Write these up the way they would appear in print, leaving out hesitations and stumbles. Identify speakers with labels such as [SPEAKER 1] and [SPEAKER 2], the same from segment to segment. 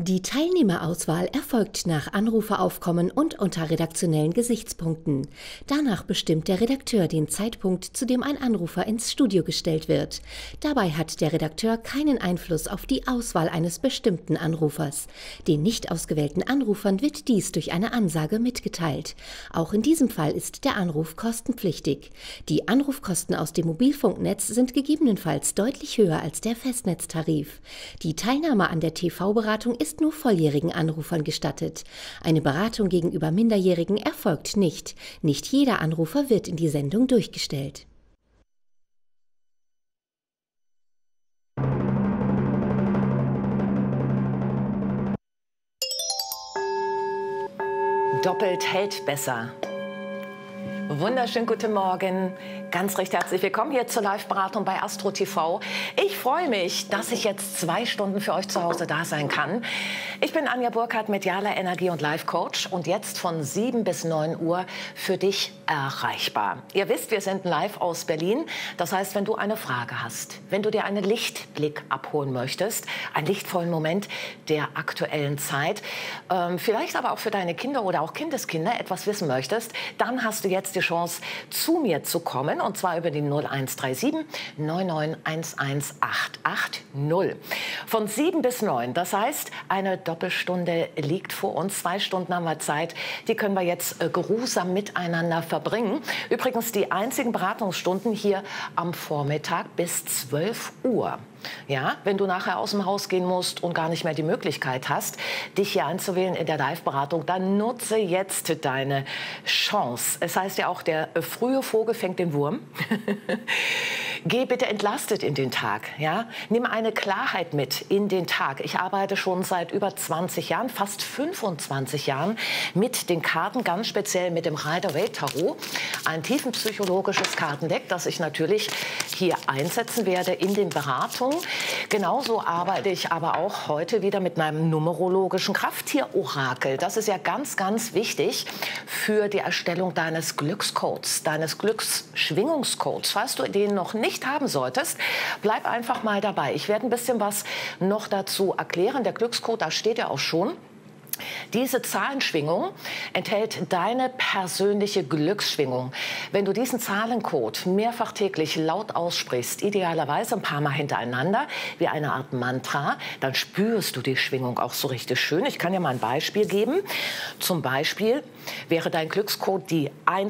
[SPEAKER 1] Die Teilnehmerauswahl erfolgt nach Anruferaufkommen und unter redaktionellen Gesichtspunkten. Danach bestimmt der Redakteur den Zeitpunkt, zu dem ein Anrufer ins Studio gestellt wird. Dabei hat der Redakteur keinen Einfluss auf die Auswahl eines bestimmten Anrufers. Den nicht ausgewählten Anrufern wird dies durch eine Ansage mitgeteilt. Auch in diesem Fall ist der Anruf kostenpflichtig. Die Anrufkosten aus dem Mobilfunknetz sind gegebenenfalls deutlich höher als der Festnetztarif. Die Teilnahme an der TV-Beratung ist nur volljährigen Anrufern gestattet. Eine Beratung gegenüber Minderjährigen erfolgt nicht. Nicht jeder Anrufer wird in die Sendung durchgestellt.
[SPEAKER 2] Doppelt hält besser. Wunderschönen guten Morgen, ganz recht herzlich willkommen hier zur Live-Beratung bei Astro TV. Ich freue mich, dass ich jetzt 2 Stunden für euch zu Hause da sein kann. Ich bin Anja Burkhardt, medialer Energie- und Life-Coach und jetzt von 7 bis 9 Uhr für dich erreichbar. Ihr wisst, wir sind live aus Berlin. Das heißt, wenn du eine Frage hast, wenn du dir einen Lichtblick abholen möchtest, einen lichtvollen Moment der aktuellen Zeit, vielleicht aber auch für deine Kinder oder auch Kindeskinder etwas wissen möchtest, dann hast du jetzt die Chance, zu mir zu kommen, und zwar über die 0137 9911880. Von 7 bis 9, das heißt, eine Doppelstunde liegt vor uns. 2 Stunden haben wir Zeit, die können wir jetzt geruhsam miteinander verbringen. Übrigens die einzigen Beratungsstunden hier am Vormittag bis 12 Uhr. Ja, wenn du nachher aus dem Haus gehen musst und gar nicht mehr die Möglichkeit hast, dich hier einzuwählen in der Live-Beratung, dann nutze jetzt deine Chance. Es heißt ja auch, der frühe Vogel fängt den Wurm. Geh bitte entlastet in den Tag. Ja? Nimm eine Klarheit mit in den Tag. Ich arbeite schon seit über 20 Jahren, fast 25 Jahren mit den Karten, ganz speziell mit dem Rider-Waite-Tarot. Ein tiefenpsychologisches Kartendeck, das ich natürlich hier einsetzen werde in den Beratungen. Genauso arbeite ich aber auch heute wieder mit meinem numerologischen Krafttier-Orakel. Das ist ja ganz, ganz wichtig für die Erstellung deines Glückscodes, deines Glücksschwingungscodes. Falls du den noch nicht haben solltest, bleib einfach mal dabei. Ich werde ein bisschen was noch dazu erklären. Der Glückscode, da steht ja auch schon. Diese Zahlenschwingung enthält deine persönliche Glücksschwingung. Wenn du diesen Zahlencode mehrfach täglich laut aussprichst, idealerweise ein paar Mal hintereinander, wie eine Art Mantra, dann spürst du die Schwingung auch so richtig schön. Ich kann dir mal ein Beispiel geben. Zum Beispiel wäre dein Glückscode die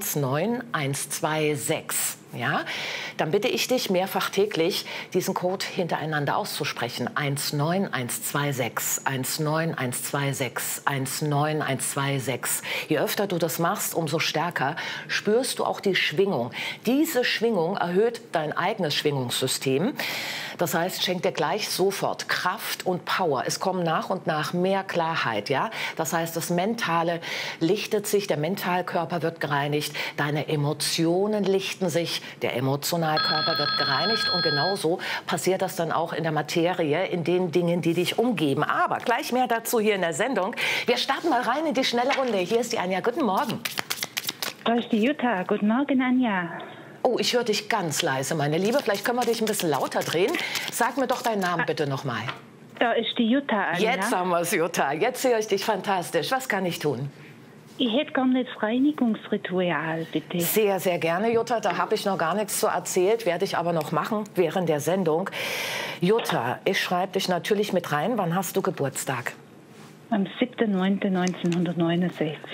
[SPEAKER 2] 19126. Ja, dann bitte ich dich, mehrfach täglich diesen Code hintereinander auszusprechen. 19126, 19126, 19126. Je öfter du das machst, umso stärker spürst du auch die Schwingung. Diese Schwingung erhöht dein eigenes Schwingungssystem. Das heißt, schenkt dir gleich sofort Kraft und Power. Es kommen nach und nach mehr Klarheit. Ja? Das heißt, das Mentale lichtet sich, der Mentalkörper wird gereinigt, deine Emotionen lichten sich, der Emotionalkörper wird gereinigt und genauso passiert das dann auch in der Materie, in den Dingen, die dich umgeben. Aber gleich mehr dazu hier in der Sendung. Wir starten mal rein in die schnelle Runde. Hier ist die Anja. Guten Morgen.
[SPEAKER 3] Da ist die Jutta. Guten Morgen, Anja.
[SPEAKER 2] Oh, ich höre dich ganz leise, meine Liebe. Vielleicht können wir dich ein bisschen lauter drehen. Sag mir doch deinen Namen bitte nochmal.
[SPEAKER 3] Da ist die Jutta, Anja.
[SPEAKER 2] Jetzt haben wir es, Jutta. Jetzt höre ich dich fantastisch. Was kann ich tun?
[SPEAKER 3] Ich hätte gerne das Reinigungsritual, bitte.
[SPEAKER 2] Sehr, sehr gerne, Jutta. Da habe ich noch gar nichts zu erzählt, werde ich aber noch machen während der Sendung. Jutta, ich schreibe dich natürlich mit rein. Wann hast du Geburtstag?
[SPEAKER 3] Am 7.9.1969.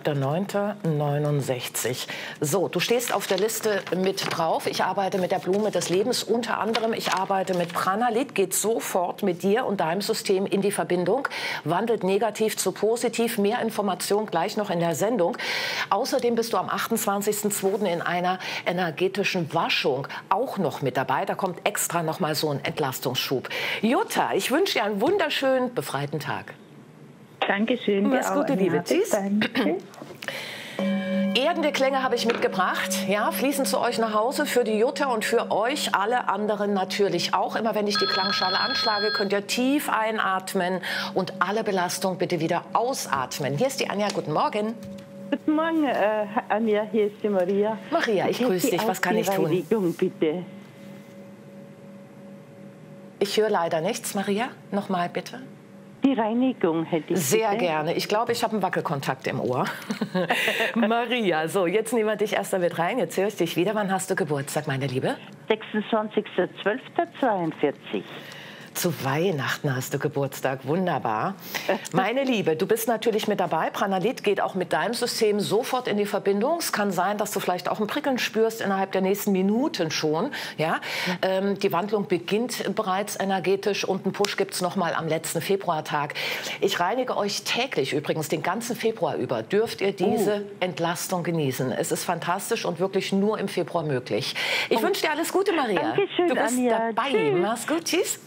[SPEAKER 2] 7.9.69. So, du stehst auf der Liste mit drauf. Ich arbeite mit der Blume des Lebens. Unter anderem, ich arbeite mit Pranalit. Geht sofort mit dir und deinem System in die Verbindung. Wandelt negativ zu positiv. Mehr Information gleich noch in der Sendung. Außerdem bist du am 28.02. in einer energetischen Waschung auch noch mit dabei. Da kommt extra noch mal so ein Entlastungsschub. Jutta, ich wünsche dir einen wunderschönen, befreiten Tag.
[SPEAKER 3] Dankeschön.
[SPEAKER 2] Mach's Gute, Liebe. Tschüss.
[SPEAKER 3] Danke.
[SPEAKER 2] Erdende Klänge habe ich mitgebracht, ja, fließen zu euch nach Hause für die Jutta und für euch alle anderen natürlich auch. Immer wenn ich die Klangschale anschlage, könnt ihr tief einatmen und alle Belastung bitte wieder ausatmen. Hier ist die Anja, guten Morgen.
[SPEAKER 4] Guten Morgen, Anja, hier ist die Maria.
[SPEAKER 2] Maria, ich grüße dich, was kann ich tun?
[SPEAKER 4] Reinigung, bitte.
[SPEAKER 2] Ich höre leider nichts, Maria, nochmal bitte.
[SPEAKER 4] Die Reinigung hätte ich.
[SPEAKER 2] Sehr
[SPEAKER 4] bitte.
[SPEAKER 2] gerne. Ich glaube, ich habe einen Wackelkontakt im Ohr. Maria, so, jetzt nehmen wir dich erst damit rein. Jetzt höre ich dich wieder. Wann hast du Geburtstag, meine Liebe?
[SPEAKER 4] 26.12.42.
[SPEAKER 2] Zu Weihnachten hast du Geburtstag, wunderbar. Meine Liebe, du bist natürlich mit dabei. Pranalit geht auch mit deinem System sofort in die Verbindung. Es kann sein, dass du vielleicht auch ein Prickeln spürst innerhalb der nächsten Minuten schon. Ja? Die Wandlung beginnt bereits energetisch und einen Push gibt es noch mal am letzten Februartag. Ich reinige euch täglich übrigens, den ganzen Februar über. Dürft ihr diese Entlastung genießen. Es ist fantastisch und wirklich nur im Februar möglich. Ich wünsche dir alles Gute, Maria.
[SPEAKER 4] Dankeschön,
[SPEAKER 2] du bist
[SPEAKER 4] Anja.
[SPEAKER 2] dabei.
[SPEAKER 4] Tschüss.
[SPEAKER 2] Mach's gut, tschüss.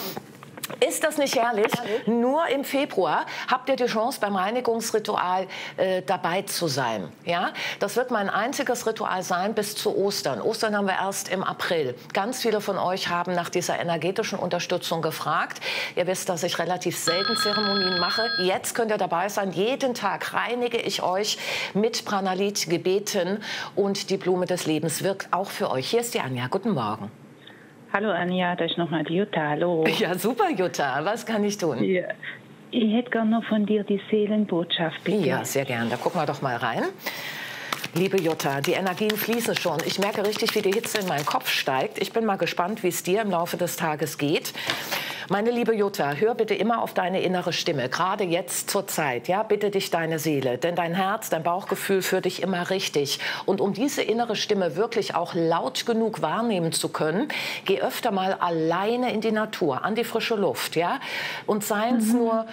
[SPEAKER 2] Ist das nicht herrlich? Nur im Februar habt ihr die Chance, beim Reinigungsritual dabei zu sein. Ja? Das wird mein einziges Ritual sein bis zu Ostern. Ostern haben wir erst im April. Ganz viele von euch haben nach dieser energetischen Unterstützung gefragt. Ihr wisst, dass ich relativ selten Zeremonien mache. Jetzt könnt ihr dabei sein. Jeden Tag reinige ich euch mit Pranalit, Gebeten und die Blume des Lebens wirkt auch für euch. Hier ist die Anja. Guten Morgen.
[SPEAKER 3] Hallo Anja, da ist nochmal die Jutta. Hallo.
[SPEAKER 2] Ja, super, Jutta. Was kann ich tun?
[SPEAKER 3] Ja. Ich hätte gerne noch von dir die Seelenbotschaft, bitte.
[SPEAKER 2] Ja, sehr gern. Da gucken wir doch mal rein. Liebe Jutta, die Energien fließen schon. Ich merke richtig, wie die Hitze in meinen Kopf steigt. Ich bin mal gespannt, wie es dir im Laufe des Tages geht. Meine liebe Jutta, hör bitte immer auf deine innere Stimme, gerade jetzt zur Zeit. Ja, bitte dich deine Seele, denn dein Herz, dein Bauchgefühl führt dich immer richtig. Und um diese innere Stimme wirklich auch laut genug wahrnehmen zu können, geh öfter mal alleine in die Natur, an die frische Luft, ja. Und seien es nur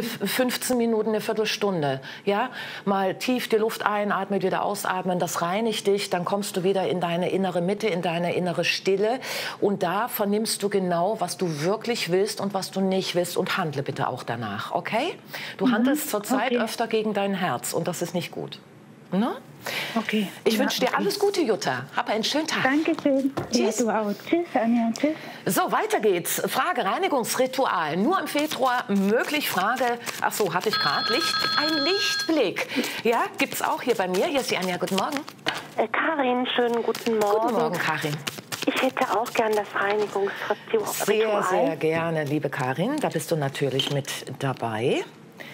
[SPEAKER 2] 15 Minuten, eine Viertelstunde, ja. Mal tief die Luft einatmen, wieder ausatmen, das reinigt dich, dann kommst du wieder in deine innere Mitte, in deine innere Stille. Und da vernimmst du genau, was du wirklich willst und was du nicht willst und handle bitte auch danach, okay? Du handelst zurzeit öfter gegen dein Herz und das ist nicht gut. Ne?
[SPEAKER 3] Okay.
[SPEAKER 2] Ich wünsche dir alles Gute, Jutta. Hab einen schönen Tag.
[SPEAKER 3] Dankeschön.
[SPEAKER 2] Tschüss.
[SPEAKER 3] Ja, du auch. Tschüss, Anja. Tschüss.
[SPEAKER 2] So, weiter geht's. Frage Reinigungsritual. Nur im Februar möglich. Frage, ach so, hatte ich gerade. Ein Lichtblick. Ja, gibt's auch hier bei mir. Hier ist die Anja. Guten Morgen.
[SPEAKER 5] Karin, schönen guten Morgen.
[SPEAKER 2] Guten Morgen, Karin.
[SPEAKER 5] Ich hätte auch gern das Reinigungsritual.
[SPEAKER 2] Sehr, sehr gerne, liebe Karin. Da bist du natürlich mit dabei.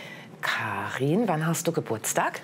[SPEAKER 2] Karin, wann hast du Geburtstag?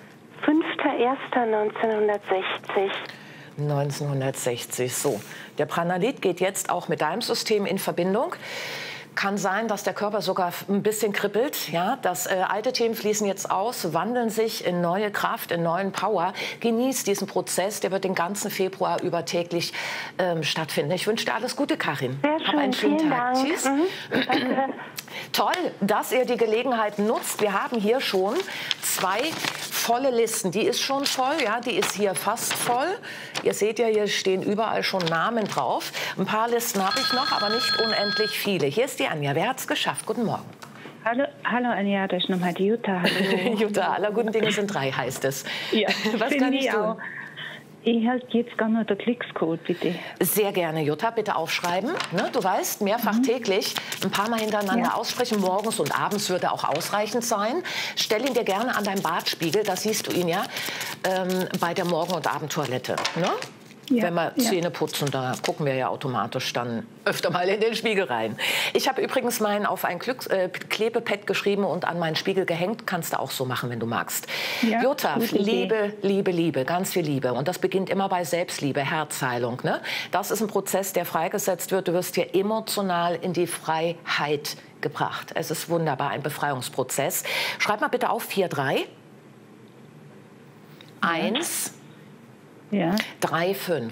[SPEAKER 5] 5.1.1960.
[SPEAKER 2] 1960, so. Der Pranalit geht jetzt auch mit deinem System in Verbindung. Kann sein, dass der Körper sogar ein bisschen kribbelt. Ja? Alte Themen fließen jetzt aus, wandeln sich in neue Kraft, in neuen Power. Genieß diesen Prozess, der wird den ganzen Februar über täglich stattfinden. Ich wünsche dir alles Gute, Karin.
[SPEAKER 5] Sehr schön,
[SPEAKER 2] Hab einen schönen
[SPEAKER 5] vielen
[SPEAKER 2] Tag.
[SPEAKER 5] Dank.
[SPEAKER 2] Tschüss.
[SPEAKER 5] Danke.
[SPEAKER 2] Toll, dass ihr die Gelegenheit nutzt. Wir haben hier schon 2 volle Listen. Die ist schon voll, ja, die ist hier fast voll. Ihr seht ja, hier stehen überall schon Namen drauf. Ein paar Listen habe ich noch, aber nicht unendlich viele. Hier ist die Anja. Wer hat es geschafft? Guten Morgen.
[SPEAKER 3] Hallo Anja, da ist nochmal die Jutta. Hallo.
[SPEAKER 2] Jutta, aller guten Dinge sind 3, heißt es.
[SPEAKER 3] Ja,
[SPEAKER 2] was kann ich tun?
[SPEAKER 3] auch. Ich hätte jetzt gerne noch den Glückscode, bitte.
[SPEAKER 2] Sehr gerne, Jutta. Bitte aufschreiben. Ne? Du weißt, mehrfach täglich, ein paar Mal hintereinander aussprechen. Morgens und abends würde auch ausreichend sein. Stell ihn dir gerne an deinen Bartspiegel. Da siehst du ihn ja bei der Morgen- und Abendtoilette. Ne?
[SPEAKER 3] Ja,
[SPEAKER 2] Wenn wir Zähne putzen, da gucken wir ja automatisch dann öfter mal in den Spiegel rein. Ich habe übrigens meinen auf ein Klebepad geschrieben und an meinen Spiegel gehängt. Kannst du auch so machen, wenn du magst.
[SPEAKER 3] Ja,
[SPEAKER 2] Jutta,
[SPEAKER 3] gute
[SPEAKER 2] Liebe, Liebe, Liebe, ganz viel Liebe. Und das beginnt immer bei Selbstliebe, Herzheilung. Ne? Das ist ein Prozess, der freigesetzt wird. Du wirst hier emotional in die Freiheit gebracht. Es ist wunderbar, ein Befreiungsprozess. Schreib mal bitte auf 43 1
[SPEAKER 3] Ja.
[SPEAKER 2] 35.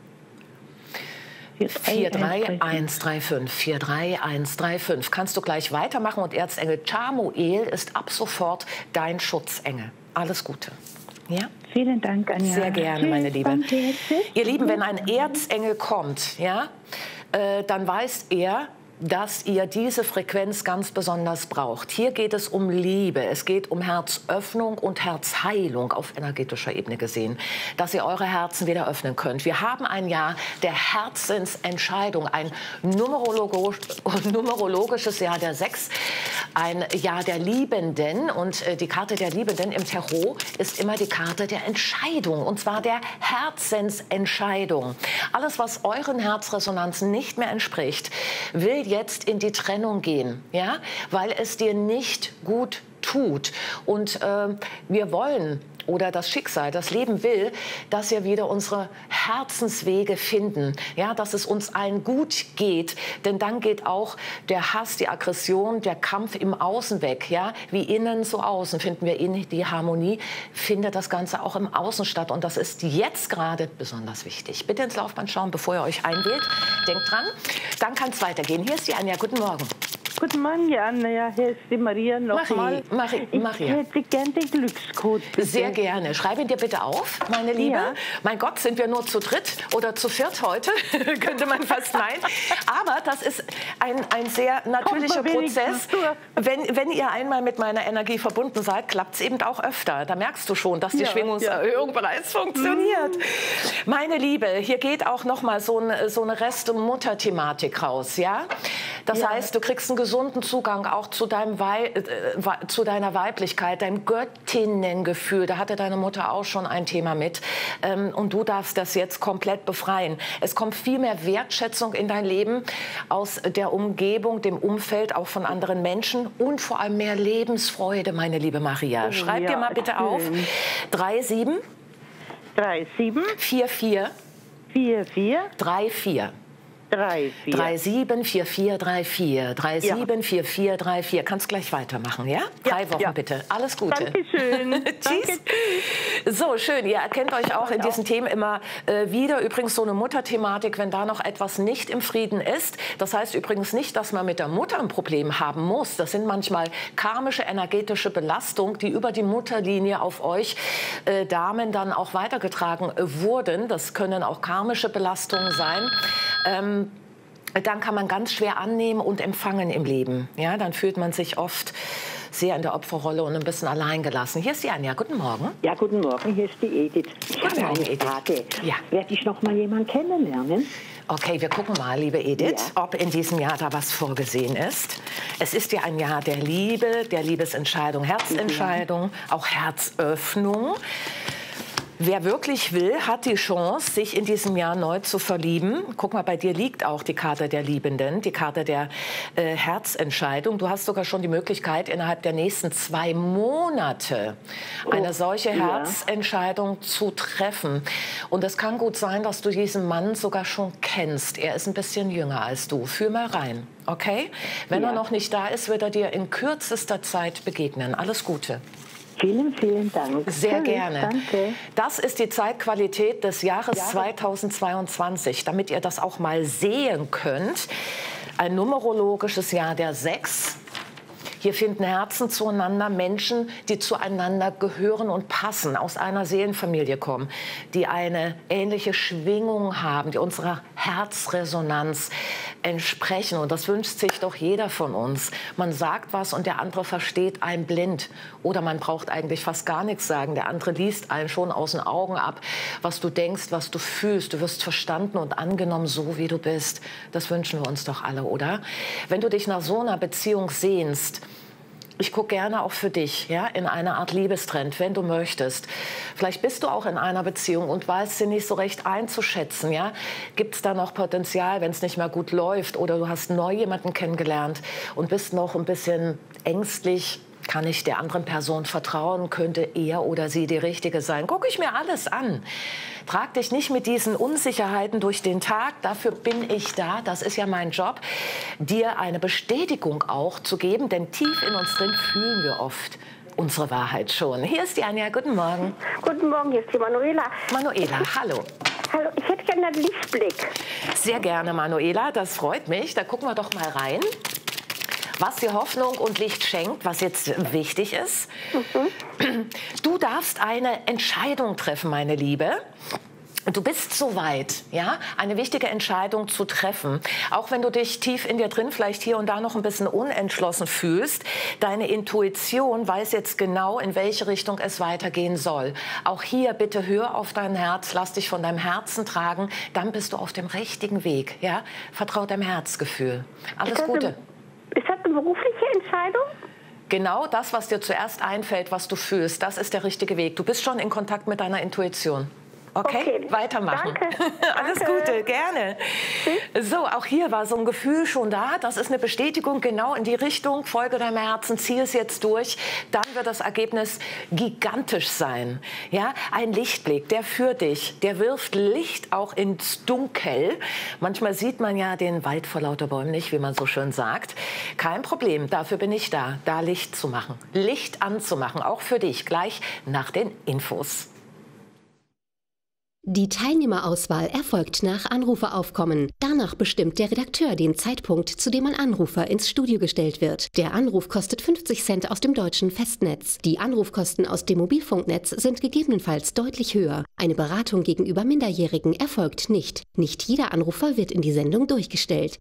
[SPEAKER 2] 43135, 43135. Kannst du gleich weitermachen und Erzengel Chamuel ist ab sofort dein Schutzengel. Alles Gute. Ja?
[SPEAKER 3] Vielen Dank, Anja.
[SPEAKER 2] Sehr gerne,
[SPEAKER 3] Tschüss,
[SPEAKER 2] meine Liebe.
[SPEAKER 3] danke. Tschüss.
[SPEAKER 2] Ihr Lieben, wenn ein Erzengel kommt, ja, dann weiß er, dass ihr diese Frequenz ganz besonders braucht. Hier geht es um Liebe, es geht um Herzöffnung und Herzheilung auf energetischer Ebene gesehen, dass ihr eure Herzen wieder öffnen könnt. Wir haben ein Jahr der Herzensentscheidung, ein numerologisches Jahr der 6, ein Jahr der Liebenden und die Karte der Liebenden im Tarot ist immer die Karte der Entscheidung und zwar der Herzensentscheidung. Alles, was euren Herzresonanzen nicht mehr entspricht, will jetzt in die Trennung gehen, ja, weil es dir nicht gut tut. Und wir wollen, oder das Schicksal, das Leben will, dass wir wieder unsere Herzenswege finden, ja, dass es uns allen gut geht, denn dann geht auch der Hass, die Aggression, der Kampf im Außen weg, ja, wie innen so außen finden wir die Harmonie, findet das Ganze auch im Außen statt und das ist jetzt gerade besonders wichtig. Bitte ins Laufband schauen, bevor ihr euch einwählt, denkt dran, dann kann es weitergehen. Hier ist die Anja, guten Morgen.
[SPEAKER 4] Guten Morgen, Anja. Ja, hier ist die Maria nochmal.
[SPEAKER 2] Maria.
[SPEAKER 4] Ich hätte gerne den Glückscode. Bitte.
[SPEAKER 2] Sehr gerne. Schreibe ihn dir bitte auf, meine Liebe.
[SPEAKER 4] Ja.
[SPEAKER 2] Mein Gott, sind wir nur zu dritt oder zu viert heute, könnte man fast meinen. Aber das ist ein sehr natürlicher Prozess. Wenn ihr einmal mit meiner Energie verbunden seid, klappt es eben auch öfter. Da merkst du schon, dass die Schwingungserhöhung bereits funktioniert. Meine Liebe, hier geht auch noch mal so eine Rest-Mutter-Thematik raus. Ja? Das heißt, du kriegst einen gesunden Zugang auch zu deiner Weiblichkeit, deinem Göttinnengefühl. Da hatte deine Mutter auch schon ein Thema mit. Und du darfst das jetzt komplett befreien. Es kommt viel mehr Wertschätzung in dein Leben aus der Umgebung, dem Umfeld, auch von anderen Menschen und vor allem mehr Lebensfreude, meine liebe Maria. Schreib dir mal bitte auf. 37 44 34 374434 374434. Kannst gleich weitermachen, ja? 3 Wochen bitte. Alles Gute.
[SPEAKER 4] Dankeschön.
[SPEAKER 2] Tschüss. So, schön. Ihr erkennt euch auch in diesen Themen immer wieder. Übrigens so eine Mutterthematik, wenn da noch etwas nicht im Frieden ist. Das heißt übrigens nicht, dass man mit der Mutter ein Problem haben muss. Das sind manchmal karmische, energetische Belastungen, die über die Mutterlinie auf euch Damen dann auch weitergetragen wurden. Das können auch karmische Belastungen sein. Dann kann man ganz schwer annehmen und empfangen im Leben. Ja, dann fühlt man sich oft sehr in der Opferrolle und ein bisschen alleingelassen. Hier ist die Anja. Guten Morgen.
[SPEAKER 6] Ja, guten Morgen. Hier ist die Edith. Ich habe eine Frage. Ja. Werde ich noch mal jemanden kennenlernen?
[SPEAKER 2] Okay, wir gucken mal, liebe Edith, ob in diesem Jahr da was vorgesehen ist. Es ist ja ein Jahr der Liebe, der Liebesentscheidung, Herzentscheidung, auch Herzöffnung. Wer wirklich will, hat die Chance, sich in diesem Jahr neu zu verlieben. Guck mal, bei dir liegt auch die Karte der Liebenden, die Karte der Herzentscheidung. Du hast sogar schon die Möglichkeit, innerhalb der nächsten 2 Monate eine solche Herzentscheidung zu treffen. Und es kann gut sein, dass du diesen Mann sogar schon kennst. Er ist ein bisschen jünger als du. Fühl mal rein, okay? Wenn er noch nicht da ist, wird er dir in kürzester Zeit begegnen. Alles Gute.
[SPEAKER 6] Vielen, vielen Dank.
[SPEAKER 2] Sehr gerne.
[SPEAKER 6] Danke.
[SPEAKER 2] Das ist die Zeitqualität des Jahres 2022, damit ihr das auch mal sehen könnt. Ein numerologisches Jahr der 6. Hier finden Herzen zueinander, Menschen, die zueinander gehören und passen, aus einer Seelenfamilie kommen, die eine ähnliche Schwingung haben, die unserer Herzresonanz entsprechen. Und das wünscht sich doch jeder von uns. Man sagt was und der andere versteht einen blind. Oder man braucht eigentlich fast gar nichts sagen. Der andere liest einen schon aus den Augen ab, was du denkst, was du fühlst. Du wirst verstanden und angenommen, so wie du bist. Das wünschen wir uns doch alle, oder? Wenn du dich nach so einer Beziehung sehnst, ich gucke gerne auch für dich, ja, in eine Art Liebestrend, wenn du möchtest. Vielleicht bist du auch in einer Beziehung und weißt sie nicht so recht einzuschätzen. Ja? Gibt es da noch Potenzial, wenn es nicht mehr gut läuft? Oder du hast neu jemanden kennengelernt und bist noch ein bisschen ängstlich. Kann ich der anderen Person vertrauen? Könnte er oder sie die Richtige sein? Gucke ich mir alles an. Trag dich nicht mit diesen Unsicherheiten durch den Tag. Dafür bin ich da. Das ist ja mein Job, dir eine Bestätigung auch zu geben. Denn tief in uns drin fühlen wir oft unsere Wahrheit schon. Hier ist die Anja. Guten Morgen.
[SPEAKER 5] Guten Morgen, hier ist die Manuela.
[SPEAKER 2] Manuela, hallo.
[SPEAKER 5] Hallo, ich hätte gerne einen Lichtblick.
[SPEAKER 2] Sehr gerne, Manuela. Das freut mich. Da gucken wir doch mal rein, was dir Hoffnung und Licht schenkt, was jetzt wichtig ist. Du darfst eine Entscheidung treffen, meine Liebe. Du bist soweit, ja, eine wichtige Entscheidung zu treffen. Auch wenn du dich tief in dir drin vielleicht hier und da noch ein bisschen unentschlossen fühlst, deine Intuition weiß jetzt genau, in welche Richtung es weitergehen soll. Auch hier bitte hör auf dein Herz, lass dich von deinem Herzen tragen, dann bist du auf dem richtigen Weg, ja. Vertrau deinem Herzgefühl. Alles Gute.
[SPEAKER 5] Ist das eine berufliche Entscheidung?
[SPEAKER 2] Genau das, was dir zuerst einfällt, was du fühlst, das ist der richtige Weg. Du bist schon in Kontakt mit deiner Intuition. Okay? Weitermachen.
[SPEAKER 5] Danke.
[SPEAKER 2] Alles Gute, gerne. So, auch hier war so ein Gefühl schon da. Das ist eine Bestätigung genau in die Richtung. Folge deinem Herzen, zieh es jetzt durch. Dann wird das Ergebnis gigantisch sein. Ja, ein Lichtblick, der führt dich, der wirft Licht auch ins Dunkel. Manchmal sieht man ja den Wald vor lauter Bäumen nicht, wie man so schön sagt. Kein Problem, dafür bin ich da Licht zu machen, Licht anzumachen, auch für dich, gleich nach den Infos.
[SPEAKER 1] Die Teilnehmerauswahl erfolgt nach Anruferaufkommen. Danach bestimmt der Redakteur den Zeitpunkt, zu dem ein Anrufer ins Studio gestellt wird. Der Anruf kostet 50 Cent aus dem deutschen Festnetz. Die Anrufkosten aus dem Mobilfunknetz sind gegebenenfalls deutlich höher. Eine Beratung gegenüber Minderjährigen erfolgt nicht. Nicht jeder Anrufer wird in die Sendung durchgestellt.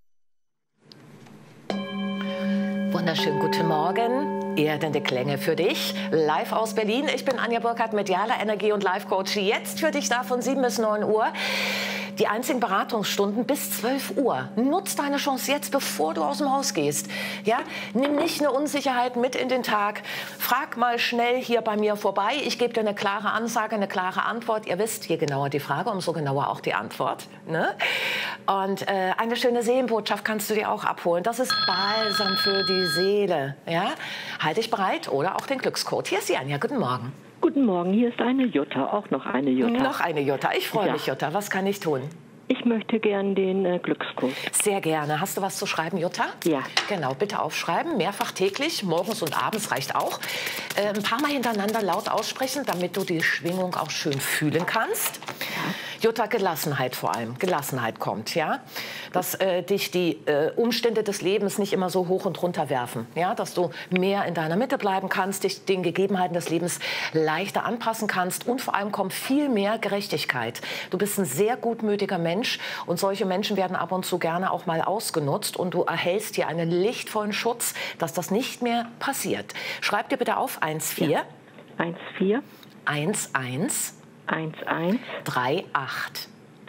[SPEAKER 2] Wunderschönen guten Morgen. Erdende Klänge für dich, live aus Berlin. Ich bin Anja Burkhardt, medialer Energie- und Life-Coach. Jetzt für dich da von 7 bis 9 Uhr. Die einzigen Beratungsstunden bis 12 Uhr. Nutz deine Chance jetzt, bevor du aus dem Haus gehst. Ja? Nimm nicht eine Unsicherheit mit in den Tag. Frag mal schnell hier bei mir vorbei. Ich gebe dir eine klare Ansage, eine klare Antwort. Ihr wisst, je genauer die Frage, umso genauer auch die Antwort. Ne? Und eine schöne Seelenbotschaft kannst du dir auch abholen. Das ist Balsam für die Seele. Ja? Halt dich bereit oder auch den Glückscode. Hier ist die Anja. Guten Morgen.
[SPEAKER 6] Guten Morgen, hier ist eine Jutta, auch noch eine Jutta.
[SPEAKER 2] Noch eine Jutta. Ich freue mich, Jutta. Was kann ich tun?
[SPEAKER 6] Ich möchte gern den Glückscode.
[SPEAKER 2] Sehr gerne. Hast du was zu schreiben, Jutta?
[SPEAKER 6] Ja.
[SPEAKER 2] Genau, bitte aufschreiben. Mehrfach täglich, morgens und abends reicht auch. Ein paar Mal hintereinander laut aussprechen, damit du die Schwingung auch schön fühlen kannst. Ja. Jutta, Gelassenheit vor allem. Gelassenheit kommt, ja. Dass dich die Umstände des Lebens nicht immer so hoch und runter werfen. Ja? Dass du mehr in deiner Mitte bleiben kannst, dich den Gegebenheiten des Lebens leichter anpassen kannst. Und vor allem kommt viel mehr Gerechtigkeit. Du bist ein sehr gutmütiger Mensch. Und solche Menschen werden ab und zu gerne auch mal ausgenutzt. Und du erhältst hier einen lichtvollen Schutz, dass das nicht mehr passiert. Schreib dir bitte auf 14. Ja.
[SPEAKER 6] 14.
[SPEAKER 2] 11.
[SPEAKER 6] 11.
[SPEAKER 2] 38.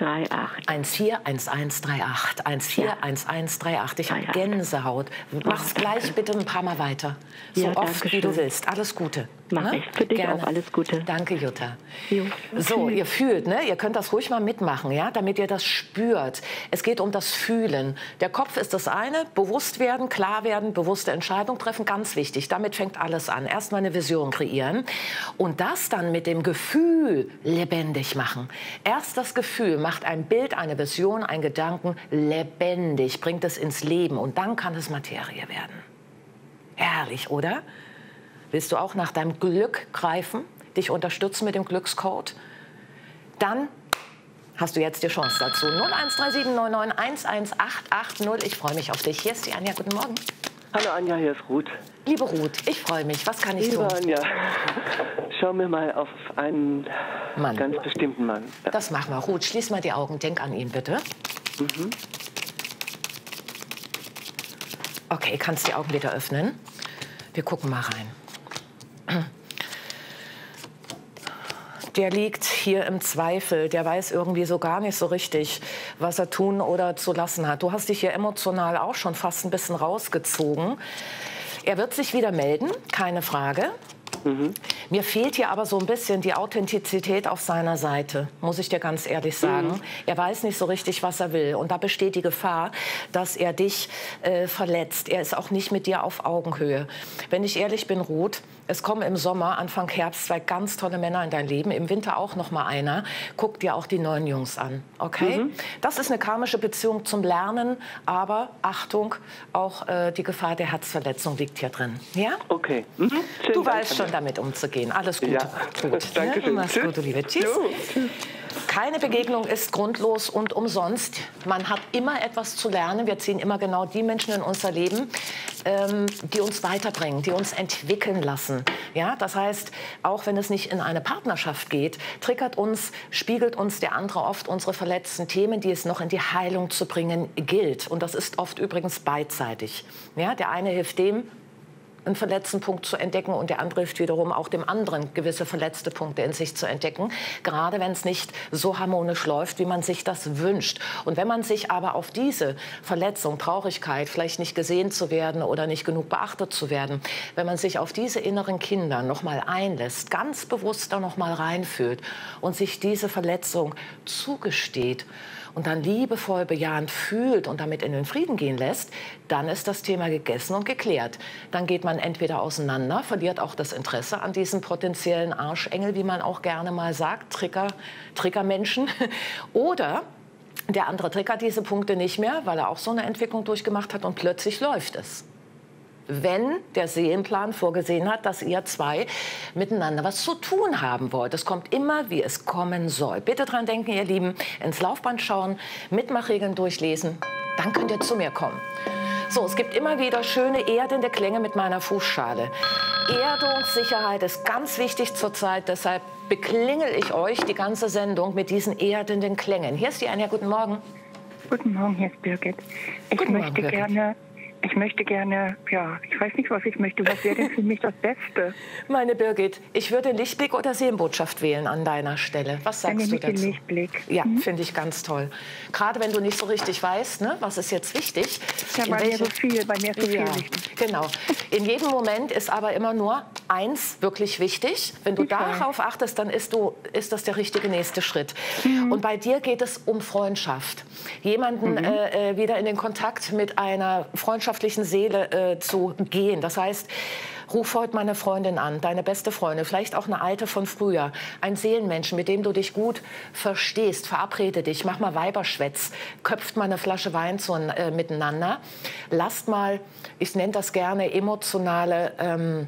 [SPEAKER 6] 38.
[SPEAKER 2] 141138. 141138. Ich habe Gänsehaut. Mach's gleich bitte ein paar Mal weiter. So
[SPEAKER 6] ja,
[SPEAKER 2] oft wie du willst. Alles Gute.
[SPEAKER 6] Mach ich. Für dich gerne. Auch alles Gute.
[SPEAKER 2] Danke, Jutta.
[SPEAKER 6] Jo.
[SPEAKER 2] So, ihr fühlt, ne? Ihr könnt das ruhig mal mitmachen, ja? Damit ihr das spürt. Es geht um das Fühlen. Der Kopf ist das eine. Bewusst werden, klar werden, bewusste Entscheidung treffen, ganz wichtig. Damit fängt alles an. Erstmal eine Vision kreieren und das dann mit dem Gefühl lebendig machen. Erst das Gefühl macht ein Bild, eine Vision, ein Gedanken lebendig, bringt es ins Leben und dann kann es Materie werden. Herrlich, oder? Willst du auch nach deinem Glück greifen, dich unterstützen mit dem Glückscode? Dann hast du jetzt die Chance dazu. 0137991180. Ich freue mich auf dich. Hier ist die Anja. Guten Morgen.
[SPEAKER 7] Hallo Anja, hier ist Ruth.
[SPEAKER 2] Liebe Ruth, ich freue mich. Was kann ich tun?
[SPEAKER 7] Liebe Anja, schau mir mal auf einen ganz bestimmten Mann.
[SPEAKER 2] Ja. Das machen wir. Ruth, schließ mal die Augen. Denk an ihn, bitte.
[SPEAKER 7] Mhm.
[SPEAKER 2] Okay, kannst die Augen wieder öffnen. Wir gucken mal rein. Der liegt hier im Zweifel. Der weiß irgendwie so gar nicht so richtig, was er tun oder zu lassen hat. Du hast dich hier emotional auch schon fast ein bisschen rausgezogen. Er wird sich wieder melden, keine Frage. Mhm. Mir fehlt hier aber so ein bisschen die Authentizität auf seiner Seite, muss ich dir ganz ehrlich sagen. Mhm. Er weiß nicht so richtig, was er will. Und da besteht die Gefahr, dass er dich verletzt. Er ist auch nicht mit dir auf Augenhöhe. Wenn ich ehrlich bin, Ruth, es kommen im Sommer, Anfang Herbst, 2 ganz tolle Männer in dein Leben. Im Winter auch noch mal einer. Guck dir auch die neuen Jungs an, okay? Mhm. Das ist eine karmische Beziehung zum Lernen, aber Achtung, auch die Gefahr der Herzverletzung liegt hier drin. Ja?
[SPEAKER 7] Okay.
[SPEAKER 2] Mhm. Du weißt schon, damit umzugehen. Alles Gute.
[SPEAKER 7] Ja.
[SPEAKER 2] Gut.
[SPEAKER 7] Danke schön.
[SPEAKER 2] Mach's gut, du Liebe. Tschüss. Keine Begegnung ist grundlos und umsonst. Man hat immer etwas zu lernen. Wir ziehen immer genau die Menschen in unser Leben, die uns weiterbringen, die uns entwickeln lassen. Ja, das heißt, auch wenn es nicht in eine Partnerschaft geht, triggert uns, spiegelt uns der andere oft unsere verletzten Themen, die es noch in die Heilung zu bringen gilt. Und das ist oft übrigens beidseitig. Ja, der eine hilft dem, einen verletzten Punkt zu entdecken und der andere hilft wiederum auch dem anderen, gewisse verletzte Punkte in sich zu entdecken, gerade wenn es nicht so harmonisch läuft, wie man sich das wünscht. Und wenn man sich aber auf diese Verletzung, Traurigkeit, vielleicht nicht gesehen zu werden oder nicht genug beachtet zu werden, wenn man sich auf diese inneren Kinder noch mal einlässt, ganz bewusst da noch mal reinfühlt und sich diese Verletzung zugesteht und dann liebevoll bejahend fühlt und damit in den Frieden gehen lässt, dann ist das Thema gegessen und geklärt. Dann geht man entweder auseinander, verliert auch das Interesse an diesen potenziellen Arschengel, wie man auch gerne mal sagt, Triggermenschen, oder der andere triggert diese Punkte nicht mehr, weil er auch so eine Entwicklung durchgemacht hat und plötzlich läuft es. Wenn der Seelenplan vorgesehen hat, dass ihr zwei miteinander was zu tun haben wollt. Es kommt immer, wie es kommen soll. Bitte dran denken, ihr Lieben, ins Laufband schauen, Mitmachregeln durchlesen, dann könnt ihr zu mir kommen. So, es gibt immer wieder schöne erdende Klänge mit meiner Fußschale. Erdungssicherheit ist ganz wichtig zurzeit, deshalb beklingel ich euch die ganze Sendung mit diesen erdenden Klängen. Hier ist die Anja, guten Morgen.
[SPEAKER 3] Guten Morgen, hier ist Birgit. Ich möchte gerne, ja, ich weiß nicht, was ich möchte. Was wäre denn für mich das Beste?
[SPEAKER 2] Meine Birgit, ich würde Lichtblick oder Seelenbotschaft wählen an deiner Stelle. Was sagst du dazu?
[SPEAKER 3] Lichtblick.
[SPEAKER 2] Ja, finde ich ganz toll. Gerade wenn du nicht so richtig weißt, ne, was ist jetzt wichtig.
[SPEAKER 3] Ja, bei mir so viel wichtig.
[SPEAKER 2] Genau. In jedem Moment ist aber immer nur eins wirklich wichtig. Wenn du darauf achtest, dann ist das der richtige nächste Schritt. Und bei dir geht es um Freundschaft. Jemanden wieder in den Kontakt mit einer freundschaftlichen Seele zu gehen. Das heißt, ruf heute meine Freundin an, deine beste Freundin, vielleicht auch eine alte von früher, ein Seelenmenschen, mit dem du dich gut verstehst, verabrede dich, mach mal Weiberschwätz, köpft mal eine Flasche Wein miteinander, lasst mal, ich nenne das gerne emotionale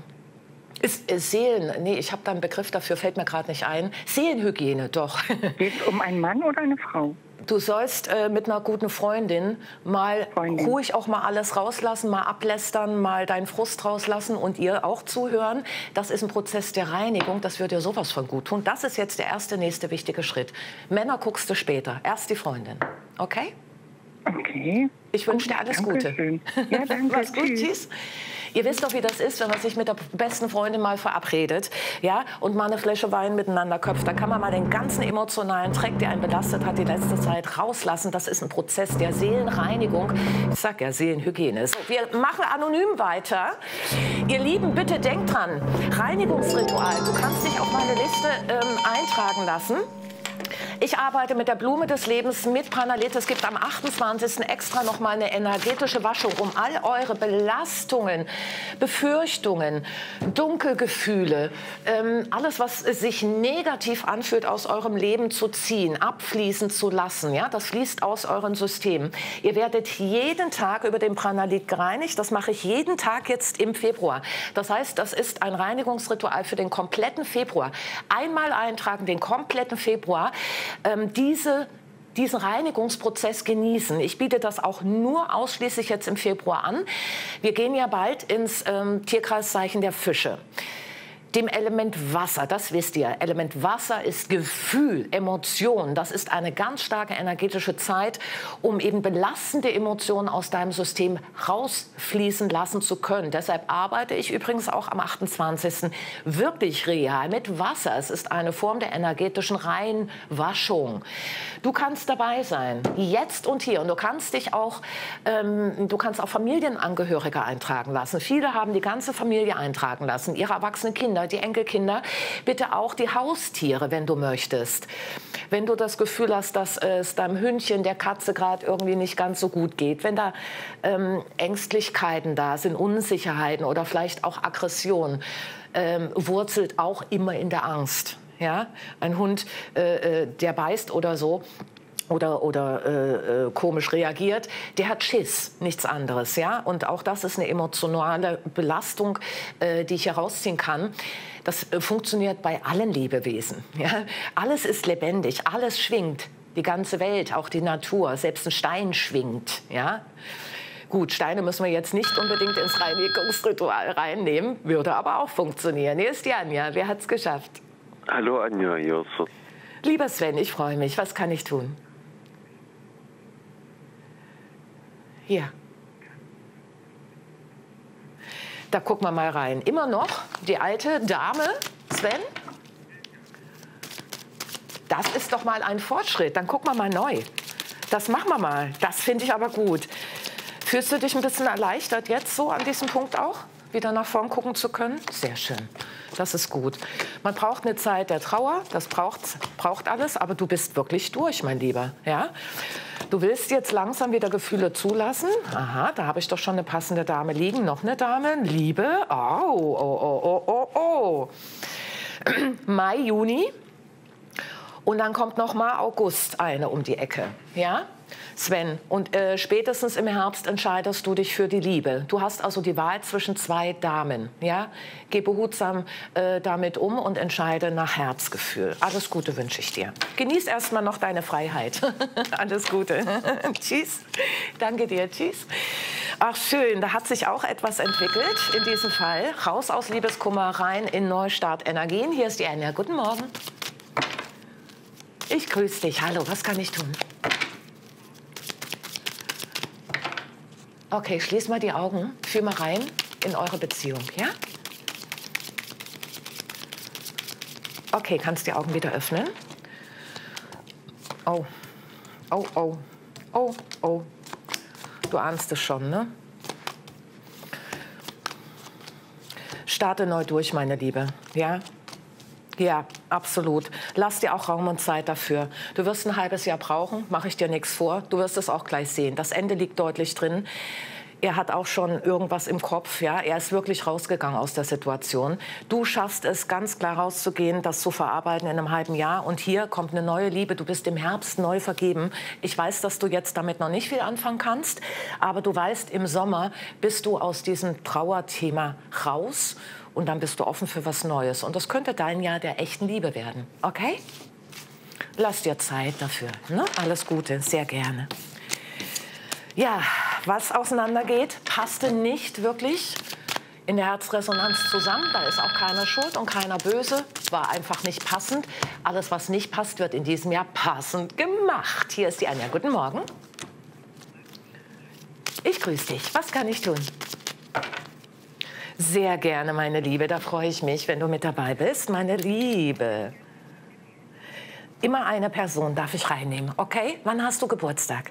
[SPEAKER 2] ich habe da einen Begriff dafür, fällt mir gerade nicht ein. Seelenhygiene, doch.
[SPEAKER 3] Geht es um einen Mann oder eine Frau?
[SPEAKER 2] Du sollst mit einer guten Freundin mal ruhig auch mal alles rauslassen, mal ablästern, mal deinen Frust rauslassen und ihr auch zuhören. Das ist ein Prozess der Reinigung, das wird dir sowas von gut tun. Das ist jetzt der nächste wichtige Schritt. Männer guckst du später, erst die Freundin. Okay?
[SPEAKER 3] Okay.
[SPEAKER 2] Ich wünsche dir alles Gute.
[SPEAKER 3] Ja, danke.
[SPEAKER 2] Mach's gut, tschüss. Ihr wisst doch, wie das ist, wenn man sich mit der besten Freundin mal verabredet, ja, und mal eine Flasche Wein miteinander köpft. Da kann man mal den ganzen emotionalen Dreck, der einen belastet hat, die letzte Zeit rauslassen. Das ist ein Prozess der Seelenreinigung. Ich sag ja Seelenhygiene. So, wir machen anonym weiter. Ihr Lieben, bitte denkt dran, Reinigungsritual. Du kannst dich auf meine Liste eintragen lassen. Ich arbeite mit der Blume des Lebens, mit Pranalit. Es gibt am 28. extra noch mal eine energetische Waschung, um all eure Belastungen, Befürchtungen, Dunkelgefühle, alles, was sich negativ anfühlt, aus eurem Leben zu ziehen, abfließen zu lassen. Ja? Das fließt aus euren Systemen. Ihr werdet jeden Tag über den Pranalit gereinigt. Das mache ich jeden Tag jetzt im Februar. Das heißt, das ist ein Reinigungsritual für den kompletten Februar. Einmal eintragen, den kompletten Februar. Diesen Reinigungsprozess genießen. Ich biete das auch nur ausschließlich jetzt im Februar an. Wir gehen ja bald ins Tierkreiszeichen der Fische. Dem Element Wasser, das wisst ihr. Element Wasser ist Gefühl, Emotion. Das ist eine ganz starke energetische Zeit, um eben belastende Emotionen aus deinem System rausfließen lassen zu können. Deshalb arbeite ich übrigens auch am 28. wirklich real mit Wasser. Es ist eine Form der energetischen Reinwaschung. Du kannst dabei sein, jetzt und hier. Und du kannst dich auch, Familienangehörige eintragen lassen. Viele haben die ganze Familie eintragen lassen, ihre erwachsenen Kinder, die Enkelkinder, bitte auch die Haustiere, wenn du möchtest. Wenn du das Gefühl hast, dass es deinem Hündchen, der Katze gerade irgendwie nicht ganz so gut geht, wenn da Ängstlichkeiten da sind, Unsicherheiten oder vielleicht auch Aggression, wurzelt auch immer in der Angst. Ja? Ein Hund, der beißt oder so, oder komisch reagiert, der hat Schiss, nichts anderes. Ja? Und auch das ist eine emotionale Belastung, die ich herausziehen kann. Das funktioniert bei allen Lebewesen. Ja? Alles ist lebendig, alles schwingt. Die ganze Welt, auch die Natur, selbst ein Stein schwingt. Ja? Gut, Steine müssen wir jetzt nicht unbedingt ins Reinigungsritual reinnehmen, würde aber auch funktionieren. Hier ist die Anja, wer hat es geschafft?
[SPEAKER 8] Hallo Anja, hier ist Sven.
[SPEAKER 2] Lieber Sven, ich freue mich. Was kann ich tun? Hier. Da gucken wir mal rein. Immer noch die alte Dame, Sven. Das ist doch mal ein Fortschritt. Dann gucken wir mal neu. Das machen wir mal. Das finde ich aber gut. Fühlst du dich ein bisschen erleichtert jetzt so an diesem Punkt auch? Wieder nach vorn gucken zu können? Sehr schön. Das ist gut. Man braucht eine Zeit der Trauer, das braucht alles, aber du bist wirklich durch, mein Lieber. Ja? Du willst jetzt langsam wieder Gefühle zulassen. Aha, da habe ich doch schon eine passende Dame liegen. Noch eine Dame, Liebe. Mai, Juni. Und dann kommt noch mal August eine um die Ecke. Ja? Sven, und spätestens im Herbst entscheidest du dich für die Liebe. Du hast also die Wahl zwischen zwei Damen. Ja? Geh behutsam damit um und entscheide nach Herzgefühl. Alles Gute wünsche ich dir. Genieß erstmal noch deine Freiheit. Alles Gute. Tschüss. Danke dir. Tschüss. Ach schön, da hat sich auch etwas entwickelt in diesem Fall. Raus aus Liebeskummer, rein in Neustart-Energien. Hier ist die Anja. Guten Morgen. Ich grüße dich. Hallo, was kann ich tun? Okay, schließ mal die Augen. Fühl mal rein in eure Beziehung, ja? Okay, kannst die Augen wieder öffnen. Oh, oh, oh, oh, oh. Du ahnst es schon, ne? Starte neu durch, meine Liebe, ja? Ja, absolut. Lass dir auch Raum und Zeit dafür. Du wirst ein halbes Jahr brauchen, mache ich dir nichts vor. Du wirst es auch gleich sehen. Das Ende liegt deutlich drin. Er hat auch schon irgendwas im Kopf. Ja? Er ist wirklich rausgegangen aus der Situation. Du schaffst es, ganz klar rauszugehen, das zu verarbeiten in einem halben Jahr. Und hier kommt eine neue Liebe. Du bist im Herbst neu vergeben. Ich weiß, dass du jetzt damit noch nicht viel anfangen kannst. Aber du weißt, im Sommer bist du aus diesem Trauerthema raus. Und dann bist du offen für was Neues. Und das könnte dein Jahr der echten Liebe werden. Okay? Lass dir Zeit dafür. Ne? Alles Gute, sehr gerne. Ja, was auseinandergeht, passte nicht wirklich in der Herzresonanz zusammen. Da ist auch keiner schuld und keiner böse. War einfach nicht passend. Alles, was nicht passt, wird in diesem Jahr passend gemacht. Hier ist die Anja. Guten Morgen. Ich grüße dich. Was kann ich tun? Sehr gerne, meine Liebe. Da freue ich mich, wenn du mit dabei bist. Meine Liebe. Immer eine Person darf ich reinnehmen, okay? Wann hast du Geburtstag?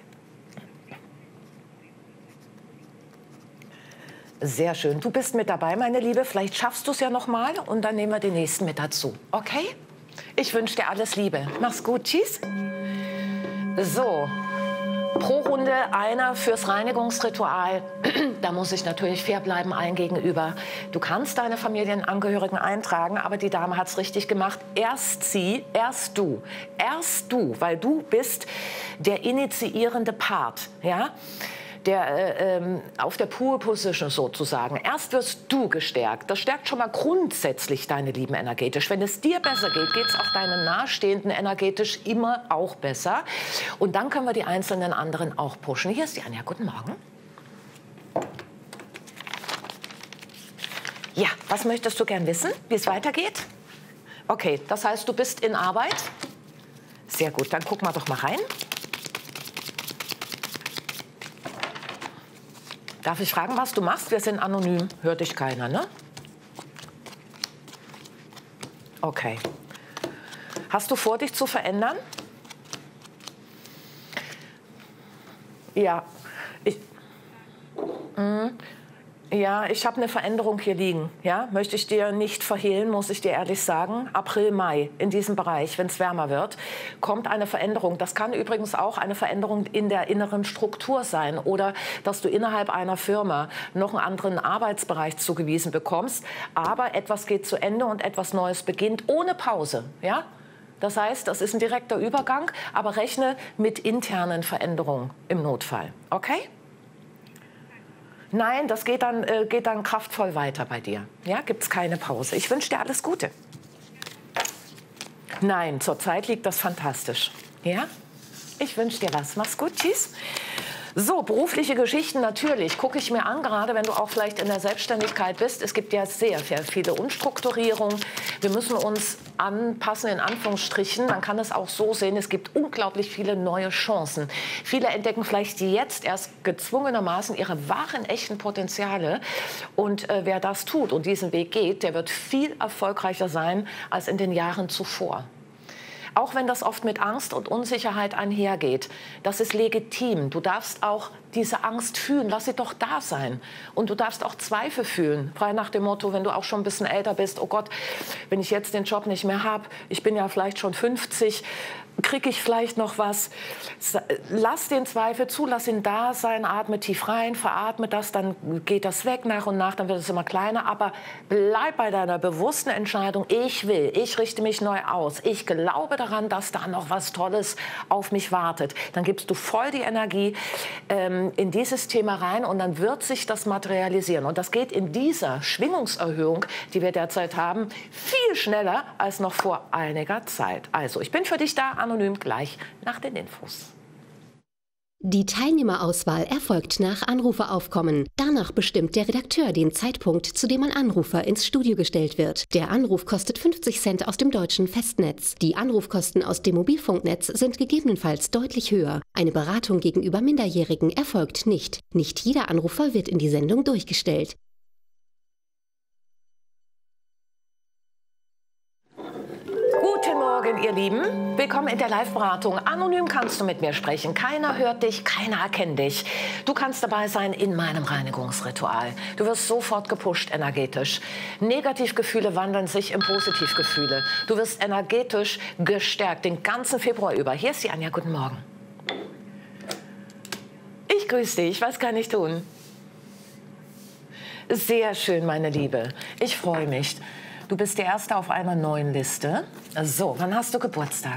[SPEAKER 2] Sehr schön. Du bist mit dabei, meine Liebe. Vielleicht schaffst du es ja noch mal und dann nehmen wir den nächsten mit dazu, okay? Ich wünsche dir alles Liebe. Mach's gut. Tschüss. So. Pro Runde einer fürs Reinigungsritual. Da muss ich natürlich fair bleiben allen gegenüber. Du kannst deine Familienangehörigen eintragen, aber die Dame hat es richtig gemacht. Erst sie, erst du, weil du bist der initiierende Part, ja? Der auf der Pole Position sozusagen. Erst wirst du gestärkt. Das stärkt schon mal grundsätzlich deine Lieben energetisch. Wenn es dir besser geht, geht es auch deinen Nahestehenden energetisch immer auch besser. Und dann können wir die einzelnen anderen auch pushen. Hier ist die Anja. Guten Morgen. Ja, was möchtest du gern wissen, wie es weitergeht? Okay, das heißt, du bist in Arbeit. Sehr gut, dann gucken wir doch mal rein. Darf ich fragen, was du machst? Wir sind anonym. Hört dich keiner, ne? Okay. Hast du vor, dich zu verändern? Ja. Ich habe eine Veränderung hier liegen. Ja? Möchte ich dir nicht verhehlen, muss ich dir ehrlich sagen. April, Mai, in diesem Bereich, wenn es wärmer wird, kommt eine Veränderung. Das kann übrigens auch eine Veränderung in der inneren Struktur sein oder dass du innerhalb einer Firma noch einen anderen Arbeitsbereich zugewiesen bekommst. Aber etwas geht zu Ende und etwas Neues beginnt ohne Pause. Ja? Das heißt, das ist ein direkter Übergang, aber rechne mit internen Veränderungen im Notfall. Okay? Nein, das geht dann kraftvoll weiter bei dir. Ja, gibt es keine Pause. Ich wünsche dir alles Gute. Nein, zurzeit liegt das fantastisch. Ja? Ich wünsche dir was. Mach's gut. Tschüss. So, berufliche Geschichten natürlich gucke ich mir an, gerade wenn du auch vielleicht in der Selbstständigkeit bist. Es gibt ja sehr viele Umstrukturierungen. Wir müssen uns anpassen, in Anführungsstrichen. Man kann es auch so sehen, es gibt unglaublich viele neue Chancen. Viele entdecken vielleicht jetzt erst gezwungenermaßen ihre wahren, echten Potenziale. Und wer das tut und diesen Weg geht, der wird viel erfolgreicher sein als in den Jahren zuvor. Auch wenn das oft mit Angst und Unsicherheit einhergeht, das ist legitim. Du darfst auch diese Angst fühlen, lass sie doch da sein. Und du darfst auch Zweifel fühlen, frei nach dem Motto, wenn du auch schon ein bisschen älter bist, oh Gott, wenn ich jetzt den Job nicht mehr habe, ich bin ja vielleicht schon 50, kriege ich vielleicht noch was. Lass den Zweifel zu, lass ihn da sein, atme tief rein, veratme das, dann geht das weg nach und nach, dann wird es immer kleiner. Aber bleib bei deiner bewussten Entscheidung, ich will, ich richte mich neu aus. Ich glaube daran, dass da noch was Tolles auf mich wartet. Dann gibst du voll die Energie in dieses Thema rein und dann wird sich das materialisieren. Und das geht in dieser Schwingungserhöhung, die wir derzeit haben, viel schneller als noch vor einiger Zeit. Also, ich bin für dich da, anonym, gleich nach den Infos.
[SPEAKER 1] Die Teilnehmerauswahl erfolgt nach Anruferaufkommen. Danach bestimmt der Redakteur den Zeitpunkt, zu dem ein Anrufer ins Studio gestellt wird. Der Anruf kostet 50 Cent aus dem deutschen Festnetz. Die Anrufkosten aus dem Mobilfunknetz sind gegebenenfalls deutlich höher. Eine Beratung gegenüber Minderjährigen erfolgt nicht. Nicht jeder Anrufer wird in die Sendung durchgestellt.
[SPEAKER 2] Guten Morgen, ihr Lieben. Willkommen in der Live-Beratung. Anonym kannst du mit mir sprechen. Keiner hört dich, keiner erkennt dich. Du kannst dabei sein in meinem Reinigungsritual. Du wirst sofort gepusht energetisch. Negativgefühle wandeln sich in Positivgefühle. Du wirst energetisch gestärkt den ganzen Februar über. Hier ist die Anja. Guten Morgen. Ich grüße dich. Was kann ich tun? Sehr schön, meine Liebe. Ich freue mich. Du bist die Erste auf einer neuen Liste. So, wann hast du Geburtstag?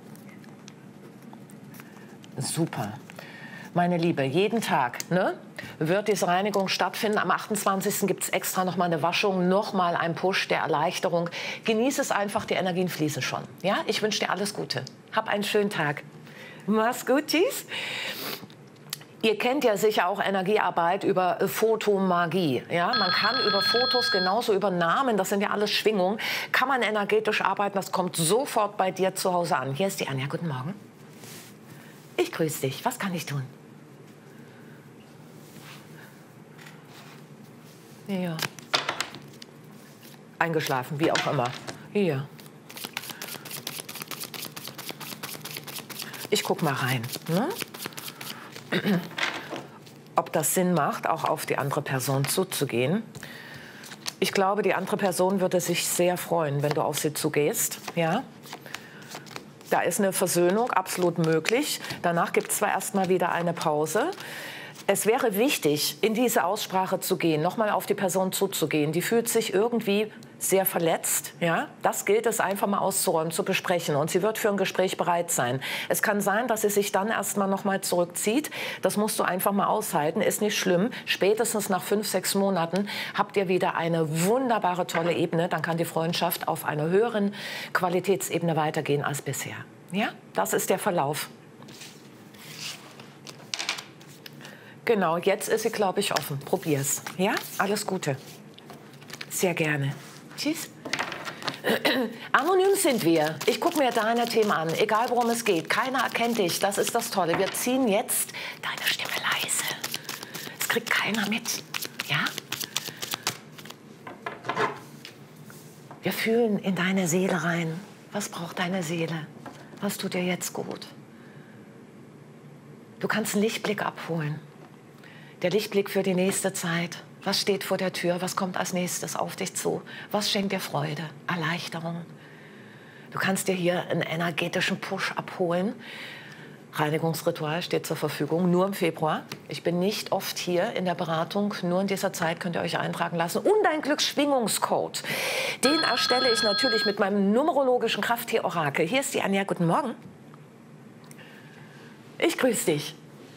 [SPEAKER 2] Super. Meine Liebe, jeden Tag wird diese Reinigung stattfinden. Am 28. gibt es extra noch mal eine Waschung, noch mal ein Push der Erleichterung. Genieße es einfach, die Energien fließen schon. Ja? Ich wünsche dir alles Gute. Hab einen schönen Tag. Mach's gut, tschüss. Ihr kennt ja sicher auch Energiearbeit über Fotomagie. Ja? Man kann über Fotos, genauso über Namen, das sind ja alles Schwingungen, kann man energetisch arbeiten. Das kommt sofort bei dir zu Hause an. Hier ist die Anja. Guten Morgen. Ich grüße dich. Was kann ich tun? Ja. Eingeschlafen, wie auch immer. Hier. Ich guck mal rein. Ne? Ob das Sinn macht, auch auf die andere Person zuzugehen. Ich glaube, die andere Person würde sich sehr freuen, wenn du auf sie zugehst. Ja? Da ist eine Versöhnung absolut möglich. Danach gibt es zwar erstmal wieder eine Pause. Es wäre wichtig, in diese Aussprache zu gehen, nochmal auf die Person zuzugehen. Die fühlt sich irgendwie sehr verletzt. Ja? Das gilt es einfach mal auszuräumen, zu besprechen. Und sie wird für ein Gespräch bereit sein. Es kann sein, dass sie sich dann erstmal nochmal zurückzieht. Das musst du einfach mal aushalten. Ist nicht schlimm. Spätestens nach 5, 6 Monaten habt ihr wieder eine wunderbare, tolle Ebene. Dann kann die Freundschaft auf einer höheren Qualitätsebene weitergehen als bisher. Ja? Das ist der Verlauf. Genau, jetzt ist sie, glaube ich, offen. Probier's. Ja? Alles Gute. Sehr gerne. Tschüss. Anonym sind wir. Ich gucke mir deine Themen an, egal worum es geht. Keiner erkennt dich, das ist das Tolle. Wir ziehen jetzt deine Stimme leise. Es kriegt keiner mit. Ja? Wir fühlen in deine Seele rein. Was braucht deine Seele? Was tut dir jetzt gut? Du kannst einen Lichtblick abholen. Der Lichtblick für die nächste Zeit. Was steht vor der Tür? Was kommt als nächstes auf dich zu? Was schenkt dir Freude, Erleichterung? Du kannst dir hier einen energetischen Push abholen. Reinigungsritual steht zur Verfügung, nur im Februar. Ich bin nicht oft hier in der Beratung, nur in dieser Zeit könnt ihr euch eintragen lassen. Und ein Glücksschwingungscode. Den erstelle ich natürlich mit meinem numerologischen Krafttier-Orakel. Hier ist die Anja, guten Morgen. Ich grüße dich.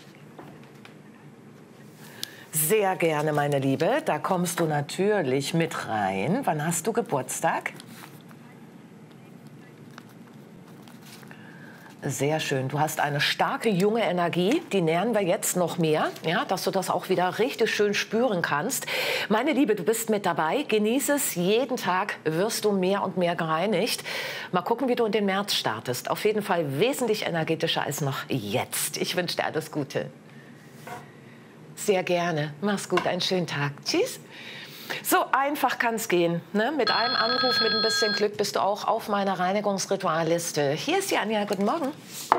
[SPEAKER 2] Sehr gerne, meine Liebe. Da kommst du natürlich mit rein. Wann hast du Geburtstag? Sehr schön. Du hast eine starke, junge Energie. Die nähren wir jetzt noch mehr, ja, dass du das auch wieder richtig schön spüren kannst. Meine Liebe, du bist mit dabei. Genieße es. Jeden Tag wirst du mehr und mehr gereinigt. Mal gucken, wie du in den März startest. Auf jeden Fall wesentlich energetischer als noch jetzt. Ich wünsche dir alles Gute. Sehr gerne. Mach's gut. Einen schönen Tag. Tschüss. So einfach kann es gehen. Ne? Mit einem Anruf, mit ein bisschen Glück bist du auch auf meiner Reinigungsritualliste. Hier ist die Anja. Guten Morgen.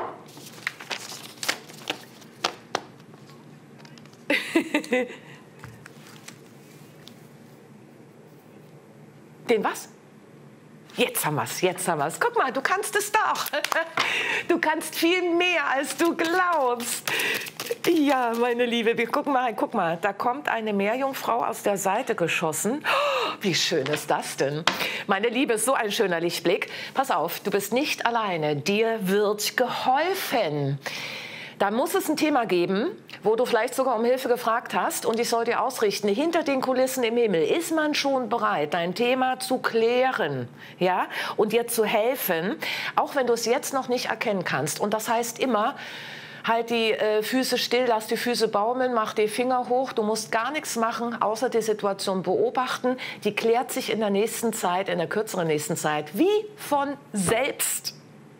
[SPEAKER 2] Den was? Jetzt haben wir's, jetzt haben wir's. Guck mal, du kannst es doch. Du kannst viel mehr, als du glaubst. Ja, meine Liebe, guck mal, da kommt eine Meerjungfrau aus der Seite geschossen. Oh, wie schön ist das denn? Meine Liebe, so ein schöner Lichtblick. Pass auf, du bist nicht alleine. Dir wird geholfen. Da muss es ein Thema geben, wo du vielleicht sogar um Hilfe gefragt hast. Und ich soll dir ausrichten, hinter den Kulissen im Himmel ist man schon bereit, dein Thema zu klären, ja? Und dir zu helfen, auch wenn du es jetzt noch nicht erkennen kannst. Und das heißt immer, halt die Füße still, lass die Füße baumeln, mach die Finger hoch. Du musst gar nichts machen, außer die Situation beobachten. Die klärt sich in der nächsten Zeit, in der kürzeren nächsten Zeit, wie von selbst.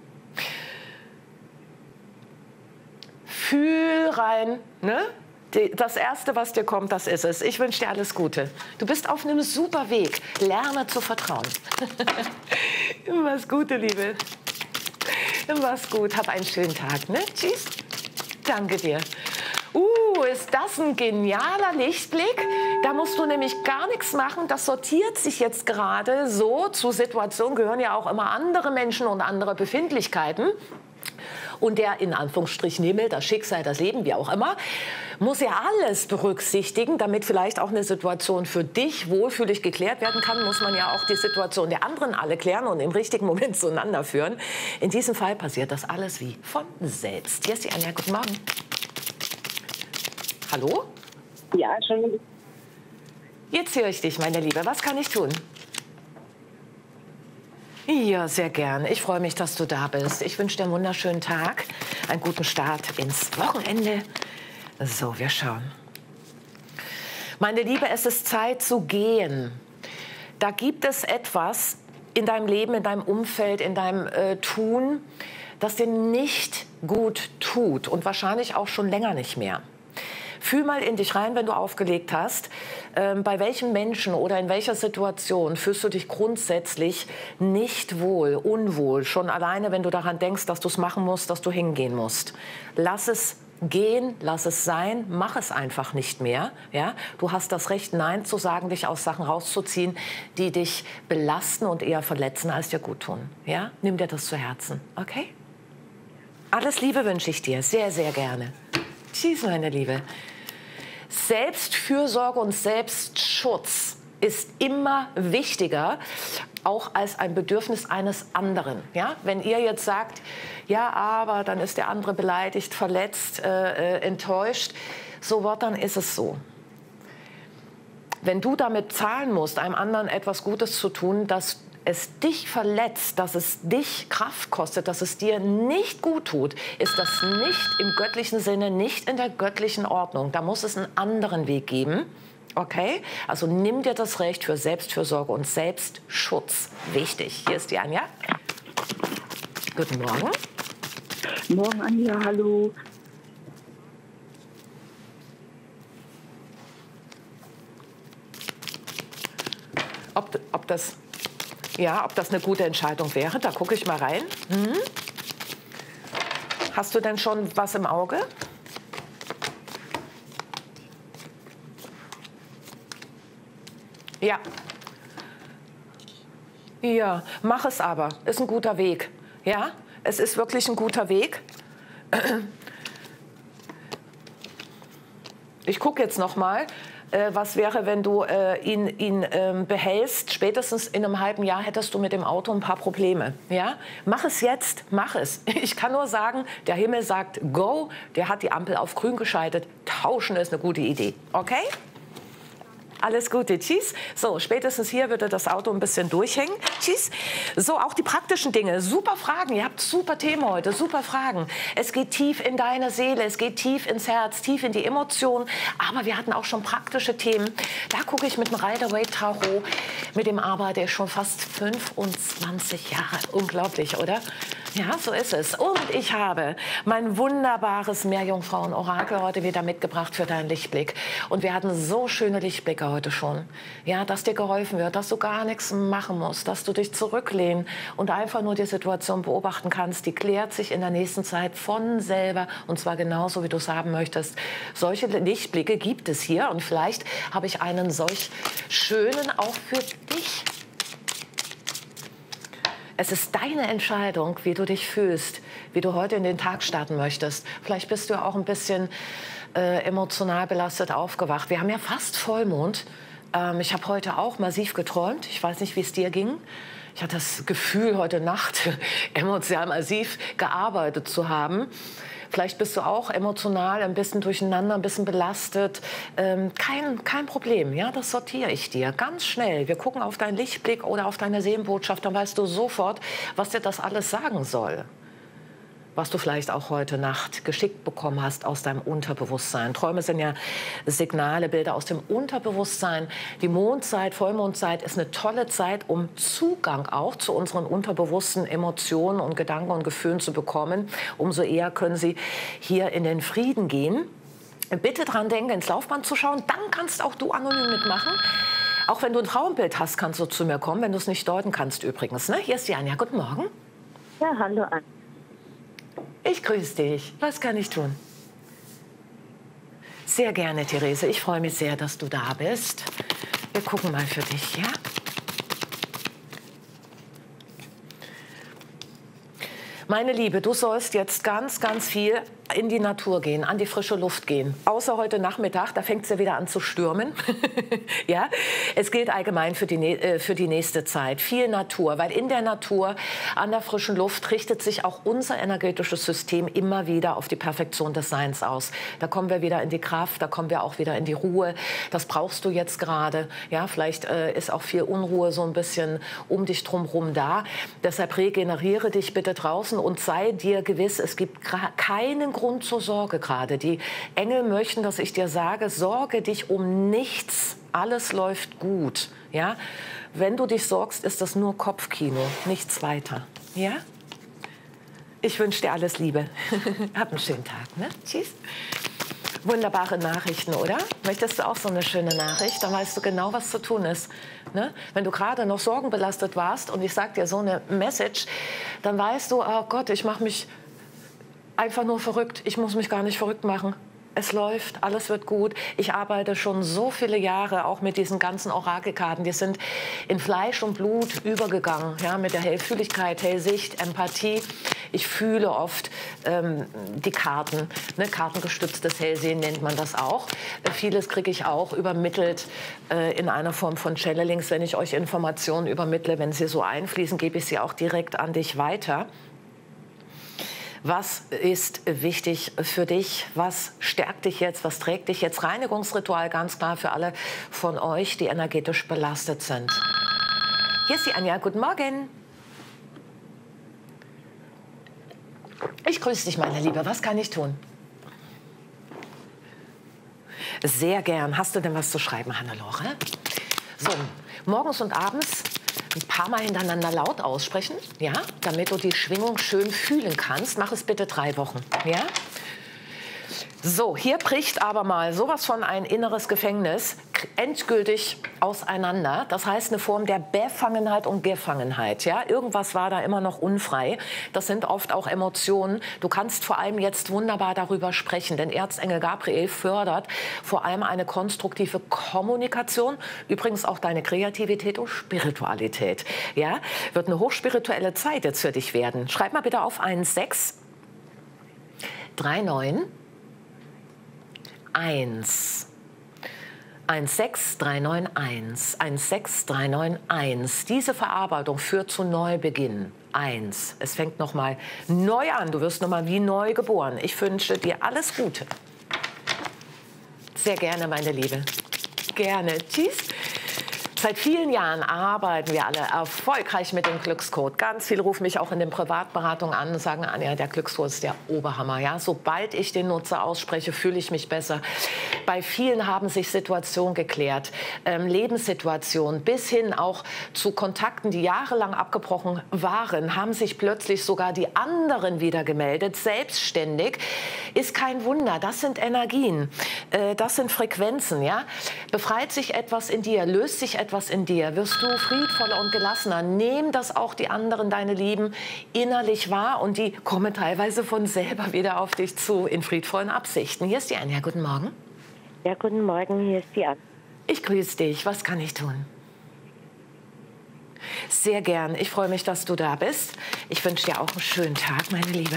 [SPEAKER 2] Fühl rein, ne? Das Erste, was dir kommt, das ist es. Ich wünsche dir alles Gute. Du bist auf einem super Weg. Lerne zu vertrauen. Mach's Gute, Liebe. Mach's gut. Hab einen schönen Tag. Ne? Tschüss. Danke dir. Ist das ein genialer Lichtblick? Da musst du nämlich gar nichts machen. Das sortiert sich jetzt gerade so. Zu Situationen gehören ja auch immer andere Menschen und andere Befindlichkeiten. Und der, in Anführungsstrichen, Himmel, das Schicksal, das Leben, wie auch immer, muss ja alles berücksichtigen, damit vielleicht auch eine Situation für dich wohlfühlig geklärt werden kann, muss man ja auch die Situation der anderen alle klären und im richtigen Moment zueinander führen. In diesem Fall passiert das alles wie von selbst. Hier ist die Anja. Guten Morgen. Hallo?
[SPEAKER 9] Ja, schon.
[SPEAKER 2] Jetzt höre ich dich, meine Liebe. Was kann ich tun? Ja, sehr gern. Ich freue mich, dass du da bist. Ich wünsche dir einen wunderschönen Tag, einen guten Start ins Wochenende. So, wir schauen. Meine Liebe, es ist Zeit zu gehen. Da gibt es etwas in deinem Leben, in deinem Umfeld, in deinem Tun, das dir nicht gut tut und wahrscheinlich auch schon länger nicht mehr. Fühl mal in dich rein, wenn du aufgelegt hast. Bei welchem Menschen oder in welcher Situation fühlst du dich grundsätzlich nicht wohl, unwohl? Schon alleine, wenn du daran denkst, dass du es machen musst, dass du hingehen musst. Lass es gehen, lass es sein, mach es einfach nicht mehr. Ja? Du hast das Recht, Nein zu sagen, dich aus Sachen rauszuziehen, die dich belasten und eher verletzen, als dir gut tun. Ja? Nimm dir das zu Herzen, okay? Alles Liebe wünsche ich dir, sehr, sehr gerne. Tschüss, meine Liebe. Selbstfürsorge und Selbstschutz ist immer wichtiger, auch als ein Bedürfnis eines anderen. Ja? Wenn ihr jetzt sagt, ja, aber dann ist der andere beleidigt, verletzt, enttäuscht, so wird, dann ist es so. Wenn du damit zahlen musst, einem anderen etwas Gutes zu tun, dass es dich verletzt, dass es dich Kraft kostet, dass es dir nicht gut tut, ist das nicht im göttlichen Sinne, nicht in der göttlichen Ordnung. Da muss es einen anderen Weg geben. Okay? Also nimm dir das Recht für Selbstfürsorge und Selbstschutz. Wichtig. Hier ist die Anja. Guten Morgen.
[SPEAKER 3] Morgen, Anja. Hallo.
[SPEAKER 2] Ob das eine gute Entscheidung wäre, da gucke ich mal rein. Hast du denn schon was im Auge? Ja. Ja, mach es aber. Ist ein guter Weg. Ja, es ist wirklich ein guter Weg. Ich gucke jetzt noch mal. Was wäre, wenn du ihn behältst? Spätestens in einem halben Jahr hättest du mit dem Auto ein paar Probleme. Ja? Mach es jetzt, mach es. Ich kann nur sagen, der Himmel sagt Go, der hat die Ampel auf grün geschaltet. Tauschen ist eine gute Idee. Okay? Alles Gute, tschüss. So, spätestens hier würde das Auto ein bisschen durchhängen. Tschüss. So, auch die praktischen Dinge. Super Fragen. Ihr habt super Themen heute, super Fragen. Es geht tief in deine Seele, es geht tief ins Herz, tief in die Emotionen. Aber wir hatten auch schon praktische Themen. Da gucke ich mit dem Rider-Waite-Tarot. Mit dem arbeite ich schon fast 25 Jahre. Unglaublich, oder? Ja, so ist es. Und ich habe mein wunderbares Meerjungfrauen-Orakel heute wieder mitgebracht für deinen Lichtblick. Und wir hatten so schöne Lichtblicke heute schon. Ja, dass dir geholfen wird, dass du gar nichts machen musst, dass du dich zurücklehnen und einfach nur die Situation beobachten kannst. Die klärt sich in der nächsten Zeit von selber und zwar genauso, wie du es haben möchtest. Solche Lichtblicke gibt es hier und vielleicht habe ich einen solch schönen auch für dich. Es ist deine Entscheidung, wie du dich fühlst, wie du heute in den Tag starten möchtest. Vielleicht bist du auch ein bisschen emotional belastet aufgewacht. Wir haben ja fast Vollmond. Ich habe heute auch massiv geträumt. Ich weiß nicht, wie es dir ging. Ich hatte das Gefühl, heute Nacht emotional massiv gearbeitet zu haben. Vielleicht bist du auch emotional ein bisschen durcheinander, ein bisschen belastet. Kein Problem, ja, das sortiere ich dir ganz schnell. Wir gucken auf deinen Lichtblick oder auf deine Seelenbotschaft, dann weißt du sofort, was dir das alles sagen soll. Was du vielleicht auch heute Nacht geschickt bekommen hast aus deinem Unterbewusstsein. Träume sind ja Signale, Bilder aus dem Unterbewusstsein. Die Mondzeit, Vollmondzeit ist eine tolle Zeit, um Zugang auch zu unseren unterbewussten Emotionen und Gedanken und Gefühlen zu bekommen. Umso eher können sie hier in den Frieden gehen. Bitte dran denken, ins Laufband zu schauen. Dann kannst auch du anonym mitmachen. Auch wenn du ein Traumbild hast, kannst du zu mir kommen, wenn du es nicht deuten kannst übrigens. Ne? Hier ist die Anja. Guten Morgen.
[SPEAKER 4] Ja, hallo Anja.
[SPEAKER 2] Ich grüße dich. Was kann ich tun? Sehr gerne, Therese. Ich freue mich sehr, dass du da bist. Wir gucken mal für dich, ja? Meine Liebe, du sollst jetzt ganz, ganz viel in die Natur gehen, an die frische Luft gehen. Außer heute Nachmittag, da fängt es ja wieder an zu stürmen. Ja? Es gilt allgemein für die nächste Zeit. Viel Natur, weil in der Natur, an der frischen Luft, richtet sich auch unser energetisches System immer wieder auf die Perfektion des Seins aus. Da kommen wir wieder in die Kraft, da kommen wir auch wieder in die Ruhe. Das brauchst du jetzt gerade. Ja? Vielleicht ist auch viel Unruhe so ein bisschen um dich drumherum da. Deshalb regeneriere dich bitte draußen und sei dir gewiss, es gibt keinen Grund zur Sorge gerade. Die Engel möchten, dass ich dir sage, sorge dich um nichts. Alles läuft gut. Ja? Wenn du dich sorgst, ist das nur Kopfkino, nichts weiter. Ja? Ich wünsche dir alles Liebe. Hab einen schönen Tag. Ne? Tschüss. Wunderbare Nachrichten, oder? Möchtest du auch so eine schöne Nachricht? Dann weißt du genau, was zu tun ist. Ne? Wenn du gerade noch sorgenbelastet warst und ich sage dir so eine Message, dann weißt du, oh Gott, ich mache mich einfach nur verrückt. Ich muss mich gar nicht verrückt machen. Es läuft, alles wird gut. Ich arbeite schon so viele Jahre auch mit diesen ganzen Orakelkarten. Die sind in Fleisch und Blut übergegangen, ja, mit der Hellfühligkeit, Hellsicht, Empathie. Ich fühle oft die Karten, ne, kartengestütztes Hellsehen nennt man das auch. Vieles kriege ich auch übermittelt in einer Form von Channelings. Wenn ich euch Informationen übermittle, wenn sie so einfließen, gebe ich sie auch direkt an dich weiter. Was ist wichtig für dich? Was stärkt dich jetzt? Was trägt dich jetzt? Reinigungsritual ganz klar für alle von euch, die energetisch belastet sind. Hier ist die Anja. Guten Morgen. Ich grüße dich, meine Liebe. Was kann ich tun? Sehr gern. Hast du denn was zu schreiben, Hannelore? So, morgens und abends ein paar Mal hintereinander laut aussprechen, ja, damit du die Schwingung schön fühlen kannst. Mach es bitte 3 Wochen, ja. So, hier bricht aber mal sowas von ein inneres Gefängnis endgültig auseinander. Das heißt eine Form der Befangenheit und Gefangenheit. Ja? Irgendwas war da immer noch unfrei. Das sind oft auch Emotionen. Du kannst vor allem jetzt wunderbar darüber sprechen, denn Erzengel Gabriel fördert vor allem eine konstruktive Kommunikation. Übrigens auch deine Kreativität und Spiritualität. Ja? Wird eine hochspirituelle Zeit jetzt für dich werden. Schreib mal bitte auf 1639 1. 16391, 16391. Diese Verarbeitung führt zu Neubeginn. 1. Es fängt nochmal neu an. Du wirst nochmal wie neu geboren. Ich wünsche dir alles Gute. Sehr gerne, meine Liebe. Gerne. Tschüss. Seit vielen Jahren arbeiten wir alle erfolgreich mit dem Glückscode. Ganz viele rufen mich auch in den Privatberatungen an und sagen, Anja, der Glückscode ist der Oberhammer. Ja? Sobald ich den Nutzer ausspreche, fühle ich mich besser. Bei vielen haben sich Situationen geklärt, Lebenssituationen, bis hin auch zu Kontakten, die jahrelang abgebrochen waren, haben sich plötzlich sogar die anderen wieder gemeldet, selbstständig. Ist kein Wunder, das sind Energien, das sind Frequenzen. Ja? Befreit sich etwas in dir, löst sich etwas in dir, wirst du friedvoller und gelassener. Nehmen das auch die anderen, deine Lieben, innerlich wahr und die kommen teilweise von selber wieder auf dich zu in friedvollen Absichten. Hier ist die Anja. Guten Morgen.
[SPEAKER 9] Ja, guten Morgen. Hier ist die Anja.
[SPEAKER 2] Ich grüße dich. Was kann ich tun? Sehr gern. Ich freue mich, dass du da bist. Ich wünsche dir auch einen schönen Tag, meine Liebe.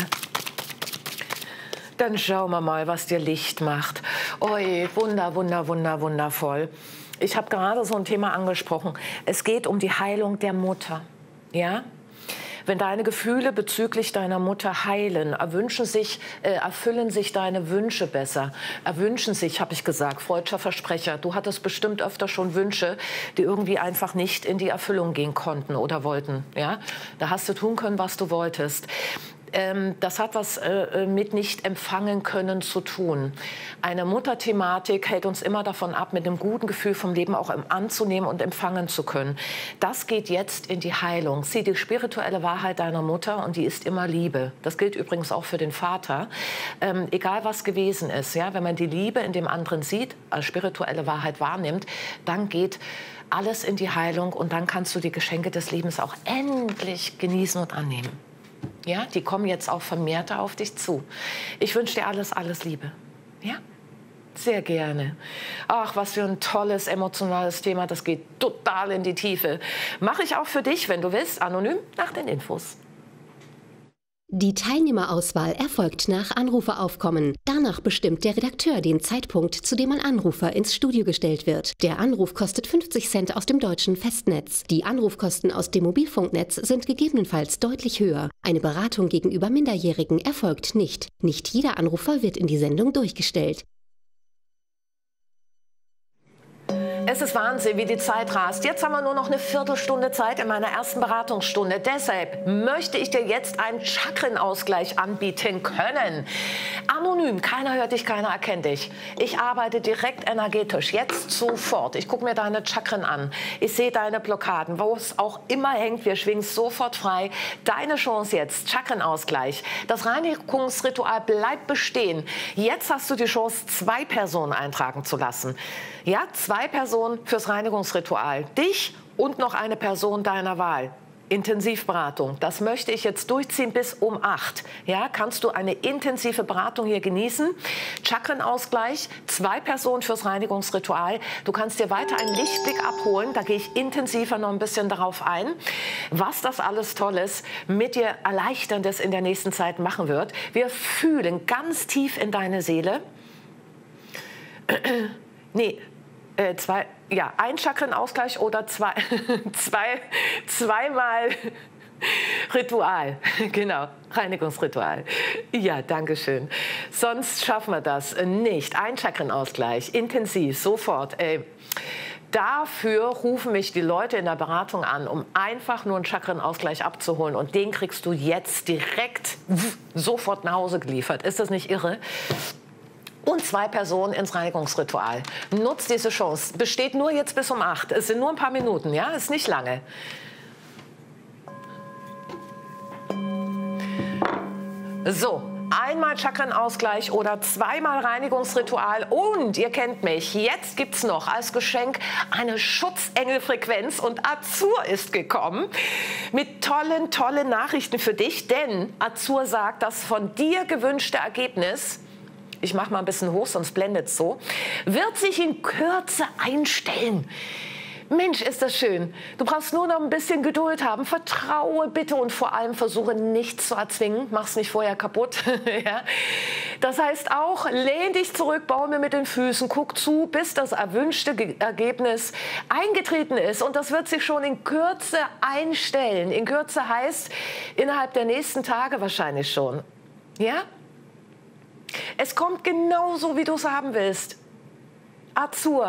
[SPEAKER 2] Dann schauen wir mal, was dir Licht macht. Oi, wundervoll. Ich habe gerade so ein Thema angesprochen. Es geht um die Heilung der Mutter. Ja? Wenn deine Gefühle bezüglich deiner Mutter heilen, erfüllen sich deine Wünsche besser. Erwünschen sich, habe ich gesagt, freudscher Versprecher. Du hattest bestimmt öfter schon Wünsche, die irgendwie einfach nicht in die Erfüllung gehen konnten oder wollten. Ja? Da hast du tun können, was du wolltest. Das hat was mit nicht empfangen können zu tun. Eine Mutterthematik hält uns immer davon ab, mit einem guten Gefühl vom Leben auch anzunehmen und empfangen zu können. Das geht jetzt in die Heilung. Sieh die spirituelle Wahrheit deiner Mutter und die ist immer Liebe. Das gilt übrigens auch für den Vater. Egal was gewesen ist, ja, wenn man die Liebe in dem anderen sieht, als spirituelle Wahrheit wahrnimmt, dann geht alles in die Heilung und dann kannst du die Geschenke des Lebens auch endlich genießen und annehmen. Ja, die kommen jetzt auch vermehrter auf dich zu. Ich wünsche dir alles Liebe. Ja, sehr gerne. Ach, was für ein tolles, emotionales Thema. Das geht total in die Tiefe. Mache ich auch für dich, wenn du willst, anonym nach den Infos.
[SPEAKER 1] Die Teilnehmerauswahl erfolgt nach Anruferaufkommen. Danach bestimmt der Redakteur den Zeitpunkt, zu dem ein Anrufer ins Studio gestellt wird. Der Anruf kostet 50 Cent aus dem deutschen Festnetz. Die Anrufkosten aus dem Mobilfunknetz sind gegebenenfalls deutlich höher. Eine Beratung gegenüber Minderjährigen erfolgt nicht. Nicht jeder Anrufer wird in die Sendung durchgestellt.
[SPEAKER 2] Es ist Wahnsinn, wie die Zeit rast. Jetzt haben wir nur noch eine Viertelstunde Zeit in meiner ersten Beratungsstunde. Deshalb möchte ich dir jetzt einen Chakrenausgleich anbieten können. Anonym, keiner hört dich, keiner erkennt dich. Ich arbeite direkt energetisch, jetzt sofort. Ich gucke mir deine Chakren an. Ich sehe deine Blockaden, wo es auch immer hängt. Wir schwingen sofort frei. Deine Chance jetzt, Chakrenausgleich. Das Reinigungsritual bleibt bestehen. Jetzt hast du die Chance, 2 Personen eintragen zu lassen. Ja, 2 Personen fürs Reinigungsritual. Dich und noch eine Person deiner Wahl. Intensivberatung. Das möchte ich jetzt durchziehen bis um 8. Ja, kannst du eine intensive Beratung hier genießen. Chakrenausgleich, 2 Personen fürs Reinigungsritual. Du kannst dir weiter einen Lichtblick abholen. Da gehe ich intensiver noch ein bisschen darauf ein, was das alles Tolles mit dir Erleichterndes in der nächsten Zeit machen wird. Wir fühlen ganz tief in deine Seele. Nee. Ein Chakrenausgleich oder zweimal Ritual. Genau, Reinigungsritual. Ja, danke schön. Sonst schaffen wir das nicht. Ein Chakrenausgleich, intensiv, sofort. Dafür rufen mich die Leute in der Beratung an, um einfach nur einen Chakrenausgleich abzuholen. Und den kriegst du jetzt direkt sofort nach Hause geliefert. Ist das nicht irre? Und 2 Personen ins Reinigungsritual. Nutzt diese Chance. Besteht nur jetzt bis um 8. Es sind nur ein paar Minuten, ja? Ist nicht lange. So, einmal Chakrenausgleich oder 2-mal Reinigungsritual. Und ihr kennt mich, jetzt gibt es noch als Geschenk eine Schutzengelfrequenz. Und Azur ist gekommen mit tollen Nachrichten für dich. Denn Azur sagt, das von dir gewünschte Ergebnis, ich mache mal ein bisschen hoch, sonst blendet es so, wird sich in Kürze einstellen. Mensch, ist das schön. Du brauchst nur noch ein bisschen Geduld haben. Vertraue bitte und vor allem versuche nichts zu erzwingen. Mach's nicht vorher kaputt. Ja. Das heißt auch, lehn dich zurück, baume mit den Füßen, guck zu, bis das erwünschte Ergebnis eingetreten ist. Und das wird sich schon in Kürze einstellen. In Kürze heißt innerhalb der nächsten Tage wahrscheinlich schon. Ja? Es kommt genauso, wie du es haben willst. Azur,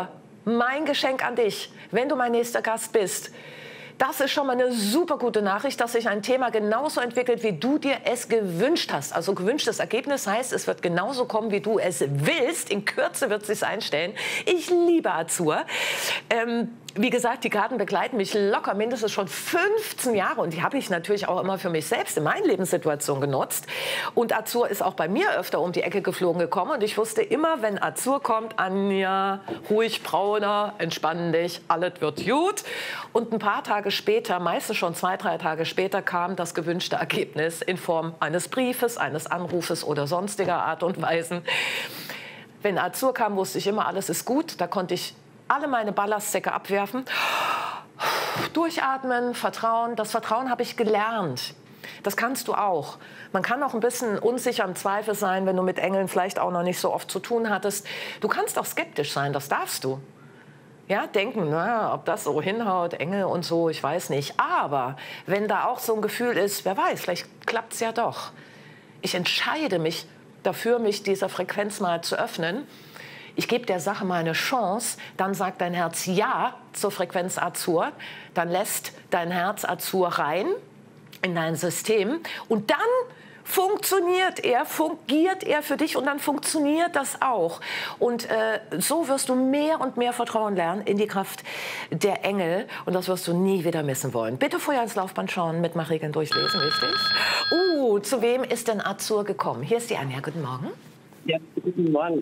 [SPEAKER 2] mein Geschenk an dich, wenn du mein nächster Gast bist. Das ist schon mal eine super gute Nachricht, dass sich ein Thema genauso entwickelt, wie du dir es gewünscht hast. Also gewünschtes Ergebnis heißt, es wird genauso kommen, wie du es willst. In Kürze wird es sich einstellen. Ich liebe Azur. Wie gesagt, die Karten begleiten mich locker mindestens schon 15 Jahre. Und die habe ich natürlich auch immer für mich selbst in meinen Lebenssituationen genutzt. Und Azur ist auch bei mir öfter um die Ecke geflogen gekommen. Und ich wusste immer, wenn Azur kommt, Anja, ruhig brauner, entspann dich, alles wird gut. Und ein paar Tage später, meistens schon 2, 3 Tage später, kam das gewünschte Ergebnis in Form eines Briefes, eines Anrufes oder sonstiger Art und Weisen. Wenn Azur kam, wusste ich immer, alles ist gut. Da konnte ich alle meine Ballastsäcke abwerfen, durchatmen, Vertrauen. Das Vertrauen habe ich gelernt. Das kannst du auch. Man kann auch ein bisschen unsicher im Zweifel sein, wenn du mit Engeln vielleicht auch noch nicht so oft zu tun hattest. Du kannst auch skeptisch sein, das darfst du. Ja, denken, na, ob das so hinhaut, Engel und so, ich weiß nicht. Aber wenn da auch so ein Gefühl ist, wer weiß, vielleicht klappt es ja doch. Ich entscheide mich dafür, mich dieser Frequenz mal zu öffnen. Ich gebe der Sache mal eine Chance, dann sagt dein Herz Ja zur Frequenz Azur, dann lässt dein Herz Azur rein in dein System und dann fungiert er für dich und dann funktioniert das auch. Und so wirst du mehr und mehr Vertrauen lernen in die Kraft der Engel und das wirst du nie wieder missen wollen. Bitte vorher ins Laufband schauen, mit Regeln durchlesen, richtig? Zu wem ist denn Azur gekommen? Hier ist die Anja, guten Morgen.
[SPEAKER 10] Ja, guten Morgen.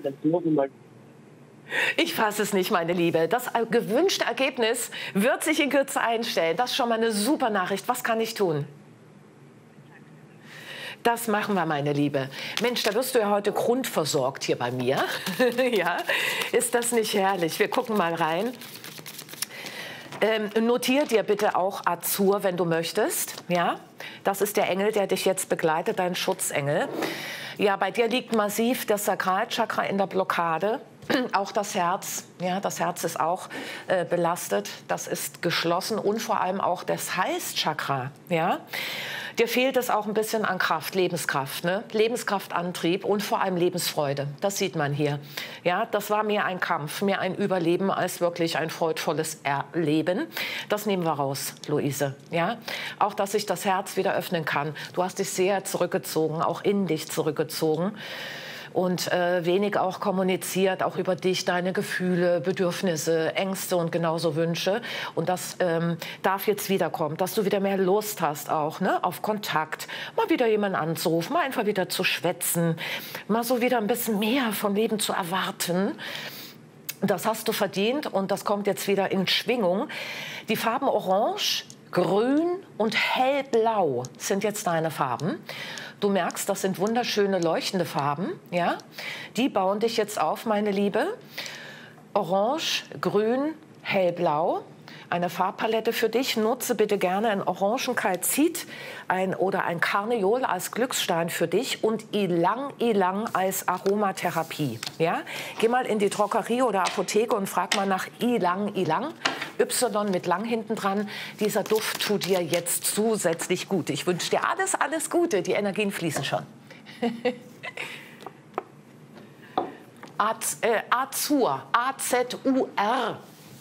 [SPEAKER 2] Ich fasse es nicht, meine Liebe. Das gewünschte Ergebnis wird sich in Kürze einstellen. Das ist schon mal eine super Nachricht. Was kann ich tun? Das machen wir, meine Liebe. Mensch, da wirst du ja heute grundversorgt hier bei mir. Ja, ist das nicht herrlich? Wir gucken mal rein. Notier dir bitte auch Azur, wenn du möchtest. Ja, das ist der Engel, der dich jetzt begleitet, dein Schutzengel. Ja, bei dir liegt massiv das Sakralchakra in der Blockade. Auch das Herz, ja, das Herz ist auch belastet, das ist geschlossen und vor allem auch das Halschakra, ja. Dir fehlt es auch ein bisschen an Kraft, Lebenskraft, ne? Lebenskraft, Antrieb und vor allem Lebensfreude. Das sieht man hier. Ja, das war mehr ein Kampf, mehr ein Überleben als wirklich ein freudvolles Erleben. Das nehmen wir raus, Luise. Ja, auch, dass sich das Herz wieder öffnen kann. Du hast dich sehr zurückgezogen, auch in dich zurückgezogen. Und wenig auch kommuniziert, auch über dich, deine Gefühle, Bedürfnisse, Ängste und genauso Wünsche. Und das darf jetzt wiederkommen, dass du wieder mehr Lust hast auch, ne, auf Kontakt, mal wieder jemanden anzurufen, mal einfach wieder zu schwätzen, mal so wieder ein bisschen mehr vom Leben zu erwarten. Das hast du verdient und das kommt jetzt wieder in Schwingung. Die Farben Orange, Grün und Hellblau sind jetzt deine Farben. Du merkst, das sind wunderschöne leuchtende Farben. Ja? Die bauen dich jetzt auf, meine Liebe. Orange, Grün, Hellblau. Eine Farbpalette für dich. Nutze bitte gerne ein Orangenkalzit oder ein Karneol als Glücksstein für dich und Ylang Ylang als Aromatherapie. Ja? Geh mal in die Drogerie oder Apotheke und frag mal nach Ylang Ylang. Y mit lang hinten dran. Dieser Duft tut dir jetzt zusätzlich gut. Ich wünsche dir alles, alles Gute. Die Energien fließen schon. Azur. A-Z-U-R.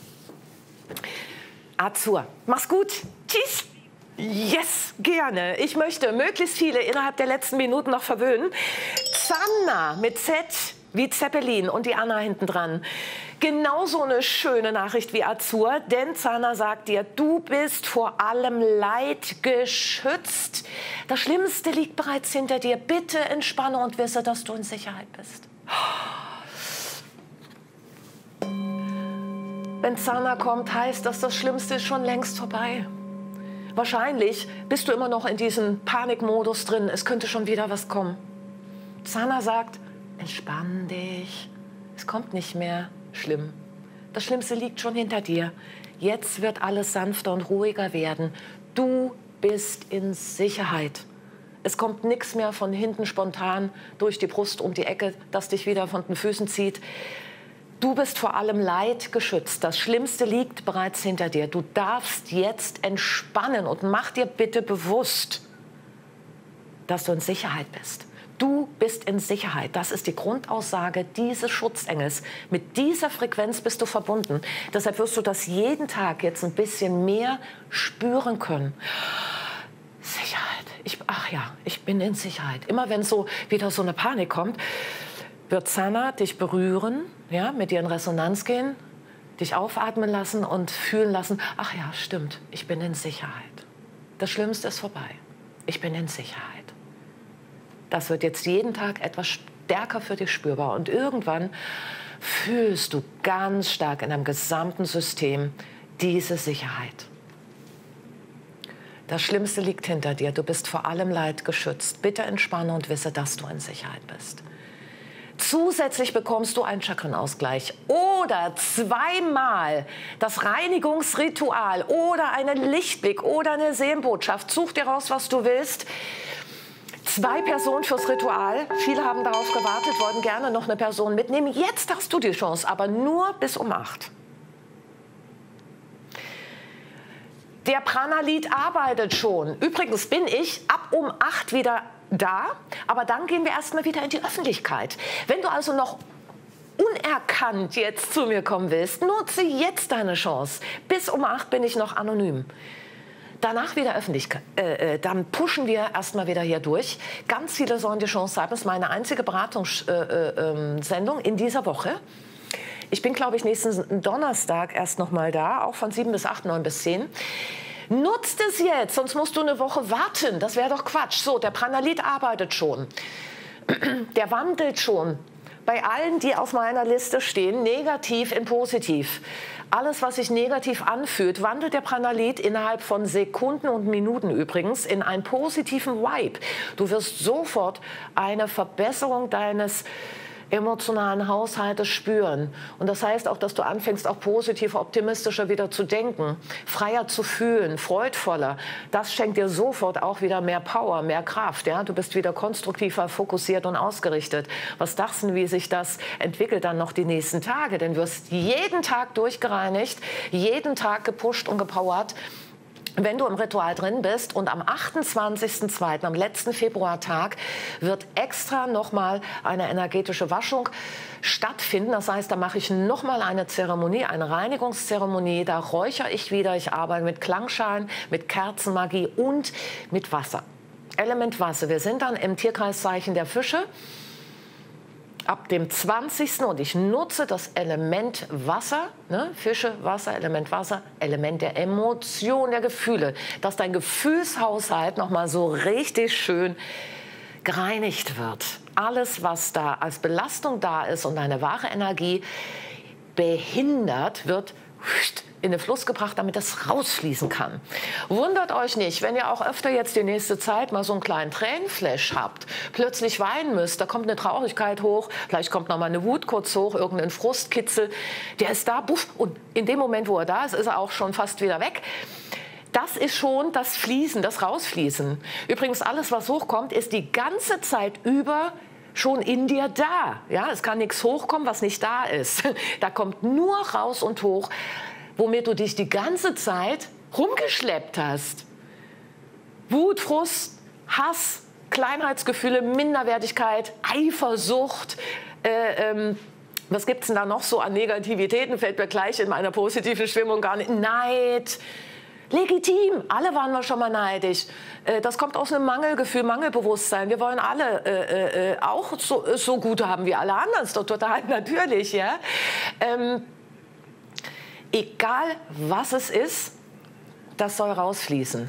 [SPEAKER 2] Azur. Mach's gut. Tschüss. Yes, gerne. Ich möchte möglichst viele innerhalb der letzten Minuten noch verwöhnen. Zanna mit Z wie Zeppelin und die Anna hinten dran. Genauso eine schöne Nachricht wie Azur, denn Zanna sagt dir, du bist vor allem Leid geschützt. Das Schlimmste liegt bereits hinter dir. Bitte entspanne und wisse, dass du in Sicherheit bist. Wenn Zanna kommt, heißt das, das Schlimmste ist schon längst vorbei. Wahrscheinlich bist du immer noch in diesem Panikmodus drin. Es könnte schon wieder was kommen. Zanna sagt, entspann dich. Es kommt nicht mehr schlimm. Das Schlimmste liegt schon hinter dir. Jetzt wird alles sanfter und ruhiger werden. Du bist in Sicherheit. Es kommt nichts mehr von hinten spontan durch die Brust um die Ecke, das dich wieder von den Füßen zieht. Du bist vor allem Leid geschützt. Das Schlimmste liegt bereits hinter dir. Du darfst jetzt entspannen und mach dir bitte bewusst, dass du in Sicherheit bist. Du bist in Sicherheit. Das ist die Grundaussage dieses Schutzengels. Mit dieser Frequenz bist du verbunden. Deshalb wirst du das jeden Tag jetzt ein bisschen mehr spüren können. Sicherheit. Ach ja, ich bin in Sicherheit. Immer wenn so wieder so eine Panik kommt, wird Sanna dich berühren, ja, mit dir in Resonanz gehen, dich aufatmen lassen und fühlen lassen. Ach ja, stimmt, ich bin in Sicherheit. Das Schlimmste ist vorbei. Ich bin in Sicherheit. Das wird jetzt jeden Tag etwas stärker für dich spürbar. Und irgendwann fühlst du ganz stark in deinem gesamten System diese Sicherheit. Das Schlimmste liegt hinter dir. Du bist vor allem Leid geschützt. Bitte entspanne und wisse, dass du in Sicherheit bist. Zusätzlich bekommst du einen Chakrenausgleich oder zweimal das Reinigungsritual oder einen Lichtblick oder eine Seelenbotschaft. Such dir raus, was du willst. 2 Personen fürs Ritual. Viele haben darauf gewartet, wollten gerne noch eine Person mitnehmen. Jetzt hast du die Chance, aber nur bis um 8. Der Pranalit arbeitet schon. Übrigens bin ich ab um 8 wieder da, aber dann gehen wir erstmal wieder in die Öffentlichkeit. Wenn du also noch unerkannt jetzt zu mir kommen willst, nutze jetzt deine Chance. Bis um 8 bin ich noch anonym. Danach wieder Öffentlichkeit. Dann pushen wir erstmal wieder hier durch. Ganz viele sollen die Chance haben. Das ist meine einzige Beratungssendung in dieser Woche. Ich bin, glaube ich, nächsten Donnerstag erst noch mal da, auch von 7 bis 8, 9 bis 10. Nutzt es jetzt, sonst musst du eine Woche warten. Das wäre doch Quatsch. So, der Pranalit arbeitet schon. Der wandelt schon. Bei allen, die auf meiner Liste stehen, negativ in positiv. Alles, was sich negativ anfühlt, wandelt der Pranalit innerhalb von Sekunden und Minuten übrigens in einen positiven Vibe. Du wirst sofort eine Verbesserung deines emotionalen Haushaltes spüren. Und das heißt auch, dass du anfängst, auch positiver, optimistischer wieder zu denken, freier zu fühlen, freudvoller. Das schenkt dir sofort auch wieder mehr Power, mehr Kraft. Ja? Du bist wieder konstruktiver, fokussiert und ausgerichtet. Was dachtest du, wie sich das entwickelt dann noch die nächsten Tage? Denn du wirst jeden Tag durchgereinigt, jeden Tag gepusht und gepowert. Wenn du im Ritual drin bist und am 28.02., am letzten Februartag, wird extra nochmal eine energetische Waschung stattfinden. Das heißt, da mache ich nochmal eine Zeremonie, eine Reinigungszeremonie. Da räuchere ich wieder. Ich arbeite mit Klangschalen, mit Kerzenmagie und mit Wasser. Element Wasser. Wir sind dann im Tierkreiszeichen der Fische. Ab dem 20. und ich nutze das Element Wasser, ne? Fische, Wasser, Element Wasser, Element der Emotion, der Gefühle, dass dein Gefühlshaushalt nochmal so richtig schön gereinigt wird. Alles, was da als Belastung da ist und deine wahre Energie behindert, wird in den Fluss gebracht, damit das rausfließen kann. Wundert euch nicht, wenn ihr auch öfter jetzt die nächste Zeit mal so einen kleinen Tränenflash habt, plötzlich weinen müsst, da kommt eine Traurigkeit hoch, vielleicht kommt noch mal eine Wut kurz hoch, irgendein Frustkitzel, der ist da, buff, und in dem Moment, wo er da ist, ist er auch schon fast wieder weg. Das ist schon das Fließen, das Rausfließen. Übrigens, alles, was hochkommt, ist die ganze Zeit über schon in dir da. Ja, es kann nichts hochkommen, was nicht da ist. Da kommt nur raus und hoch, womit du dich die ganze Zeit rumgeschleppt hast. Wut, Frust, Hass, Kleinheitsgefühle, Minderwertigkeit, Eifersucht. Was gibt es denn da noch so an Negativitäten? Fällt mir gleich in meiner positiven Stimmung gar nicht. Neid. Legitim, alle waren wir schon mal neidisch. Das kommt aus einem Mangelgefühl, Mangelbewusstsein. Wir wollen alle auch so gut haben wie alle anderen. Das ist doch total natürlich. Ja? Egal, was es ist, das soll rausfließen.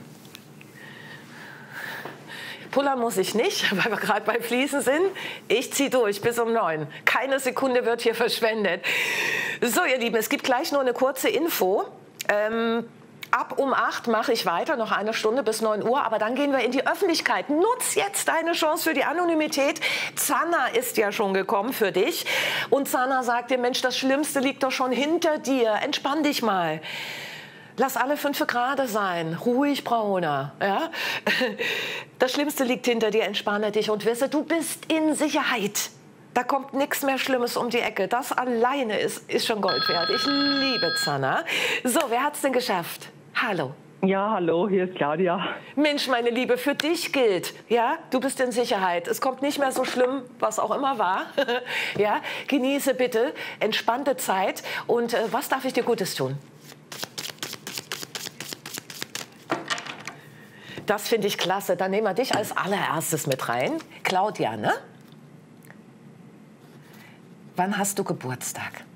[SPEAKER 2] Pullern muss ich nicht, weil wir gerade bei Fließen sind. Ich ziehe durch bis um 9. Keine Sekunde wird hier verschwendet. So, ihr Lieben, es gibt gleich nur eine kurze Info. Ab um 8 mache ich weiter, noch eine Stunde bis 9 Uhr, aber dann gehen wir in die Öffentlichkeit. Nutz jetzt deine Chance für die Anonymität. Zana ist ja schon gekommen für dich. Und Zana sagt dir, Mensch, das Schlimmste liegt doch schon hinter dir. Entspann dich mal. Lass alle 5 Grad sein. Ruhig, Brauna. Ja? Das Schlimmste liegt hinter dir. Entspanne dich und wisse, du bist in Sicherheit. Da kommt nichts mehr Schlimmes um die Ecke. Das alleine ist schon Gold wert. Ich liebe Zana. So, wer hat's denn geschafft? Hallo.
[SPEAKER 10] Ja, hallo, hier ist Claudia.
[SPEAKER 2] Mensch, meine Liebe, für dich gilt, ja, du bist in Sicherheit. Es kommt nicht mehr so schlimm, was auch immer war. Ja, genieße bitte entspannte Zeit. Und was darf ich dir Gutes tun? Das finde ich klasse. Dann nehmen wir dich als allererstes mit rein. Claudia, ne? Wann hast du Geburtstag?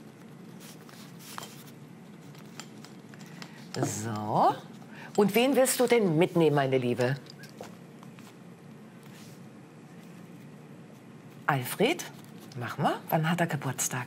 [SPEAKER 2] So. Und wen willst du denn mitnehmen, meine Liebe? Alfred? Mach mal. Wann hat er Geburtstag?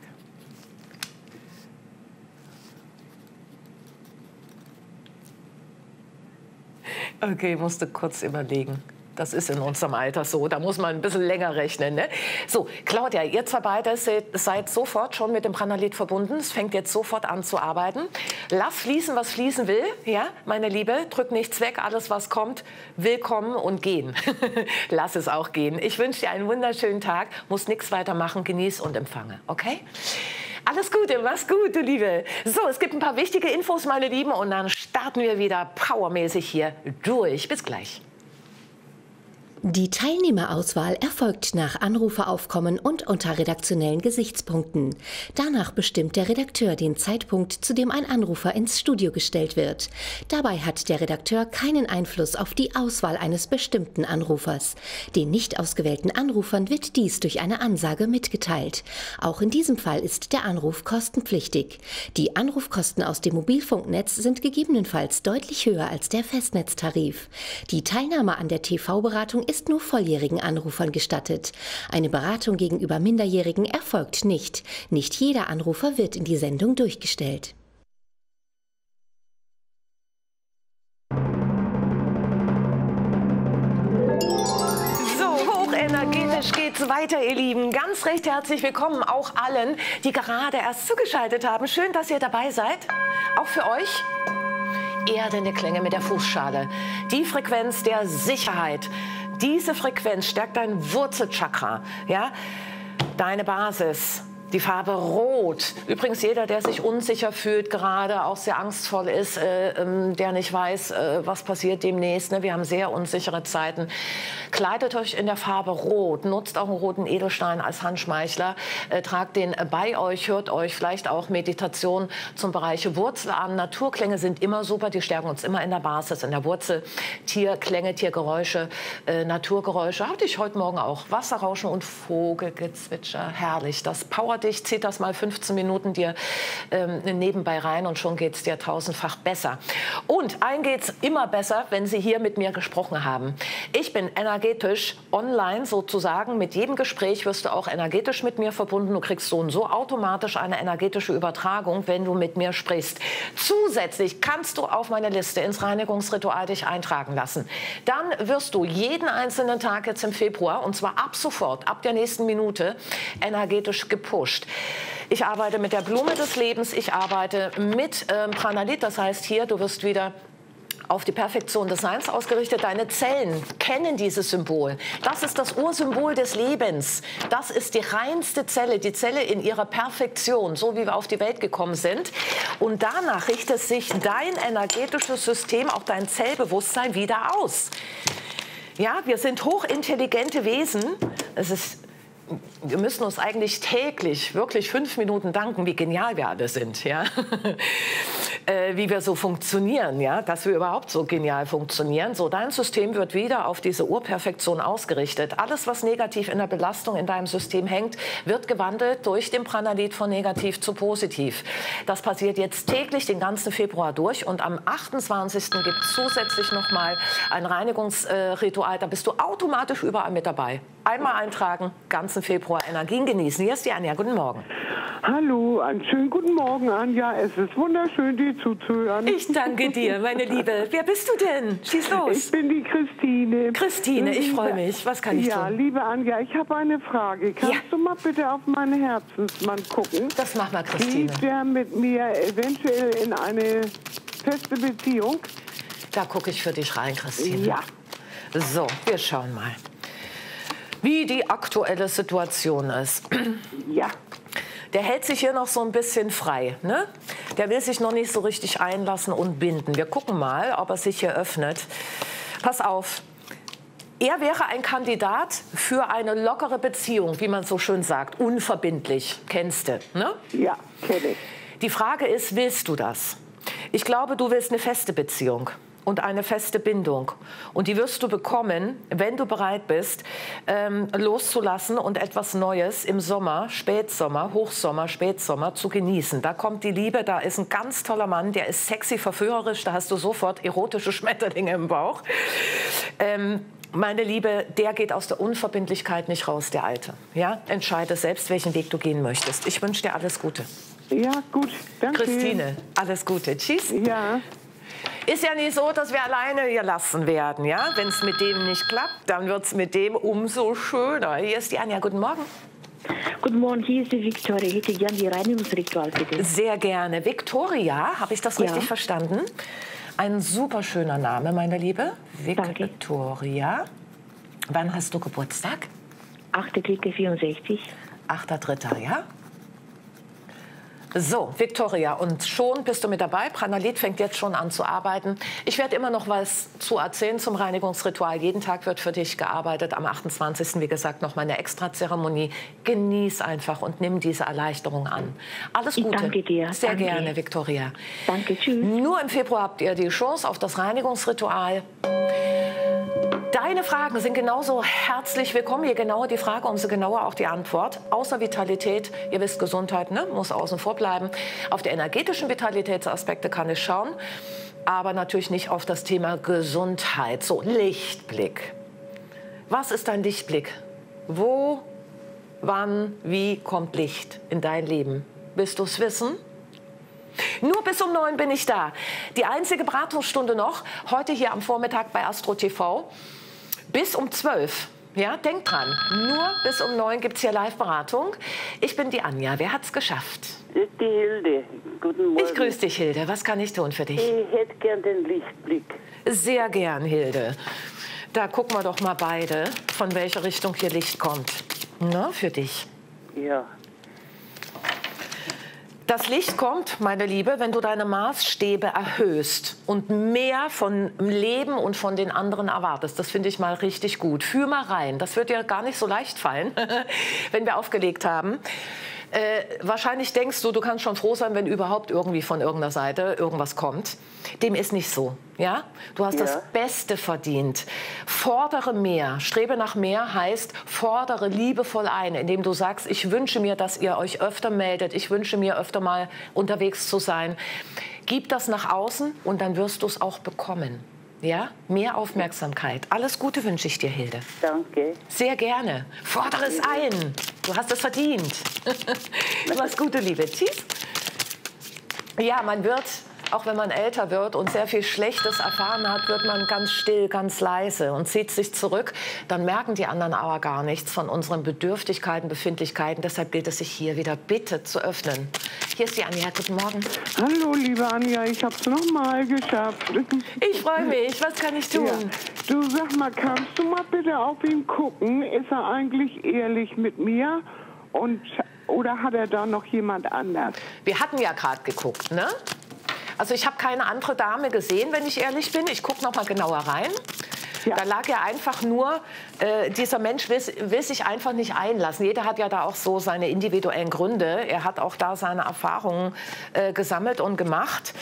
[SPEAKER 2] Okay, musst du kurz überlegen. Das ist in unserem Alter so, da muss man ein bisschen länger rechnen. Ne? So, Claudia, ihr zwei beide seid sofort schon mit dem Pranalit verbunden. Es fängt jetzt sofort an zu arbeiten. Lass fließen, was fließen will. Ja, meine Liebe, drück nichts weg. Alles, was kommt, will kommen und gehen. Lass es auch gehen. Ich wünsche dir einen wunderschönen Tag. Muss nichts weiter machen. Genieß und empfange. Okay? Alles Gute, mach's gut, du Liebe. So, es gibt ein paar wichtige Infos, meine Lieben. Und dann starten wir wieder powermäßig hier durch. Bis gleich.
[SPEAKER 1] Die Teilnehmerauswahl erfolgt nach Anruferaufkommen und unter redaktionellen Gesichtspunkten. Danach bestimmt der Redakteur den Zeitpunkt, zu dem ein Anrufer ins Studio gestellt wird. Dabei hat der Redakteur keinen Einfluss auf die Auswahl eines bestimmten Anrufers. Den nicht ausgewählten Anrufern wird dies durch eine Ansage mitgeteilt. Auch in diesem Fall ist der Anruf kostenpflichtig. Die Anrufkosten aus dem Mobilfunknetz sind gegebenenfalls deutlich höher als der Festnetztarif. Die Teilnahme an der TV-Beratung ist nur volljährigen Anrufern gestattet. Eine Beratung gegenüber Minderjährigen erfolgt nicht. Nicht jeder Anrufer wird in die Sendung durchgestellt.
[SPEAKER 2] So, hochenergetisch geht's weiter, ihr Lieben. Ganz recht herzlich willkommen auch allen, die gerade erst zugeschaltet haben. Schön, dass ihr dabei seid. Auch für euch. Erdende Klänge mit der Fußschale. Die Frequenz der Sicherheit. Diese Frequenz stärkt dein Wurzelchakra, ja? Deine Basis. Die Farbe Rot. Übrigens jeder, der sich unsicher fühlt, gerade auch sehr angstvoll ist, der nicht weiß, was passiert demnächst. Ne? Wir haben sehr unsichere Zeiten. Kleidet euch in der Farbe Rot. Nutzt auch einen roten Edelstein als Handschmeichler. Tragt den bei euch. Hört euch vielleicht auch Meditation zum Bereich Wurzel an. Naturklänge sind immer super. Die stärken uns immer in der Basis, in der Wurzel. Tierklänge, Tiergeräusche, Naturgeräusche. Hatte ich heute Morgen auch. Wasserrauschen und Vogelgezwitscher. Herrlich. Das powert dich, zieh das mal 15 Minuten dir nebenbei rein und schon geht es dir tausendfach besser. Und allen geht es immer besser, wenn Sie hier mit mir gesprochen haben. Ich bin energetisch online sozusagen. Mit jedem Gespräch wirst du auch energetisch mit mir verbunden. Du kriegst so und so automatisch eine energetische Übertragung, wenn du mit mir sprichst. Zusätzlich kannst du auf meine Liste ins Reinigungsritual dich eintragen lassen. Dann wirst du jeden einzelnen Tag jetzt im Februar, und zwar ab sofort, ab der nächsten Minute, energetisch gepusht. Ich arbeite mit der Blume des Lebens, ich arbeite mit Pranalit, das heißt hier, du wirst wieder auf die Perfektion des Seins ausgerichtet. Deine Zellen kennen dieses Symbol. Das ist das Ursymbol des Lebens. Das ist die reinste Zelle, die Zelle in ihrer Perfektion, so wie wir auf die Welt gekommen sind. Und danach richtet sich dein energetisches System, auch dein Zellbewusstsein wieder aus. Ja, wir sind hochintelligente Wesen. Wir müssen uns eigentlich täglich wirklich 5 Minuten danken, wie genial wir alle sind, ja? Wie wir so funktionieren, ja? Dass wir überhaupt so genial funktionieren. So, dein System wird wieder auf diese Urperfektion ausgerichtet. Alles, was negativ in der Belastung in deinem System hängt, wird gewandelt durch den Pranalit von negativ zu positiv. Das passiert jetzt täglich den ganzen Februar durch und am 28. gibt es zusätzlich nochmal ein Reinigungsritual. Da bist du automatisch überall mit dabei. Einmal eintragen, ganzen Februar Energien genießen. Hier ist die Anja. Guten Morgen.
[SPEAKER 11] Hallo, einen schönen guten Morgen, Anja. Es ist wunderschön, dir zuzuhören.
[SPEAKER 2] Ich danke dir, meine Liebe. Wer bist du denn? Schieß los.
[SPEAKER 11] Ich bin die Christine.
[SPEAKER 2] Christine, ich freue mich. Was kann ich tun?
[SPEAKER 11] Ja, liebe Anja, ich habe eine Frage. Kannst du mal bitte auf meinen Herzensmann gucken?
[SPEAKER 2] Das mach mal, Christine.
[SPEAKER 11] Geht der mit mir eventuell in eine feste Beziehung?
[SPEAKER 2] Da gucke ich für dich rein, Christine.
[SPEAKER 11] Ja.
[SPEAKER 2] So, wir schauen mal, wie die aktuelle Situation ist.
[SPEAKER 11] Ja.
[SPEAKER 2] Der hält sich hier noch so ein bisschen frei. Ne? Der will sich noch nicht so richtig einlassen und binden. Wir gucken mal, ob er sich hier öffnet. Pass auf. Er wäre ein Kandidat für eine lockere Beziehung, wie man so schön sagt. Unverbindlich. Kennst du, ne?
[SPEAKER 11] Ja, kenne ich.
[SPEAKER 2] Die Frage ist, willst du das? Ich glaube, du willst eine feste Beziehung und eine feste Bindung. Und die wirst du bekommen, wenn du bereit bist, loszulassen und etwas Neues im Sommer, Spätsommer, Hochsommer, Spätsommer zu genießen. Da kommt die Liebe, da ist ein ganz toller Mann, der ist sexy, verführerisch, da hast du sofort erotische Schmetterlinge im Bauch. Meine Liebe, der geht aus der Unverbindlichkeit nicht raus, der Alte. Ja? Entscheide selbst, welchen Weg du gehen möchtest. Ich wünsche dir alles Gute.
[SPEAKER 11] Ja, gut, danke.
[SPEAKER 2] Christine, alles Gute. Tschüss.
[SPEAKER 11] Ja.
[SPEAKER 2] Ist ja nicht so, dass wir alleine gelassen werden. Ja? Wenn es mit dem nicht klappt, dann wird es mit dem umso schöner. Hier ist die Anja. Guten Morgen.
[SPEAKER 12] Guten Morgen, hier ist die Viktoria. Ich hätte gerne die Reinigungsritual, bitte.
[SPEAKER 2] Sehr gerne. Viktoria, habe ich das richtig verstanden? Ein super schöner Name, meine Liebe. Viktoria. Wann hast du Geburtstag?
[SPEAKER 12] 8.3.64.
[SPEAKER 2] 8.3., ja? So, Viktoria, und schon bist du mit dabei. Pranalit fängt jetzt schon an zu arbeiten. Ich werde immer noch was zu erzählen zum Reinigungsritual. Jeden Tag wird für dich gearbeitet. Am 28. wie gesagt noch mal eine Extrazeremonie. Genieß einfach und nimm diese Erleichterung an. Alles Gute.
[SPEAKER 12] Ich danke dir.
[SPEAKER 2] Sehr gerne, Viktoria.
[SPEAKER 12] Danke, tschüss.
[SPEAKER 2] Nur im Februar habt ihr die Chance auf das Reinigungsritual. Deine Fragen sind genauso herzlich willkommen. Je genauer die Frage, umso genauer auch die Antwort. Außer Vitalität, ihr wisst, Gesundheit, ne, muss außen vor bleiben. Auf die energetischen Vitalitätsaspekte kann ich schauen, aber natürlich nicht auf das Thema Gesundheit. So, Lichtblick. Was ist dein Lichtblick? Wo, wann, wie kommt Licht in dein Leben? Willst du es wissen? Nur bis um 9 bin ich da. Die einzige Beratungsstunde noch, heute hier am Vormittag bei Astro TV, bis um 12. Ja, denk dran, nur bis um 9 gibt es hier Live-Beratung. Ich bin die Anja. Wer hat's geschafft?
[SPEAKER 10] Die Hilde. Guten Morgen.
[SPEAKER 2] Ich grüße dich, Hilde. Was kann ich tun für dich?
[SPEAKER 10] Ich hätte gern den Lichtblick.
[SPEAKER 2] Sehr gern, Hilde. Da gucken wir doch mal beide, von welcher Richtung hier Licht kommt. Na, für dich.
[SPEAKER 10] Ja.
[SPEAKER 2] Das Licht kommt, meine Liebe, wenn du deine Maßstäbe erhöhst und mehr von Leben und von den anderen erwartest. Das finde ich mal richtig gut. Fühl mal rein. Das wird dir gar nicht so leicht fallen, wenn wir aufgelegt haben. Wahrscheinlich denkst du, du kannst schon froh sein, wenn überhaupt irgendwie von irgendeiner Seite irgendwas kommt. Dem ist nicht so. Ja? Du hast das Beste verdient. Fordere mehr. Strebe nach mehr heißt, fordere liebevoll ein, indem du sagst, ich wünsche mir, dass ihr euch öfter meldet. Ich wünsche mir, öfter mal unterwegs zu sein. Gib das nach außen und dann wirst du es auch bekommen. Ja? Mehr Aufmerksamkeit. Alles Gute wünsche ich dir, Hilde.
[SPEAKER 10] Danke.
[SPEAKER 2] Sehr gerne. Fordere es ein. Du hast es verdient. Mach's Gute, Liebe. Tschüss. Ja, man wird, auch wenn man älter wird und sehr viel Schlechtes erfahren hat, wird man ganz still, ganz leise und zieht sich zurück. Dann merken die anderen aber gar nichts von unseren Bedürftigkeiten, Befindlichkeiten. Deshalb gilt es, sich hier wieder bitte zu öffnen. Hier ist die Anja. Guten Morgen.
[SPEAKER 11] Hallo, liebe Anja. Ich habe es noch mal geschafft.
[SPEAKER 2] Ich freue mich. Was kann ich tun?
[SPEAKER 11] Ja. Du, sag mal, kannst du mal bitte auf ihn gucken? Ist er eigentlich ehrlich mit mir? Oder hat er da noch jemand anders?
[SPEAKER 2] Wir hatten ja gerade geguckt, ne? Also ich habe keine andere Dame gesehen, wenn ich ehrlich bin. Ich gucke noch mal genauer rein. Ja. Da lag ja einfach nur, dieser Mensch will sich einfach nicht einlassen. Jeder hat ja da auch so seine individuellen Gründe. Er hat auch da seine Erfahrungen gesammelt und gemacht.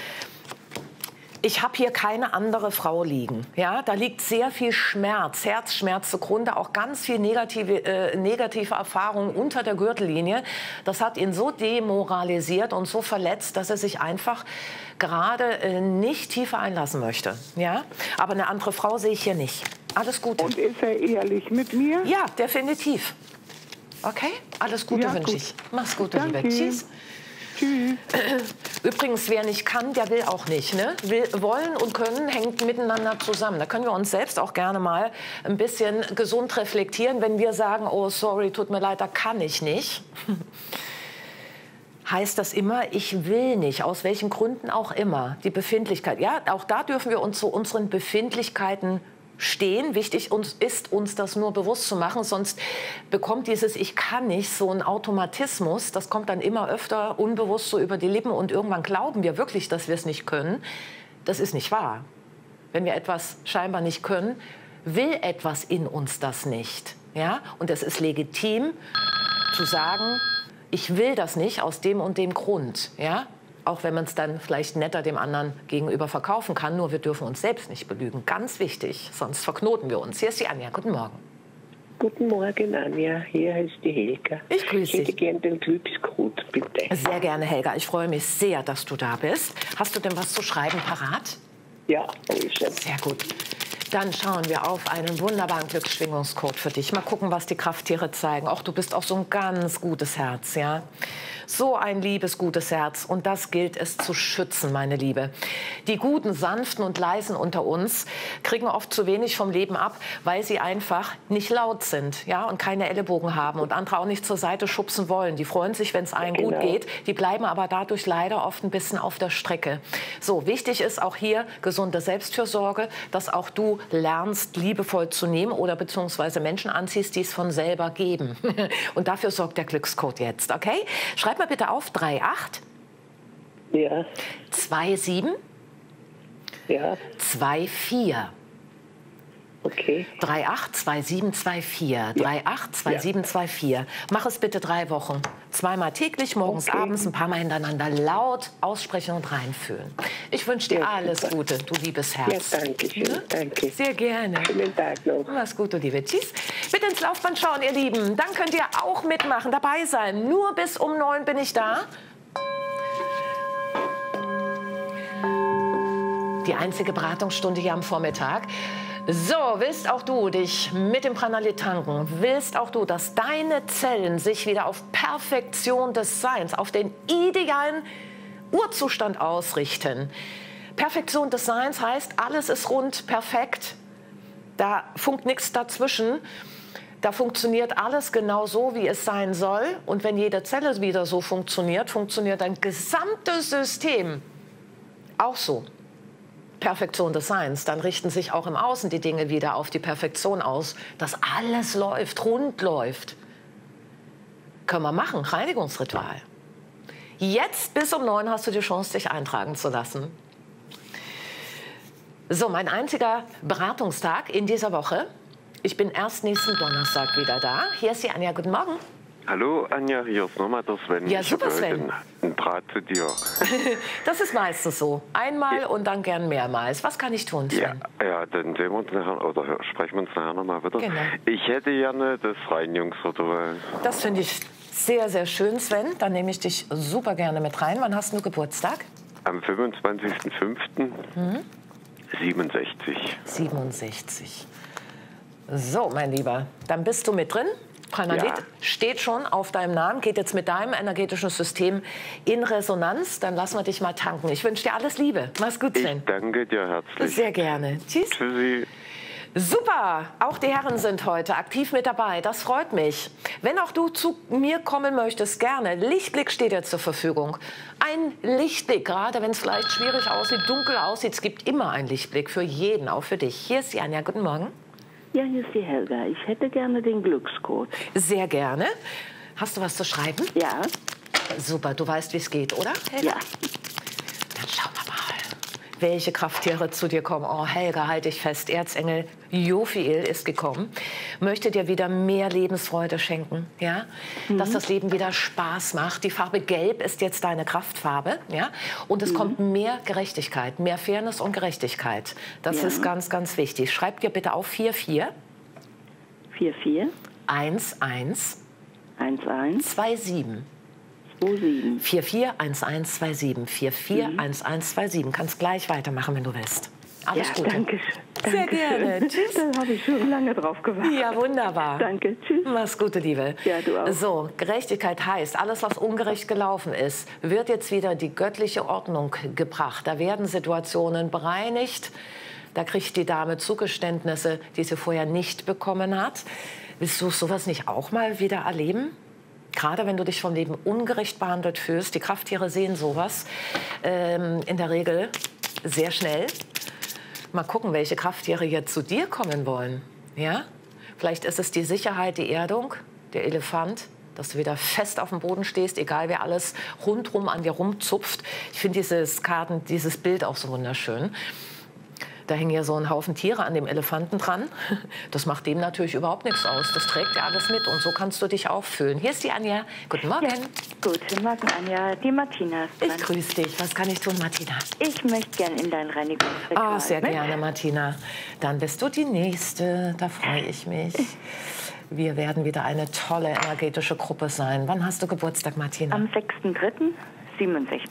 [SPEAKER 2] Ich habe hier keine andere Frau liegen. Ja? Da liegt sehr viel Schmerz, Herzschmerz zugrunde, auch ganz viel negative Erfahrungen unter der Gürtellinie. Das hat ihn so demoralisiert und so verletzt, dass er sich einfach gerade nicht tiefer einlassen möchte. Ja? Aber eine andere Frau sehe ich hier nicht. Alles Gute.
[SPEAKER 11] Und ist er ehrlich mit mir?
[SPEAKER 2] Ja, definitiv. Okay, alles Gute wünsche ich. Mach's gut, Liebe. Tschüss.
[SPEAKER 11] Tschüss.
[SPEAKER 2] Übrigens, wer nicht kann, der will auch nicht. Ne? Wollen und können hängt miteinander zusammen. Da können wir uns selbst auch gerne mal ein bisschen gesund reflektieren, wenn wir sagen, oh sorry, tut mir leid, da kann ich nicht. Heißt das immer, ich will nicht, aus welchen Gründen auch immer, die Befindlichkeit. Ja, auch da dürfen wir uns zu unseren Befindlichkeiten stehen. Wichtig ist uns das nur bewusst zu machen, sonst bekommt dieses Ich kann nicht so einen Automatismus. Das kommt dann immer öfter unbewusst so über die Lippen und irgendwann glauben wir wirklich, dass wir es nicht können. Das ist nicht wahr. Wenn wir etwas scheinbar nicht können, will etwas in uns das nicht. Ja? Und es ist legitim zu sagen, ich will das nicht aus dem und dem Grund. Ja? Auch wenn man es dann vielleicht netter dem anderen gegenüber verkaufen kann. Nur wir dürfen uns selbst nicht belügen. Ganz wichtig, sonst verknoten wir uns. Hier ist die Anja. Guten Morgen.
[SPEAKER 13] Guten Morgen, Anja. Hier ist die Helga.
[SPEAKER 2] Ich grüße dich.
[SPEAKER 13] Ich hätte gern den Glückscode, bitte.
[SPEAKER 2] Sehr gerne, Helga. Ich freue mich sehr, dass du da bist. Hast du denn was zu schreiben parat?
[SPEAKER 13] Ja, ist es.
[SPEAKER 2] Sehr gut. Dann schauen wir auf einen wunderbaren Glücksschwingungscode für dich. Mal gucken, was die Krafttiere zeigen. Auch du bist auch so ein ganz gutes Herz, ja? So ein liebes, gutes Herz. Und das gilt es zu schützen, meine Liebe. Die guten, sanften und leisen unter uns kriegen oft zu wenig vom Leben ab, weil sie einfach nicht laut sind, ja, und keine Ellenbogen haben und andere auch nicht zur Seite schubsen wollen. Die freuen sich, wenn es allen gut geht. Die bleiben aber dadurch leider oft ein bisschen auf der Strecke. So, wichtig ist auch hier gesunde Selbstfürsorge, dass auch du lernst, liebevoll zu nehmen oder beziehungsweise Menschen anziehst, die es von selber geben. Und dafür sorgt der Glückscode jetzt, okay? Schreib mal bitte auf 38
[SPEAKER 13] ja.
[SPEAKER 2] 27
[SPEAKER 13] ja.
[SPEAKER 2] 24.
[SPEAKER 13] Okay.
[SPEAKER 2] 382724. 382724. Mach es bitte 3 Wochen. 2-mal täglich, morgens, abends, ein paar Mal hintereinander laut aussprechen und reinfühlen. Ich wünsche dir alles Gute, du liebes Herz.
[SPEAKER 13] Ja, danke schön. Danke.
[SPEAKER 2] Sehr gerne.
[SPEAKER 13] Schönen Tag noch.
[SPEAKER 2] Mach's gut, du Liebe. Tschüss. Bitte ins Laufband schauen, ihr Lieben. Dann könnt ihr auch mitmachen, dabei sein. Nur bis um 9 bin ich da. Die einzige Beratungsstunde hier am Vormittag. So, willst auch du dich mit dem Pranalit tanken? Willst auch du, dass deine Zellen sich wieder auf Perfektion des Seins, auf den idealen Urzustand ausrichten? Perfektion des Seins heißt, alles ist rund, perfekt. Da funkt nichts dazwischen. Da funktioniert alles genau so, wie es sein soll. Und wenn jede Zelle wieder so funktioniert, funktioniert dein gesamtes System auch so. Perfektion des Seins, dann richten sich auch im Außen die Dinge wieder auf die Perfektion aus, dass alles läuft, rund läuft. Können wir machen, Reinigungsritual. Jetzt bis um 9 hast du die Chance, dich eintragen zu lassen. So, mein einziger Beratungstag in dieser Woche. Ich bin erst nächsten Donnerstag wieder da. Hier ist die Anja, guten Morgen.
[SPEAKER 8] Hallo Anja, hier ist nochmal der Sven.
[SPEAKER 2] Ja, super Sven.
[SPEAKER 8] Ein Draht zu dir.
[SPEAKER 2] Das ist meistens so. Einmal und dann gern mehrmals. Was kann ich tun, Sven?
[SPEAKER 8] Ja, dann sehen wir uns nachher, oder sprechen wir uns nachher nochmal wieder.
[SPEAKER 2] Genau.
[SPEAKER 8] Ich hätte gerne das Reinigungsritual.
[SPEAKER 2] Das finde ich sehr, sehr schön, Sven. Dann nehme ich dich super gerne mit rein. Wann hast du Geburtstag?
[SPEAKER 8] Am 25.05. 67.
[SPEAKER 2] 67. So, mein Lieber, dann bist du mit drin. Pranalit steht schon auf deinem Namen, geht jetzt mit deinem energetischen System in Resonanz. Dann lassen wir dich mal tanken. Ich wünsche dir alles Liebe. Mach's gut, Sven.
[SPEAKER 8] Ich danke dir herzlich.
[SPEAKER 2] Sehr gerne. Tschüss.
[SPEAKER 8] Tschüssi.
[SPEAKER 2] Super, auch die Herren sind heute aktiv mit dabei. Das freut mich. Wenn auch du zu mir kommen möchtest, gerne. Lichtblick steht dir zur Verfügung. Ein Lichtblick, gerade wenn es vielleicht schwierig aussieht, dunkel aussieht. Es gibt immer einen Lichtblick für jeden, auch für dich. Hier ist die Anja. Guten Morgen.
[SPEAKER 12] Ja, hier ist die Helga. Ich hätte gerne den Glückscode.
[SPEAKER 2] Sehr gerne. Hast du was zu schreiben?
[SPEAKER 12] Ja.
[SPEAKER 2] Super, du weißt, wie es geht, oder, Helga?
[SPEAKER 12] Ja.
[SPEAKER 2] Dann schauen wir mal, welche Krafttiere zu dir kommen. Oh, Helga, halt dich fest. Erzengel Jophiel ist gekommen, möchte dir wieder mehr Lebensfreude schenken, ja? Dass das Leben wieder Spaß macht. Die Farbe Gelb ist jetzt deine Kraftfarbe, ja? Und es kommt mehr Gerechtigkeit, mehr Fairness und Gerechtigkeit. Das ist ganz, ganz wichtig. Schreib dir bitte auf 44
[SPEAKER 12] 44
[SPEAKER 2] 11
[SPEAKER 12] 11
[SPEAKER 2] 27
[SPEAKER 12] 27
[SPEAKER 2] 441127 441127. Kannst gleich weitermachen, wenn du willst. Alles Gute.
[SPEAKER 12] Danke schön.
[SPEAKER 2] Sehr gerne. Tschüss.
[SPEAKER 12] Da habe ich schon lange drauf gewartet.
[SPEAKER 2] Ja, wunderbar.
[SPEAKER 12] Danke. Tschüss.
[SPEAKER 2] Mach's Gute, Liebe.
[SPEAKER 12] Ja, du auch.
[SPEAKER 2] So, Gerechtigkeit heißt, alles, was ungerecht gelaufen ist, wird jetzt wieder die göttliche Ordnung gebracht. Da werden Situationen bereinigt. Da kriegt die Dame Zugeständnisse, die sie vorher nicht bekommen hat. Willst du sowas nicht auch mal wieder erleben? Gerade wenn du dich vom Leben ungerecht behandelt fühlst. Die Krafttiere sehen sowas in der Regel sehr schnell. Mal gucken, welche Krafttiere jetzt zu dir kommen wollen. Ja? Vielleicht ist es die Sicherheit, die Erdung, der Elefant, dass du wieder fest auf dem Boden stehst, egal wer alles rundrum an dir rumzupft. Ich finde dieses Bild auch so wunderschön. Da hängen ja so ein Haufen Tiere an dem Elefanten dran. Das macht dem natürlich überhaupt nichts aus. Das trägt ja alles mit und so kannst du dich auch fühlen. Hier ist die Anja. Guten Morgen.
[SPEAKER 14] Ja, guten Morgen, Anja. Die Martina ist dran.
[SPEAKER 2] Ich grüße dich. Was kann ich tun, Martina?
[SPEAKER 14] Ich möchte gerne in dein Reinigungsritual.
[SPEAKER 2] Oh, sehr gerne, Martina. Dann bist du die Nächste. Da freue ich mich. Wir werden wieder eine tolle energetische Gruppe sein. Wann hast du Geburtstag, Martina?
[SPEAKER 14] Am 6.3.67.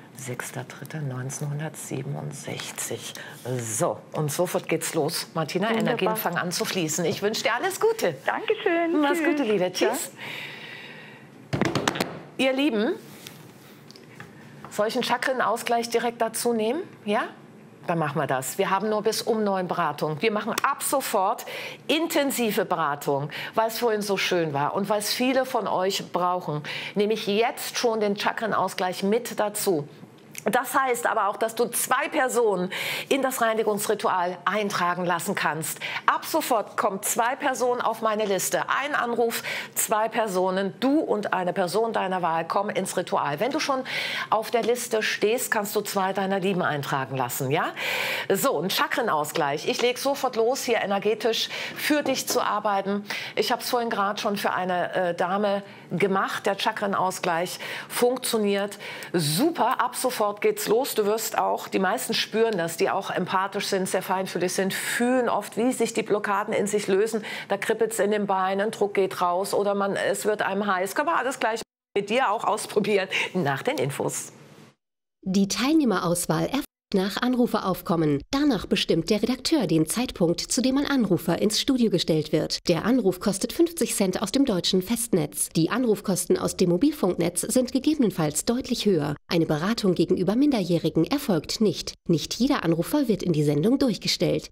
[SPEAKER 2] 6.3.1967. So, und sofort geht's los. Martina,
[SPEAKER 14] Wunderbar.
[SPEAKER 2] Energien fangen an zu fließen. Ich wünsche dir alles Gute.
[SPEAKER 14] Dankeschön.
[SPEAKER 2] Mach's Gute, Liebe. Tschüss. Ja. Ihr Lieben, soll ich einen Chakrenausgleich direkt dazu nehmen? Ja? Dann machen wir das. Wir haben nur bis um 9 Beratung. Wir machen ab sofort intensive Beratung, weil es vorhin so schön war und weil es viele von euch brauchen. Nehme ich jetzt schon den Chakrenausgleich mit dazu. Das heißt aber auch, dass du 2 Personen in das Reinigungsritual eintragen lassen kannst. Ab sofort kommen 2 Personen auf meine Liste. Ein Anruf, 2 Personen, du und eine Person deiner Wahl kommen ins Ritual. Wenn du schon auf der Liste stehst, kannst du 2 deiner Lieben eintragen lassen. Ja? So, ein Chakrenausgleich. Ich lege sofort los, hier energetisch für dich zu arbeiten. Ich habe es vorhin gerade schon für eine Dame gemacht. Der Chakrenausgleich funktioniert super. Ab sofort geht's los. Du wirst auch, die meisten spüren das, die auch empathisch sind, sehr feinfühlig sind, fühlen oft, wie sich die Blockaden in sich lösen. Da kribbelt es in den Beinen, Druck geht raus oder es wird einem heiß. Können wir alles gleich mit dir auch ausprobieren nach den Infos.
[SPEAKER 1] Die Teilnehmerauswahl erfolgt nach Anruferaufkommen. Danach bestimmt der Redakteur den Zeitpunkt, zu dem ein Anrufer ins Studio gestellt wird. Der Anruf kostet 50 Cent aus dem deutschen Festnetz. Die Anrufkosten aus dem Mobilfunknetz sind gegebenenfalls deutlich höher. Eine Beratung gegenüber Minderjährigen erfolgt nicht. Nicht jeder Anrufer wird in die Sendung durchgestellt.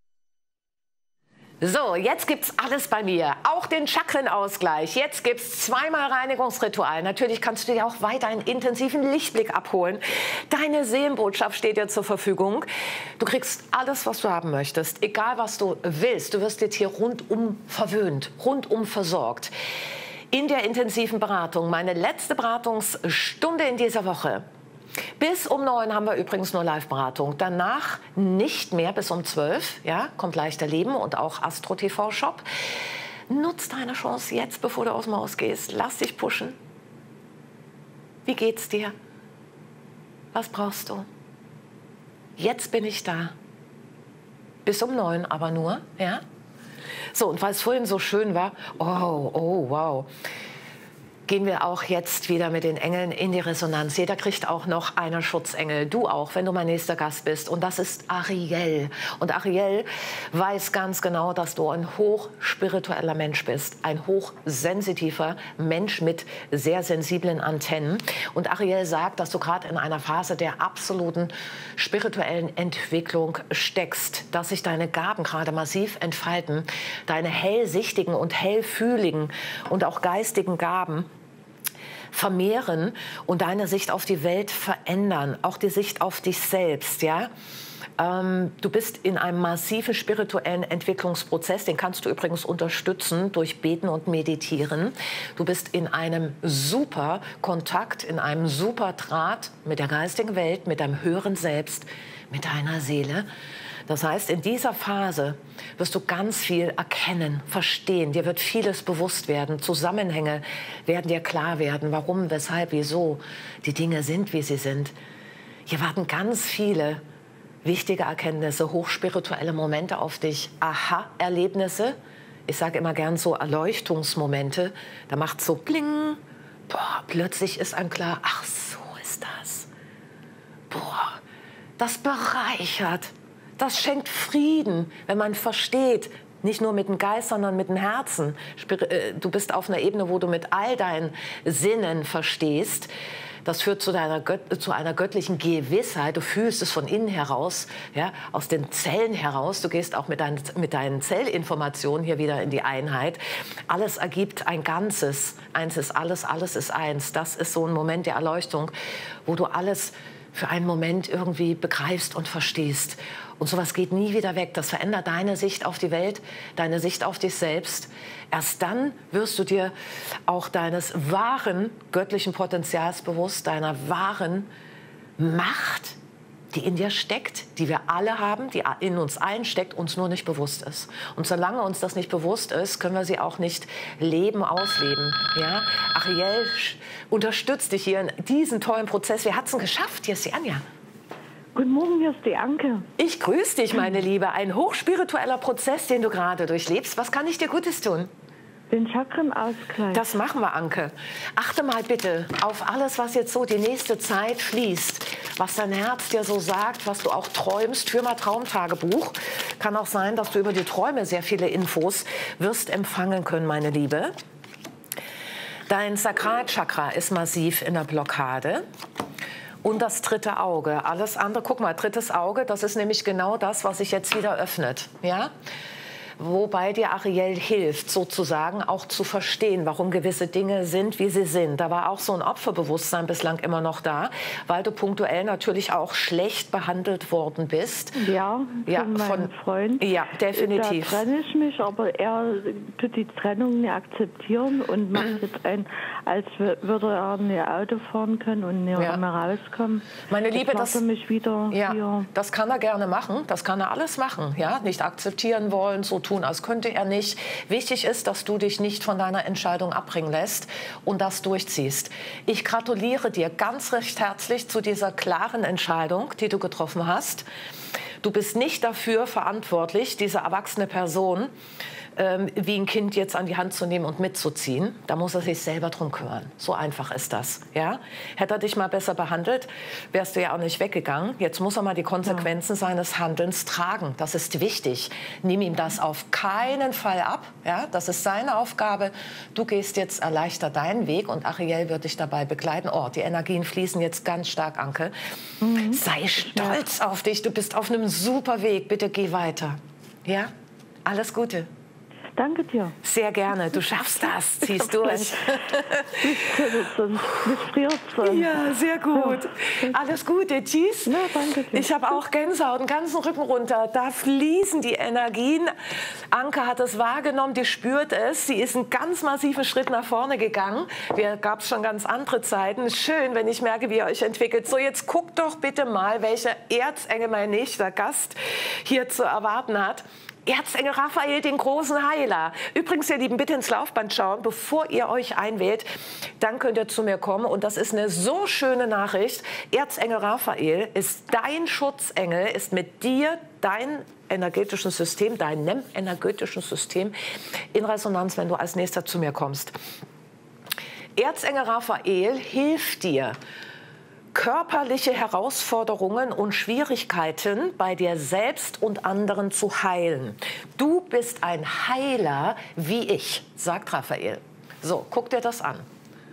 [SPEAKER 2] So, jetzt gibt's alles bei mir. Auch den Chakrenausgleich. Jetzt gibt's 2-mal Reinigungsritual. Natürlich kannst du dir auch weiter einen intensiven Lichtblick abholen. Deine Seelenbotschaft steht dir zur Verfügung. Du kriegst alles, was du haben möchtest. Egal, was du willst. Du wirst jetzt hier rundum verwöhnt, rundum versorgt. In der intensiven Beratung, meine letzte Beratungsstunde in dieser Woche. Bis um 9 haben wir übrigens nur Live-Beratung. Danach nicht mehr bis um 12. Ja, kommt leichter Leben und auch Astro TV Shop. Nutz deine Chance jetzt, bevor du aus dem Haus gehst. Lass dich pushen. Wie geht's dir? Was brauchst du? Jetzt bin ich da. Bis um 9 aber nur. Ja? So, und weil es vorhin so schön war, oh, wow. Gehen wir auch jetzt wieder mit den Engeln in die Resonanz. Jeder kriegt auch noch einen Schutzengel. Du auch, wenn du mein nächster Gast bist. Und das ist Ariel. Und Ariel weiß ganz genau, dass du ein hochspiritueller Mensch bist. Ein hochsensitiver Mensch mit sehr sensiblen Antennen. Und Ariel sagt, dass du gerade in einer Phase der absoluten spirituellen Entwicklung steckst. Dass sich deine Gaben gerade massiv entfalten. Deine hellsichtigen und hellfühligen und auch geistigen Gaben vermehren und deine Sicht auf die Welt verändern, auch die Sicht auf dich selbst, ja. Du bist in einem massiven spirituellen Entwicklungsprozess, den kannst du übrigens unterstützen durch Beten und Meditieren. Du bist in einem super Kontakt, in einem super Draht mit der geistigen Welt, mit deinem höheren Selbst, mit deiner Seele. Das heißt, in dieser Phase wirst du ganz viel erkennen, verstehen. Dir wird vieles bewusst werden. Zusammenhänge werden dir klar werden. Warum, weshalb, wieso die Dinge sind, wie sie sind. Hier warten ganz viele wichtige Erkenntnisse, hochspirituelle Momente auf dich. Aha-Erlebnisse. Ich sage immer gern so Erleuchtungsmomente. Da macht es so Kling. Boah, plötzlich ist einem klar, ach, so ist das. Boah, das bereichert. Das schenkt Frieden, wenn man versteht, nicht nur mit dem Geist, sondern mit dem Herzen. Du bist auf einer Ebene, wo du mit all deinen Sinnen verstehst. Das führt zu einer göttlichen Gewissheit. Du fühlst es von innen heraus, ja, aus den Zellen heraus. Du gehst auch mit deinen Zellinformationen hier wieder in die Einheit. Alles ergibt ein Ganzes. Eins ist alles, alles ist eins. Das ist so ein Moment der Erleuchtung, wo du alles für einen Moment irgendwie begreifst und verstehst. Und sowas geht nie wieder weg. Das verändert deine Sicht auf die Welt, deine Sicht auf dich selbst. Erst dann wirst du dir auch deines wahren göttlichen Potenzials bewusst, deiner wahren Macht, die in dir steckt, die wir alle haben, die in uns allen steckt, uns nur nicht bewusst ist. Und solange uns das nicht bewusst ist, können wir sie auch nicht leben, ausleben. Ja? Ariel unterstützt dich hier in diesem tollen Prozess. Wer hat es denn geschafft? Hier ist die Anja.
[SPEAKER 12] Guten Morgen, hier ist die Anke.
[SPEAKER 2] Ich grüße dich, meine Liebe. Ein hochspiritueller Prozess, den du gerade durchlebst. Was kann ich dir Gutes tun?
[SPEAKER 12] Den Chakrenausgleich.
[SPEAKER 2] Das machen wir, Anke. Achte mal bitte auf alles, was jetzt so die nächste Zeit fließt, was dein Herz dir so sagt, was du auch träumst. Führ mal Traumtagebuch. Kann auch sein, dass du über die Träume sehr viele Infos wirst empfangen können, meine Liebe. Dein Sakralchakra ist massiv in der Blockade. Und das dritte Auge. Alles andere, guck mal, drittes Auge, das ist nämlich genau das, was sich jetzt wieder öffnet. Ja? Wobei dir Ariel hilft, sozusagen auch zu verstehen, warum gewisse Dinge sind, wie sie sind. Da war auch so ein Opferbewusstsein bislang immer noch da, weil du punktuell natürlich auch schlecht behandelt worden bist.
[SPEAKER 12] Ja, von meinem Freund.
[SPEAKER 2] Ja, definitiv.
[SPEAKER 12] Da trenne ich mich, aber er tut die Trennung nicht akzeptieren und macht jetzt als würde er nicht Auto fahren können und nicht mehr rauskommen.
[SPEAKER 2] Meine Liebe,
[SPEAKER 12] mich wieder hier.
[SPEAKER 2] Das kann er gerne machen, das kann er alles machen. Ja? Nicht akzeptieren wollen, so tun, als könnte er nicht. Wichtig ist, dass du dich nicht von deiner Entscheidung abbringen lässt und das durchziehst. Ich gratuliere dir ganz recht herzlich zu dieser klaren Entscheidung, die du getroffen hast. Du bist nicht dafür verantwortlich, diese erwachsene Person wie ein Kind jetzt an die Hand zu nehmen und mitzuziehen. Da muss er sich selber drum kümmern. So einfach ist das. Ja? Hätte er dich mal besser behandelt, wärst du ja auch nicht weggegangen. Jetzt muss er mal die Konsequenzen seines Handelns tragen. Das ist wichtig. Nimm ihm das auf keinen Fall ab. Ja? Das ist seine Aufgabe. Du gehst jetzt erleichtert deinen Weg und Ariel wird dich dabei begleiten. Oh, die Energien fließen jetzt ganz stark, Anke. Sei stolz auf dich. Du bist auf einem super Weg. Bitte geh weiter. Ja? Alles Gute.
[SPEAKER 12] Danke dir.
[SPEAKER 2] Sehr gerne. Du schaffst das. Ziehst durch. Ja, sehr gut. Alles Gute. Tschüss.
[SPEAKER 12] Ja, danke dir.
[SPEAKER 2] Ich habe auch Gänsehaut, den ganzen Rücken runter. Da fließen die Energien. Anke hat es wahrgenommen, die spürt es. Sie ist einen ganz massiven Schritt nach vorne gegangen. Da gab es schon ganz andere Zeiten. Schön, wenn ich merke, wie ihr euch entwickelt. So, jetzt guckt doch bitte mal, welcher Erzengel mein nächster Gast hier zu erwarten hat. Erzengel Raphael, den großen Heiler. Übrigens, ihr Lieben, bitte ins Laufband schauen, bevor ihr euch einwählt. Dann könnt ihr zu mir kommen. Und das ist eine so schöne Nachricht. Erzengel Raphael ist dein Schutzengel, ist mit dir dein energetischen System, deinem energetischen System in Resonanz, wenn du als nächster zu mir kommst. Erzengel Raphael hilft dir, körperliche Herausforderungen und Schwierigkeiten bei dir selbst und anderen zu heilen. Du bist ein Heiler wie ich, sagt Raphael. So, guck dir das an.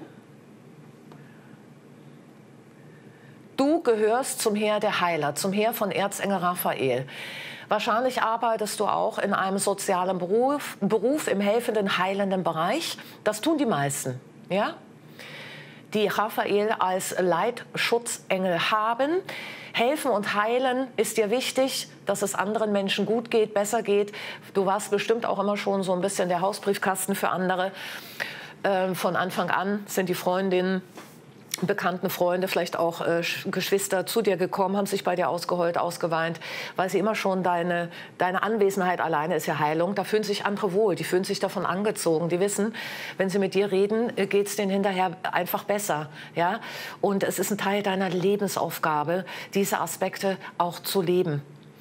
[SPEAKER 2] Du gehörst zum Heer der Heiler, zum Heer von Erzengel Raphael. Wahrscheinlich arbeitest du auch in einem sozialen Beruf im helfenden, heilenden Bereich. Das tun die meisten, ja? Die Raphael als Leitschutzengel haben. Helfen und heilen ist dir wichtig, dass es anderen Menschen gut geht, besser geht. Du warst bestimmt auch immer schon so ein bisschen der Hausbriefkasten für andere. Von Anfang an sind die Freundinnen, bekannten Freunde, vielleicht auch Geschwister zu dir gekommen, haben sich bei dir ausgeheult, ausgeweint, weil sie immer schon deine Anwesenheit alleine ist ja Heilung. Da fühlen sich andere wohl, die fühlen sich davon angezogen. Die wissen, wenn sie mit dir reden, geht es denen hinterher einfach besser. Ja? Und es ist ein Teil deiner Lebensaufgabe, diese Aspekte auch zu leben.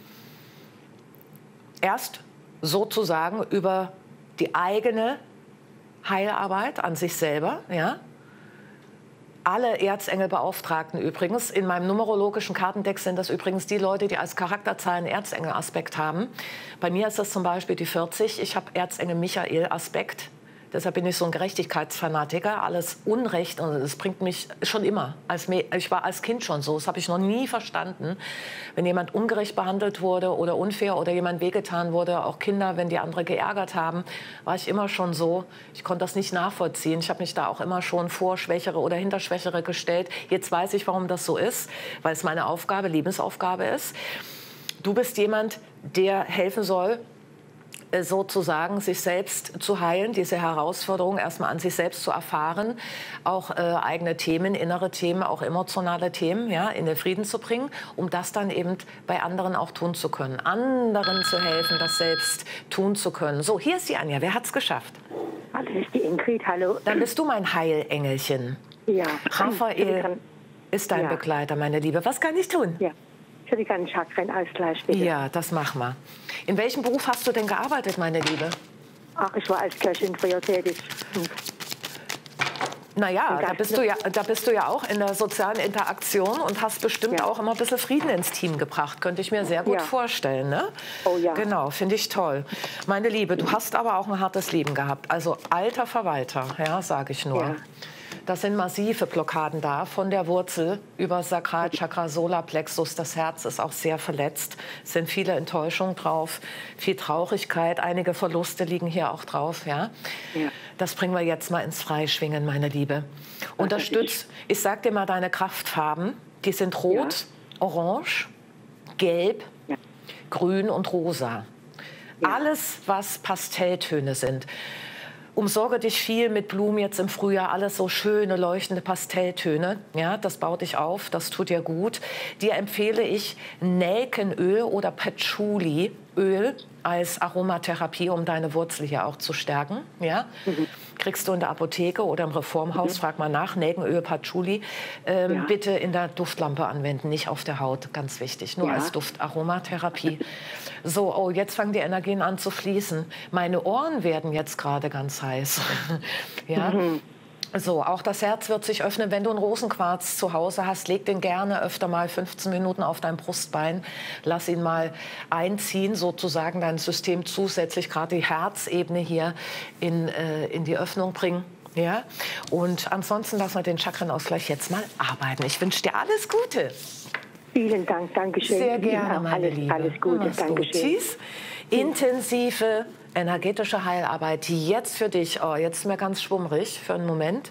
[SPEAKER 2] Erst sozusagen über die eigene Heilarbeit an sich selber, ja? Alle Erzengelbeauftragten übrigens, in meinem numerologischen Kartendeck sind das übrigens die Leute, die als Charakterzahlen Erzengel-Aspekt haben. Bei mir ist das zum Beispiel die 40. Ich habe Erzengel Michael-Aspekt. Deshalb bin ich so ein Gerechtigkeitsfanatiker. Alles Unrecht, und das bringt mich schon immer. Ich war als Kind schon so. Das habe ich noch nie verstanden. Wenn jemand ungerecht behandelt wurde oder unfair oder jemand wehgetan wurde, auch Kinder, wenn die andere geärgert haben, war ich immer schon so. Ich konnte das nicht nachvollziehen. Ich habe mich da auch immer schon vor Schwächere oder hinter Schwächere gestellt. Jetzt weiß ich, warum das so ist, weil es meine Aufgabe, Lebensaufgabe ist. Du bist jemand, der helfen soll, sozusagen sich selbst zu heilen, diese Herausforderung erstmal an sich selbst zu erfahren, auch eigene Themen, innere Themen, auch emotionale Themen, ja, in den Frieden zu bringen, um das dann eben bei anderen auch tun zu können. Anderen zu helfen, das selbst tun zu können. So, hier ist die Anja. Wer hat's geschafft?
[SPEAKER 5] Hallo, ist die Ingrid. Hallo.
[SPEAKER 2] Dann bist du mein Heilengelchen.
[SPEAKER 5] Ja.
[SPEAKER 2] Raphael ist dein Begleiter, meine Liebe. Was kann ich tun?
[SPEAKER 5] Ja. Ich hätte gerne einen Chakrenausgleich, bitte.
[SPEAKER 2] Ja, das machen wir. In welchem Beruf hast du denn gearbeitet, meine Liebe?
[SPEAKER 5] Ach, ich war als Köchin früher tätig.
[SPEAKER 2] Naja, da bist du ja auch in der sozialen Interaktion und hast bestimmt auch immer ein bisschen Frieden ins Team gebracht. Könnte ich mir sehr gut vorstellen, ne?
[SPEAKER 5] Oh ja.
[SPEAKER 2] Genau, finde ich toll. Meine Liebe, du hast aber auch ein hartes Leben gehabt. Also alter Verwalter, ja, sage ich nur. Ja. Das sind massive Blockaden da, von der Wurzel über Sakralchakra, Solarplexus. Das Herz ist auch sehr verletzt. Es sind viele Enttäuschungen drauf, viel Traurigkeit. Einige Verluste liegen hier auch drauf. Ja? Ja. Das bringen wir jetzt mal ins Freischwingen, meine Liebe. Unterstützt, ich sag dir mal deine Kraftfarben. Die sind rot, orange, gelb, grün und rosa. Ja. Alles, was Pastelltöne sind. Umsorge dich viel mit Blumen jetzt im Frühjahr, alles so schöne, leuchtende Pastelltöne. Ja, das baut dich auf, das tut dir gut. Dir empfehle ich Nelkenöl oder Patchouli-Öl als Aromatherapie, um deine Wurzel hier auch zu stärken. Ja? Kriegst du in der Apotheke oder im Reformhaus, frag mal nach, Nelkenöl, Patchouli. Bitte in der Duftlampe anwenden, nicht auf der Haut, ganz wichtig, nur als Duftaromatherapie. So, oh, jetzt fangen die Energien an zu fließen. Meine Ohren werden jetzt gerade ganz heiß. Ja? So, auch das Herz wird sich öffnen. Wenn du einen Rosenquarz zu Hause hast, leg den gerne öfter mal 15 Minuten auf dein Brustbein. Lass ihn mal einziehen, sozusagen dein System zusätzlich, gerade die Herzebene hier in die Öffnung bringen. Ja? Und ansonsten lassen wir den Chakrenausgleich jetzt mal arbeiten. Ich wünsche dir alles Gute.
[SPEAKER 5] Vielen Dank, Dankeschön.
[SPEAKER 2] Sehr gerne, meine Liebe.
[SPEAKER 5] Alles Gute, Dankeschön.
[SPEAKER 2] Tschüss. Intensive energetische Heilarbeit jetzt für dich. Oh, jetzt ist mir ganz schwummrig für einen Moment.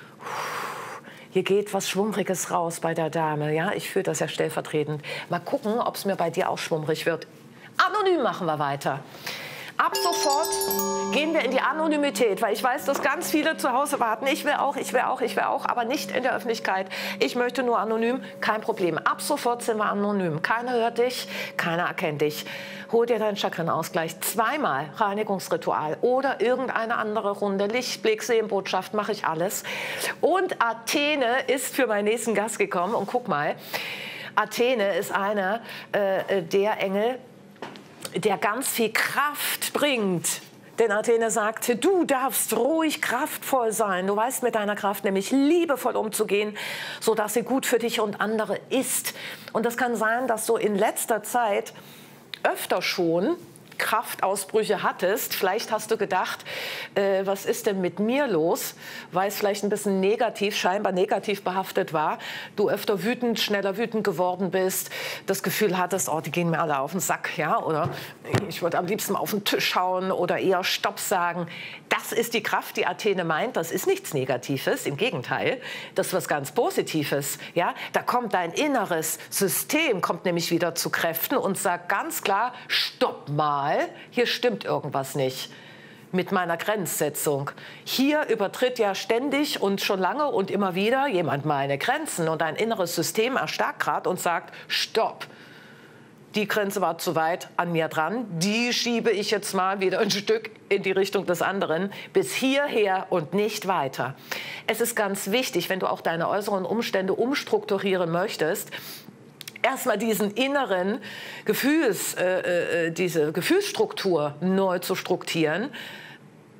[SPEAKER 2] Hier geht was Schwummriges raus bei der Dame. Ja, ich fühle das ja stellvertretend. Mal gucken, ob es mir bei dir auch schwummrig wird. Anonym machen wir weiter. Ab sofort gehen wir in die Anonymität, weil ich weiß, dass ganz viele zu Hause warten. Ich will auch, aber nicht in der Öffentlichkeit. Ich möchte nur anonym, kein Problem. Ab sofort sind wir anonym. Keiner hört dich, keiner erkennt dich. Hol dir deinen Chakrenausgleich, 2-mal Reinigungsritual oder irgendeine andere Runde, Lichtblick, Seelenbotschaft, mache ich alles. Und Athene ist für meinen nächsten Gast gekommen und guck mal, Athene ist einer der Engel, der ganz viel Kraft bringt. Denn Athene sagte, du darfst ruhig kraftvoll sein. Du weißt mit deiner Kraft nämlich liebevoll umzugehen, sodass sie gut für dich und andere ist. Und das kann sein, dass du in letzter Zeit öfter schon Kraftausbrüche hattest. Vielleicht hast du gedacht, was ist denn mit mir los? Weil es vielleicht ein bisschen negativ, scheinbar negativ behaftet war. Du öfter schneller wütend geworden bist, das Gefühl hattest, oh, die gehen mir alle auf den Sack, ja? Oder ich würde am liebsten auf den Tisch hauen oder eher Stopp sagen. Das ist die Kraft, die Athene meint. Das ist nichts Negatives, im Gegenteil. Das ist was ganz Positives. Ja? Da kommt dein inneres System, kommt nämlich wieder zu Kräften und sagt ganz klar, stopp mal. Hier stimmt irgendwas nicht mit meiner Grenzsetzung. Hier übertritt ja ständig und schon lange und immer wieder jemand meine Grenzen und ein inneres System erstarkt gerade und sagt, stopp, die Grenze war zu weit an mir dran, die schiebe ich jetzt mal wieder ein Stück in die Richtung des anderen, bis hierher und nicht weiter. Es ist ganz wichtig, wenn du auch deine äußeren Umstände umstrukturieren möchtest, erstmal diesen inneren diese Gefühlsstruktur neu zu strukturieren,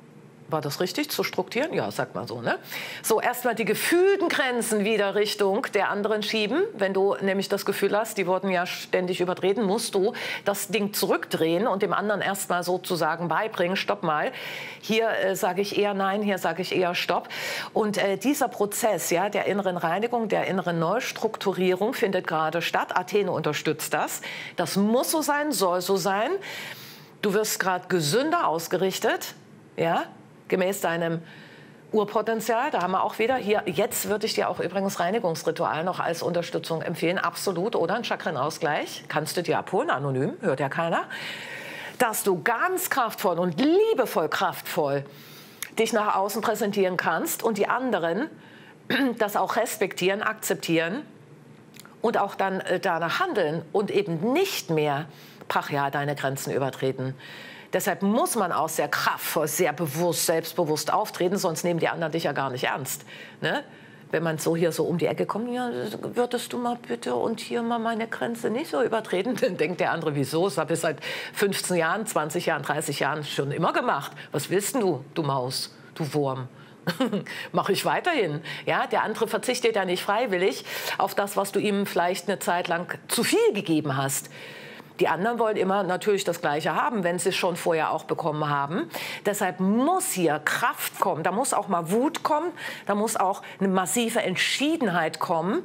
[SPEAKER 2] War das richtig, zu struktieren? Ja, sagt man so, ne? So, erstmal die gefühlten Grenzen wieder Richtung der anderen schieben. Wenn du nämlich das Gefühl hast, die wurden ja ständig übertreten, musst du das Ding zurückdrehen und dem anderen erstmal sozusagen beibringen, stopp mal. Hier sage ich eher nein, hier sage ich eher stopp. Und dieser Prozess, ja, der inneren Reinigung, der inneren Neustrukturierung findet gerade statt. Athene unterstützt das. Das muss so sein, soll so sein. Du wirst gerade gesünder ausgerichtet, ja, gemäß deinem Urpotenzial. Da haben wir auch wieder hier, jetzt würde ich dir auch übrigens Reinigungsritual noch als Unterstützung empfehlen, absolut, oder ein Chakrenausgleich, kannst du dir abholen, anonym, hört ja keiner, dass du ganz kraftvoll und liebevoll kraftvoll dich nach außen präsentieren kannst und die anderen das auch respektieren, akzeptieren und auch dann danach handeln und eben nicht mehr brachial deine Grenzen übertreten. Deshalb muss man auch sehr kraftvoll, sehr bewusst, selbstbewusst auftreten, sonst nehmen die anderen dich ja gar nicht ernst. Ne? Wenn man so hier so um die Ecke kommt, ja, würdest du mal bitte und hier mal meine Grenze nicht so übertreten, dann denkt der andere, wieso? Das habe ich seit 15 Jahren, 20 Jahren, 30 Jahren schon immer gemacht. Was willst denn du, du Maus, du Wurm? Mache ich weiterhin. Ja, der andere verzichtet ja nicht freiwillig auf das, was du ihm vielleicht eine Zeit lang zu viel gegeben hast. Die anderen wollen immer natürlich das Gleiche haben, wenn sie es schon vorher auch bekommen haben. Deshalb muss hier Kraft kommen, da muss auch mal Wut kommen, da muss auch eine massive Entschiedenheit kommen.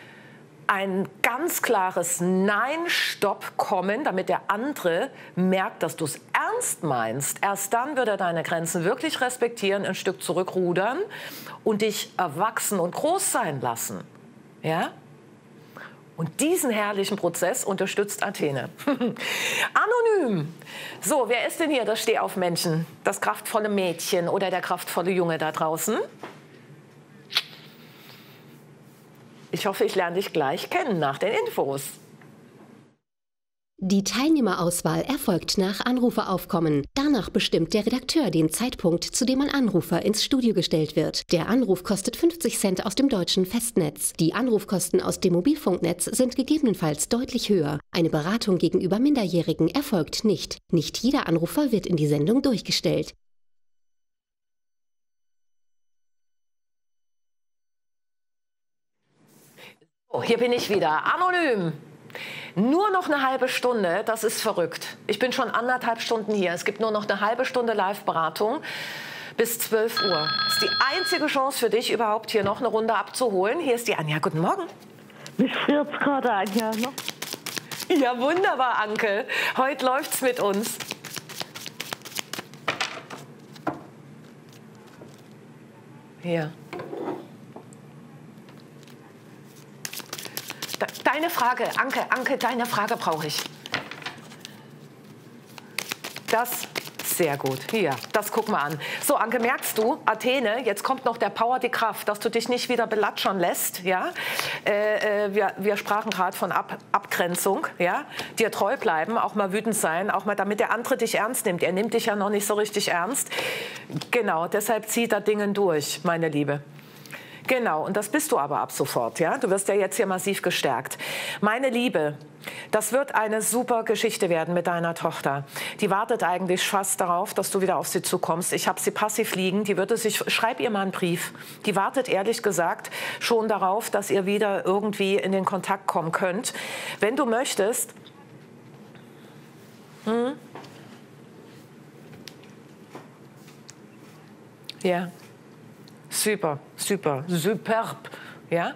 [SPEAKER 2] Ein ganz klares Nein, Stopp kommen, damit der andere merkt, dass du es ernst meinst. Erst dann wird er deine Grenzen wirklich respektieren, ein Stück zurückrudern und dich erwachsen und groß sein lassen. Ja? Und diesen herrlichen Prozess unterstützt Athene. Anonym. So, wer ist denn hier das Stehaufmännchen? Das kraftvolle Mädchen oder der kraftvolle Junge da draußen? Ich hoffe, ich lerne dich gleich kennen nach den Infos.
[SPEAKER 1] Die Teilnehmerauswahl erfolgt nach Anruferaufkommen. Danach bestimmt der Redakteur den Zeitpunkt, zu dem ein Anrufer ins Studio gestellt wird. Der Anruf kostet 50 Cent aus dem deutschen Festnetz. Die Anrufkosten aus dem Mobilfunknetz sind gegebenenfalls deutlich höher. Eine Beratung gegenüber Minderjährigen erfolgt nicht. Nicht jeder Anrufer wird in die Sendung durchgestellt.
[SPEAKER 2] Oh, hier bin ich wieder. Anonym. Nur noch eine halbe Stunde, das ist verrückt. Ich bin schon 1,5 Stunden hier. Es gibt nur noch eine halbe Stunde Live-Beratung bis 12 Uhr. Das ist die einzige Chance für dich, überhaupt hier noch eine Runde abzuholen. Hier ist die Anja. Guten Morgen.
[SPEAKER 12] Mich friert's gerade, Anja. Ne?
[SPEAKER 2] Ja, wunderbar, Anke. Heute läuft's mit uns. Hier. Deine Frage, Anke, deine Frage brauche ich. Das, sehr gut. Hier, das guck mal an. So, Anke, merkst du, Athene, jetzt kommt noch der Power, die Kraft, dass du dich nicht wieder belatschern lässt. Ja? Wir sprachen gerade von Abgrenzung. Ja? Dir treu bleiben, auch mal wütend sein, auch mal, damit der andere dich ernst nimmt. Er nimmt dich ja noch nicht so richtig ernst. Genau, deshalb zieht er Dinge durch, meine Liebe. Genau, und das bist du aber ab sofort, ja? Du wirst ja jetzt hier massiv gestärkt. Meine Liebe, das wird eine super Geschichte werden mit deiner Tochter. Die wartet eigentlich fast darauf, dass du wieder auf sie zukommst. Ich habe sie passiv liegen, die würde sich, schreib ihr mal einen Brief. Die wartet ehrlich gesagt schon darauf, dass ihr wieder irgendwie in den Kontakt kommen könnt. Wenn du möchtest, ja. Super, super, superb, ja?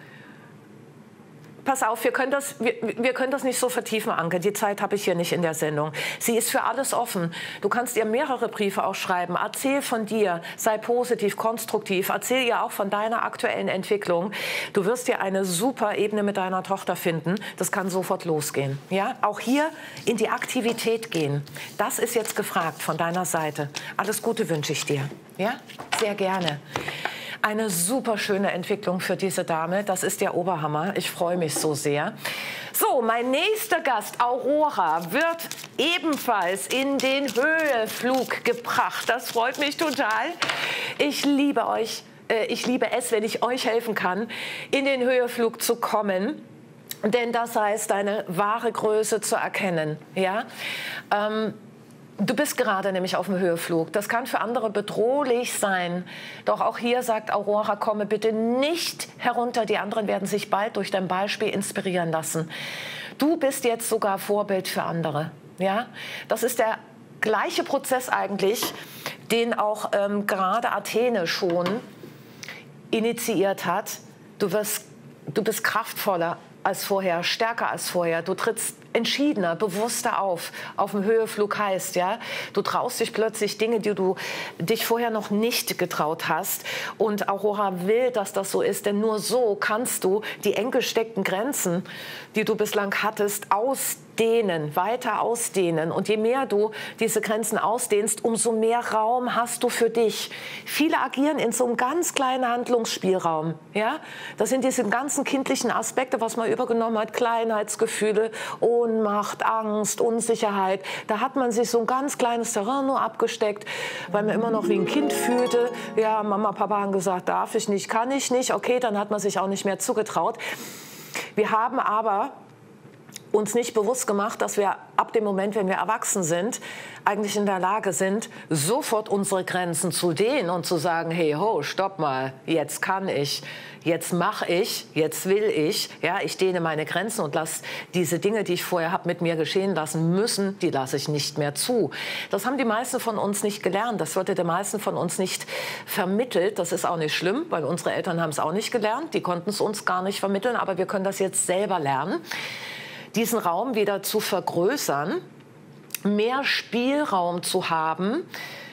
[SPEAKER 2] Pass auf, wir können das nicht so vertiefen, Anke. Die Zeit habe ich hier nicht in der Sendung. Sie ist für alles offen. Du kannst ihr mehrere Briefe auch schreiben. Erzähl von dir, sei positiv, konstruktiv. Erzähl ihr auch von deiner aktuellen Entwicklung. Du wirst hier eine super Ebene mit deiner Tochter finden. Das kann sofort losgehen. Ja? Auch hier in die Aktivität gehen. Das ist jetzt gefragt von deiner Seite. Alles Gute wünsche ich dir. Ja? Sehr gerne. Eine super schöne Entwicklung für diese Dame. Das ist der Oberhammer. Ich freue mich so sehr. So, mein nächster Gast, Aurora, wird ebenfalls in den Höheflug gebracht. Das freut mich total. Ich liebe euch. Ich liebe es, wenn ich euch helfen kann, in den Höheflug zu kommen. Denn das heißt, deine wahre Größe zu erkennen. Ja? Du bist gerade nämlich auf dem Höheflug. Das kann für andere bedrohlich sein. Doch auch hier sagt Aurora, komme bitte nicht herunter. Die anderen werden sich bald durch dein Beispiel inspirieren lassen. Du bist jetzt sogar Vorbild für andere. Ja? Das ist der gleiche Prozess eigentlich, den auch gerade Athene schon initiiert hat. Du bist kraftvoller als vorher, stärker als vorher. Du trittst entschiedener, bewusster auf dem Höheflug heißt, ja, du traust dich plötzlich Dinge, die du dich vorher noch nicht getraut hast. Und Aurora will, dass das so ist, denn nur so kannst du die eng gesteckten Grenzen, die du bislang hattest, ausdehnen, weiter ausdehnen. Und je mehr du diese Grenzen ausdehnst, umso mehr Raum hast du für dich. Viele agieren in so einem ganz kleinen Handlungsspielraum. Ja? Das sind diese ganzen kindlichen Aspekte, was man übergenommen hat, Kleinheitsgefühle, Ohnmacht, Angst, Unsicherheit. Da hat man sich so ein ganz kleines Terrain nur abgesteckt, weil man immer noch wie ein Kind fühlte. Ja, Mama, Papa haben gesagt, darf ich nicht, kann ich nicht. Okay, dann hat man sich auch nicht mehr zugetraut. Wir haben aber uns nicht bewusst gemacht, dass wir ab dem Moment, wenn wir erwachsen sind, eigentlich in der Lage sind, sofort unsere Grenzen zu dehnen und zu sagen, hey, ho, stopp mal, jetzt kann ich, jetzt mache ich, jetzt will ich, ja, ich dehne meine Grenzen und lasse diese Dinge, die ich vorher habe mit mir geschehen lassen müssen, die lasse ich nicht mehr zu. Das haben die meisten von uns nicht gelernt, das wurde den meisten von uns nicht vermittelt. Das ist auch nicht schlimm, weil unsere Eltern haben es auch nicht gelernt, die konnten es uns gar nicht vermitteln, aber wir können das jetzt selber lernen. Diesen Raum wieder zu vergrößern, mehr Spielraum zu haben,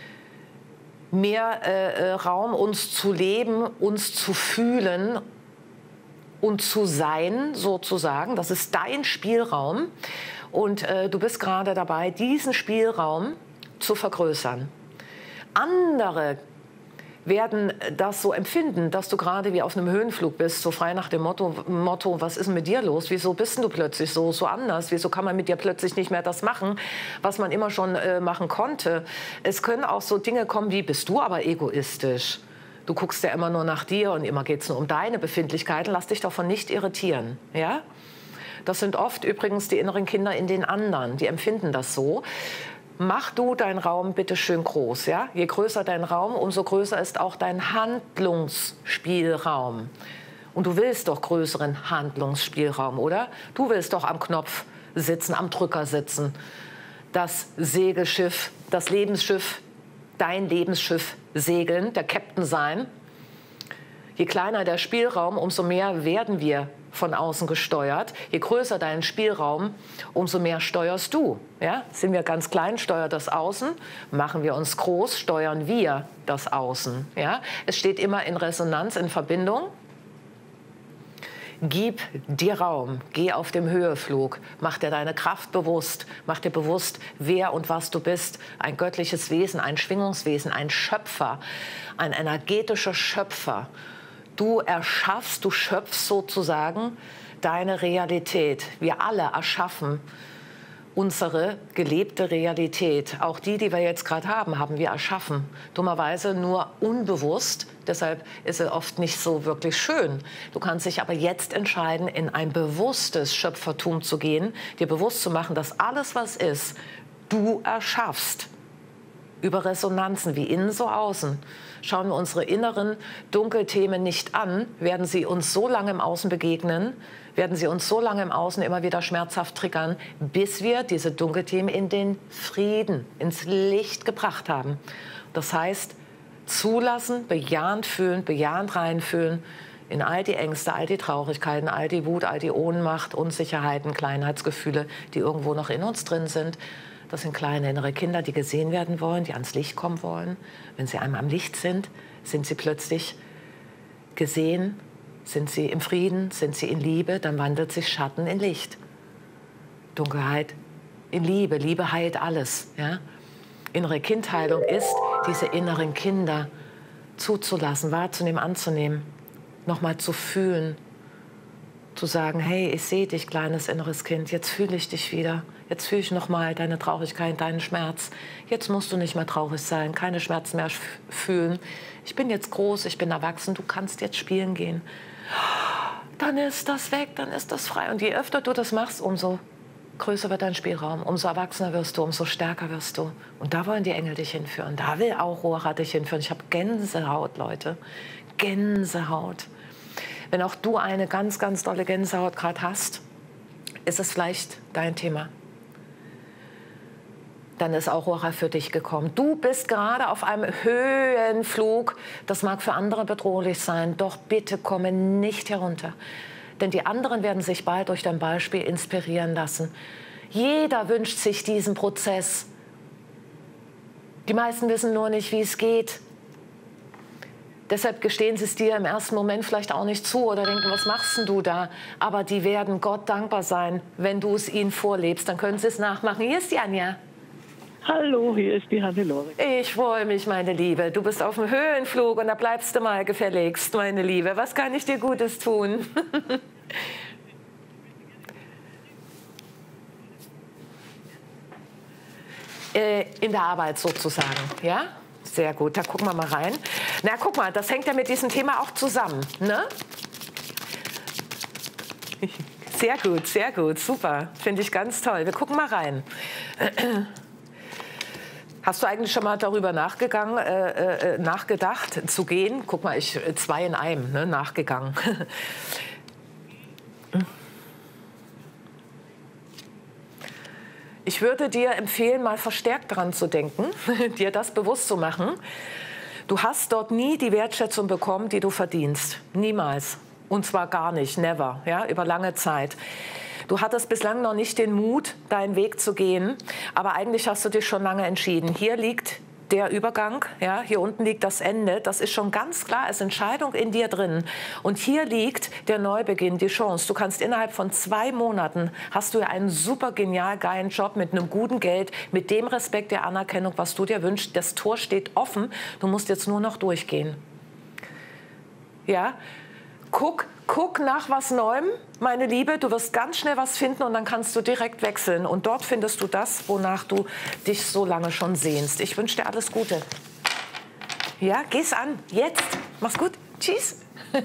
[SPEAKER 2] mehr Raum uns zu leben, uns zu fühlen und zu sein, sozusagen. Das ist dein Spielraum und du bist gerade dabei, diesen Spielraum zu vergrößern. Andere werden das so empfinden, dass du gerade wie auf einem Höhenflug bist, so frei nach dem Motto, was ist denn mit dir los? Wieso bist du plötzlich so anders? Wieso kann man mit dir plötzlich nicht mehr das machen, was man immer schon machen konnte? Es können auch so Dinge kommen wie, bist du aber egoistisch? Du guckst ja immer nur nach dir und immer geht es nur um deine Befindlichkeiten. Lass dich davon nicht irritieren. Ja? Das sind oft übrigens die inneren Kinder in den anderen, die empfinden das so. Mach du deinen Raum bitte schön groß. Ja? Je größer dein Raum, umso größer ist auch dein Handlungsspielraum. Und du willst doch größeren Handlungsspielraum, oder? Du willst doch am Knopf sitzen, am Drücker sitzen. Das Segelschiff, das Lebensschiff, dein Lebensschiff segeln, der Captain sein. Je kleiner der Spielraum, umso mehr werden wir von außen gesteuert. Je größer dein Spielraum, umso mehr steuerst du. Ja? Sind wir ganz klein, steuert das Außen. Machen wir uns groß, steuern wir das Außen. Ja? Es steht immer in Resonanz, in Verbindung. Gib dir Raum, geh auf dem Höheflug, mach dir deine Kraft bewusst, mach dir bewusst, wer und was du bist. Ein göttliches Wesen, ein Schwingungswesen, ein Schöpfer, ein energetischer Schöpfer. Du erschaffst, du schöpfst sozusagen deine Realität. Wir alle erschaffen unsere gelebte Realität. Auch die, die wir jetzt gerade haben, haben wir erschaffen. Dummerweise nur unbewusst. Deshalb ist es oft nicht so wirklich schön. Du kannst dich aber jetzt entscheiden, in ein bewusstes Schöpfertum zu gehen, dir bewusst zu machen, dass alles, was ist, du erschaffst. Über Resonanzen, wie innen so außen. Schauen wir unsere inneren Dunkelthemen nicht an, werden sie uns so lange im Außen begegnen, werden sie uns so lange im Außen immer wieder schmerzhaft triggern, bis wir diese Dunkelthemen in den Frieden, ins Licht gebracht haben. Das heißt, zulassen, bejahend fühlen, bejahend reinfühlen in all die Ängste, all die Traurigkeiten, all die Wut, all die Ohnmacht, Unsicherheiten, Kleinheitsgefühle, die irgendwo noch in uns drin sind. Das sind kleine innere Kinder, die gesehen werden wollen, die ans Licht kommen wollen. Wenn sie einmal am Licht sind sie plötzlich gesehen, sind sie im Frieden, sind sie in Liebe, dann wandelt sich Schatten in Licht. Dunkelheit in Liebe, Liebe heilt alles. Ja? Innere Kindheilung ist, diese inneren Kinder zuzulassen, wahrzunehmen, anzunehmen, nochmal zu fühlen, zu sagen, hey, ich sehe dich, kleines inneres Kind, jetzt fühle ich dich wieder. Jetzt fühle ich nochmal deine Traurigkeit, deinen Schmerz. Jetzt musst du nicht mehr traurig sein, keine Schmerzen mehr fühlen. Ich bin jetzt groß, ich bin erwachsen, du kannst jetzt spielen gehen. Dann ist das weg, dann ist das frei. Und je öfter du das machst, umso größer wird dein Spielraum, umso erwachsener wirst du, umso stärker wirst du. Und da wollen die Engel dich hinführen. Da will Aurora dich hinführen. Ich habe Gänsehaut, Leute. Gänsehaut. Wenn auch du eine ganz, ganz tolle Gänsehaut gerade hast, ist es vielleicht dein Thema. Dann ist Aurora für dich gekommen. Du bist gerade auf einem Höhenflug. Das mag für andere bedrohlich sein, doch bitte komme nicht herunter. Denn die anderen werden sich bald durch dein Beispiel inspirieren lassen. Jeder wünscht sich diesen Prozess. Die meisten wissen nur nicht, wie es geht. Deshalb gestehen sie es dir im ersten Moment vielleicht auch nicht zu oder denken, was machst denn du da? Aber die werden Gott dankbar sein, wenn du es ihnen vorlebst. Dann können sie es nachmachen. Hier ist die Anja.
[SPEAKER 13] Hallo, hier ist die Hannelore.
[SPEAKER 2] Ich freue mich, meine Liebe. Du bist auf dem Höhenflug und da bleibst du mal gefälligst, meine Liebe. Was kann ich dir Gutes tun? In der Arbeit sozusagen, ja? Sehr gut, da gucken wir mal rein. Na, guck mal, das hängt ja mit diesem Thema auch zusammen, ne? Sehr gut, super. Finde ich ganz toll. Wir gucken mal rein. Hast du eigentlich schon mal darüber nachgedacht, zu gehen? Guck mal, 2 in einem, ne, nachgegangen. Ich würde dir empfehlen, mal verstärkt daran zu denken, dir das bewusst zu machen. Du hast dort nie die Wertschätzung bekommen, die du verdienst. Niemals. Und zwar gar nicht, never, ja, über lange Zeit. Du hattest bislang noch nicht den Mut, deinen Weg zu gehen, aber eigentlich hast du dich schon lange entschieden. Hier liegt der Übergang, ja, hier unten liegt das Ende. Das ist schon ganz klar, es ist Entscheidung in dir drin. Und hier liegt der Neubeginn, die Chance. Du kannst innerhalb von 2 Monaten, hast du ja einen super genial geilen Job mit einem guten Geld, mit dem Respekt, der Anerkennung, was du dir wünschst. Das Tor steht offen, du musst jetzt nur noch durchgehen. Ja, guck nach was Neuem, meine Liebe. Du wirst ganz schnell was finden und dann kannst du direkt wechseln. Und dort findest du das, wonach du dich so lange schon sehnst. Ich wünsche dir alles Gute. Ja, geh's an. Jetzt. Mach's gut. Tschüss.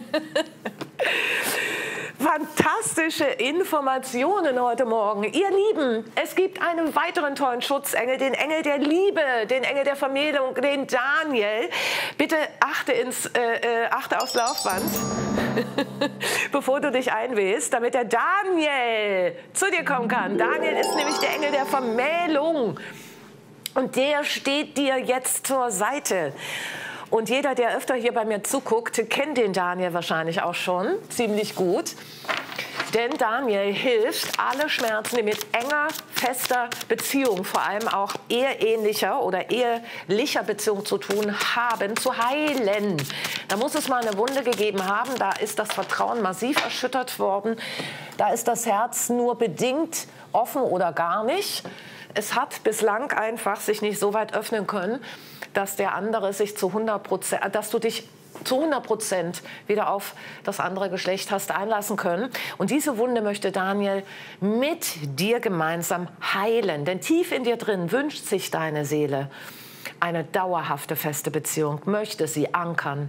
[SPEAKER 2] Fantastische Informationen heute Morgen. Ihr Lieben, es gibt einen weiteren tollen Schutzengel, den Engel der Liebe, den Engel der Vermählung, den Daniel. Bitte achte aufs Laufband, bevor du dich einwählst, damit der Daniel zu dir kommen kann. Daniel ist nämlich der Engel der Vermählung und der steht dir jetzt zur Seite. Und jeder, der öfter hier bei mir zuguckt, kennt den Daniel wahrscheinlich auch schon ziemlich gut. Denn Daniel hilft, alle Schmerzen, die mit enger, fester Beziehung, vor allem auch eheähnlicher oder ehelicher Beziehung zu tun haben, zu heilen. Da muss es mal eine Wunde gegeben haben, da ist das Vertrauen massiv erschüttert worden, da ist das Herz nur bedingt offen oder gar nicht. Es hat bislang einfach sich nicht so weit öffnen können, dass der andere sich zu 100%, dass du dich zu 100% wieder auf das andere Geschlecht hast einlassen können. Und diese Wunde möchte Daniel mit dir gemeinsam heilen. Denn tief in dir drin wünscht sich deine Seele eine dauerhafte, feste Beziehung, möchte sie ankern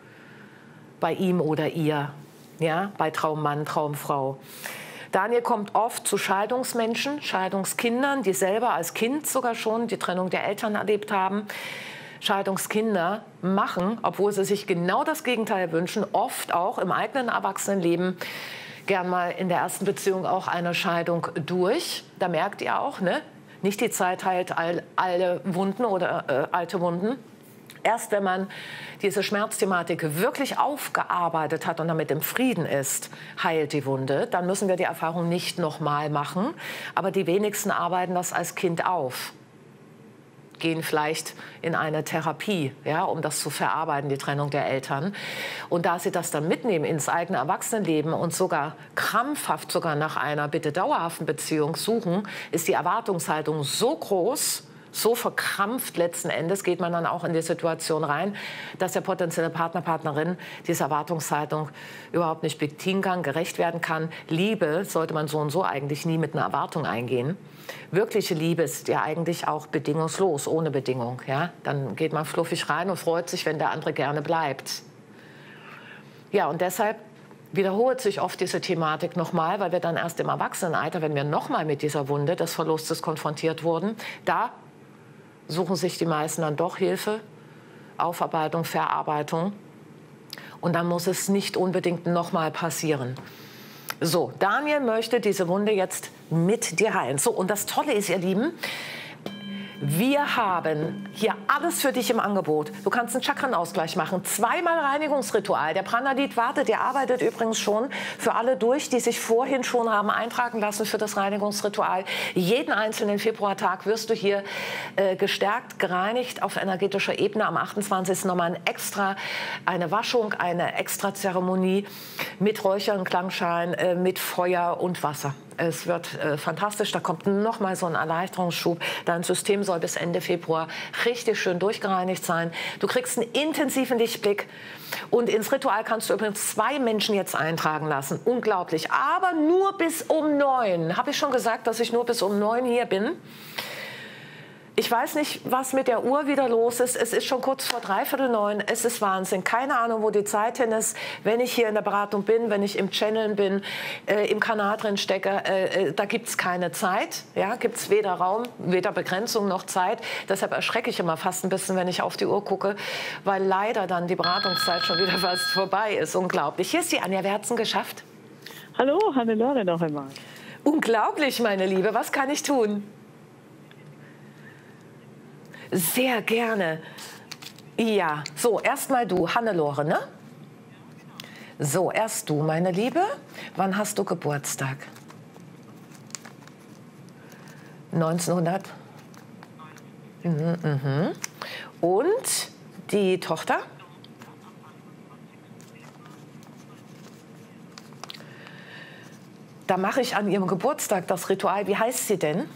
[SPEAKER 2] bei ihm oder ihr, ja, bei Traummann, Traumfrau. Daniel kommt oft zu Scheidungsmenschen, Scheidungskindern, die selber als Kind sogar schon die Trennung der Eltern erlebt haben. Scheidungskinder machen, obwohl sie sich genau das Gegenteil wünschen, oft auch im eigenen Erwachsenenleben gern mal in der ersten Beziehung auch eine Scheidung durch. Da merkt ihr auch, ne? Nicht die Zeit heilt alle Wunden oder alte Wunden. Erst wenn man diese Schmerzthematik wirklich aufgearbeitet hat und damit im Frieden ist, heilt die Wunde. Dann müssen wir die Erfahrung nicht nochmal machen. Aber die wenigsten arbeiten das als Kind auf. Gehen vielleicht in eine Therapie, ja, um das zu verarbeiten, die Trennung der Eltern. Und da sie das dann mitnehmen ins eigene Erwachsenenleben und sogar krampfhaft sogar nach einer bitte dauerhaften Beziehung suchen, ist die Erwartungshaltung so groß, so verkrampft letzten Endes, geht man dann auch in die Situation rein, dass der potenzielle Partner, Partnerin diese Erwartungshaltung überhaupt nicht bedienen kann, gerecht werden kann. Liebe sollte man so und so eigentlich nie mit einer Erwartung eingehen. Wirkliche Liebe ist ja eigentlich auch bedingungslos, ohne Bedingung. Ja? Dann geht man fluffig rein und freut sich, wenn der andere gerne bleibt. Ja, und deshalb wiederholt sich oft diese Thematik nochmal, weil wir dann erst im Erwachsenenalter, wenn wir nochmal mit dieser Wunde des Verlustes konfrontiert wurden, da suchen sich die meisten dann doch Hilfe, Aufarbeitung, Verarbeitung. Und dann muss es nicht unbedingt nochmal passieren. So, Daniel möchte diese Wunde jetzt mit dir heilen. So, und das Tolle ist, ihr Lieben, wir haben hier alles für dich im Angebot. Du kannst einen Chakrenausgleich machen, 2-mal Reinigungsritual. Der Pranalit wartet, der arbeitet übrigens schon für alle durch, die sich vorhin schon haben eintragen lassen für das Reinigungsritual. Jeden einzelnen Februartag wirst du hier gestärkt, gereinigt auf energetischer Ebene. Am 28. nochmal eine Waschung, eine Extra-Zeremonie mit Räuchern, Klangschalen, mit Feuer und Wasser. Es wird fantastisch, da kommt noch mal so ein Erleichterungsschub. Dein System soll bis Ende Februar richtig schön durchgereinigt sein. Du kriegst einen intensiven Lichtblick. Und ins Ritual kannst du übrigens 2 Menschen jetzt eintragen lassen. Unglaublich. Aber nur bis um 9. Habe ich schon gesagt, dass ich nur bis um 9 hier bin? Ich weiß nicht, was mit der Uhr wieder los ist. Es ist schon kurz vor 8:45. Es ist Wahnsinn. Keine Ahnung, wo die Zeit hin ist. Wenn ich hier in der Beratung bin, wenn ich im Channeln bin, im Kanal drin stecke, da gibt es keine Zeit. Ja, gibt es weder Raum, weder Begrenzung noch Zeit. Deshalb erschrecke ich immer fast ein bisschen, wenn ich auf die Uhr gucke, weil leider dann die Beratungszeit schon wieder fast vorbei ist. Unglaublich. Hier ist die Anja. Wir haben es geschafft.
[SPEAKER 15] Hallo, Hannelore noch einmal.
[SPEAKER 2] Unglaublich, meine Liebe. Was kann ich tun? Sehr gerne. Ja, so, erstmal du, Hannelore, ne? So, erst du, meine Liebe. Wann hast du Geburtstag? 1900? Und die Tochter? Da mache ich an ihrem Geburtstag das Ritual. Wie heißt sie denn?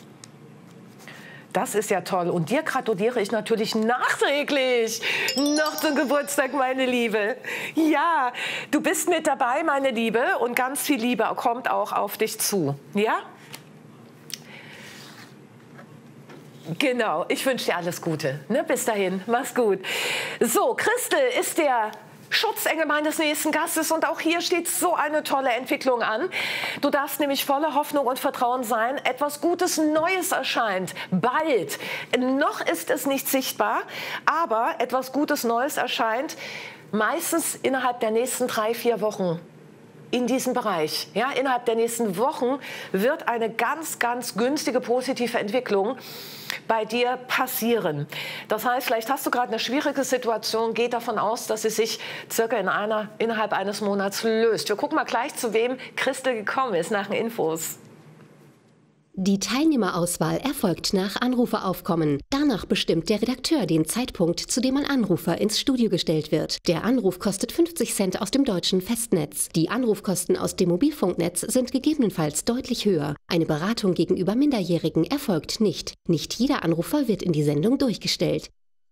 [SPEAKER 2] Das ist ja toll. Und dir gratuliere ich natürlich nachträglich noch zum Geburtstag, meine Liebe. Ja, du bist mit dabei, meine Liebe. Und ganz viel Liebe kommt auch auf dich zu. Ja? Genau, ich wünsche dir alles Gute. Ne? Bis dahin, mach's gut. So, Christel ist der Schutzengel meines nächsten Gastes und auch hier steht so eine tolle Entwicklung an. Du darfst nämlich voller Hoffnung und Vertrauen sein. Etwas Gutes Neues erscheint. Bald. Noch ist es nicht sichtbar, aber etwas Gutes Neues erscheint meistens innerhalb der nächsten 3-4 Wochen. In diesem Bereich. Ja, innerhalb der nächsten Wochen wird eine ganz, ganz günstige positive Entwicklung bei dir passieren. Das heißt, vielleicht hast du gerade eine schwierige Situation, geht davon aus, dass sie sich circa innerhalb eines Monats löst. Wir gucken mal gleich, zu wem Christel gekommen ist, nach den Infos.
[SPEAKER 1] Die Teilnehmerauswahl erfolgt nach Anruferaufkommen. Danach bestimmt der Redakteur den Zeitpunkt, zu dem ein Anrufer ins Studio gestellt wird. Der Anruf kostet 50 Cent aus dem deutschen Festnetz. Die Anrufkosten aus dem Mobilfunknetz sind gegebenenfalls deutlich höher. Eine Beratung gegenüber Minderjährigen erfolgt nicht. Nicht jeder Anrufer wird in die Sendung durchgestellt.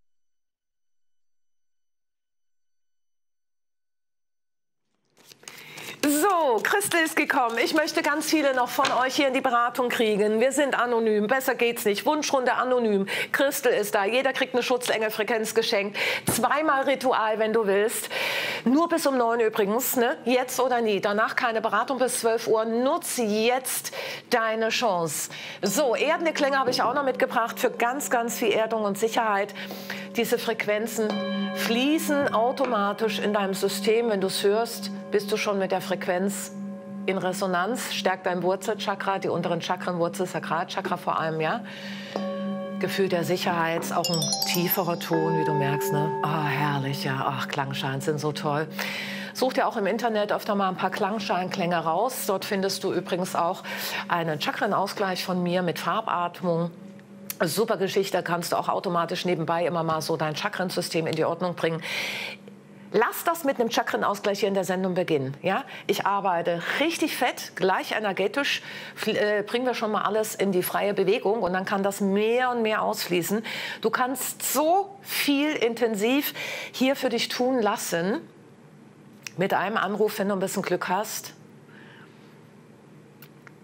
[SPEAKER 2] So, Christel ist gekommen. Ich möchte ganz viele noch von euch hier in die Beratung kriegen. Wir sind anonym, besser geht's nicht. Wunschrunde anonym. Christel ist da. Jeder kriegt eine Schutzengelfrequenz geschenkt. 2-mal Ritual, wenn du willst. Nur bis um 9 übrigens, ne? Jetzt oder nie. Danach keine Beratung bis 12 Uhr. Nutze jetzt deine Chance. So, erdende Klänge habe ich auch noch mitgebracht für ganz, ganz viel Erdung und Sicherheit. Diese Frequenzen fließen automatisch in deinem System. Wenn du es hörst, bist du schon mit der Frequenz in Resonanz. Stärkt dein Wurzelchakra, die unteren Chakren, Wurzel, Sakralchakra vor allem, ja. Gefühl der Sicherheit, auch ein tieferer Ton, wie du merkst, ne? Oh, herrlich, ja. Ach, Klangschalen sind so toll. Such dir auch im Internet öfter mal ein paar Klangschalenklänge raus. Dort findest du übrigens auch einen Chakrenausgleich von mir mit Farbatmung. Super Geschichte, kannst du auch automatisch nebenbei immer mal so dein Chakrensystem in die Ordnung bringen. Lass das mit einem Chakrenausgleich hier in der Sendung beginnen. Ja? Ich arbeite richtig fett, gleich energetisch, bringen wir schon mal alles in die freie Bewegung und dann kann das mehr und mehr ausfließen. Du kannst so viel intensiv hier für dich tun lassen, mit einem Anruf, wenn du ein bisschen Glück hast.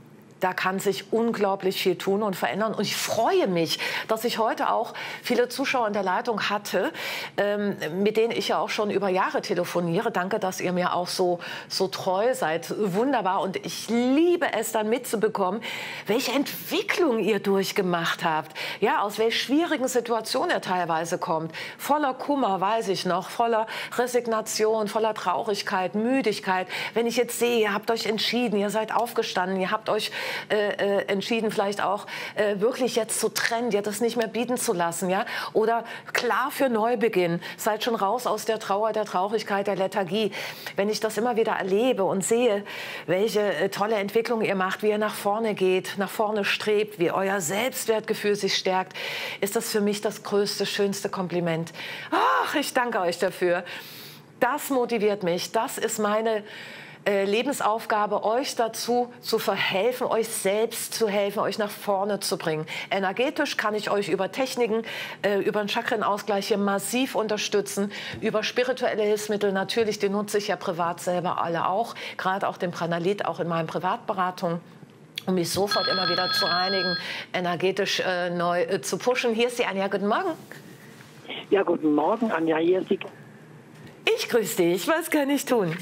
[SPEAKER 2] da kann sich unglaublich viel tun und verändern. Und ich freue mich, dass ich heute auch viele Zuschauer in der Leitung hatte, mit denen ich ja auch schon über Jahre telefoniere. Danke, dass ihr mir auch so treu seid. Wunderbar. Und ich liebe es dann mitzubekommen, welche Entwicklung ihr durchgemacht habt. Ja, aus welch schwierigen Situationen ihr teilweise kommt. Voller Kummer, weiß ich noch, voller Resignation, voller Traurigkeit, Müdigkeit. Wenn ich jetzt sehe, ihr habt euch entschieden, ihr seid aufgestanden, ihr habt euch entschieden, vielleicht auch wirklich jetzt zu trennen, dir das nicht mehr bieten zu lassen, ja? Oder klar für Neubeginn, seid schon raus aus der Trauer, der Traurigkeit, der Lethargie. Wenn ich das immer wieder erlebe und sehe, welche tolle Entwicklung ihr macht, wie ihr nach vorne geht, nach vorne strebt, wie euer Selbstwertgefühl sich stärkt, ist das für mich das größte, schönste Kompliment. Ach, ich danke euch dafür. Das motiviert mich, das ist meine Lebensaufgabe, euch dazu zu verhelfen, euch selbst zu helfen, euch nach vorne zu bringen. Energetisch kann ich euch über Techniken, über einen Chakrenausgleich hier massiv unterstützen, über spirituelle Hilfsmittel natürlich, die nutze ich ja privat selber alle auch, gerade auch den Pranalit, auch in meinen Privatberatungen, um mich sofort immer wieder zu reinigen, energetisch neu zu pushen. Hier ist die Anja, guten Morgen.
[SPEAKER 13] Ja, guten Morgen, Anja, hier ist die...
[SPEAKER 2] Ich grüße dich, was kann ich tun?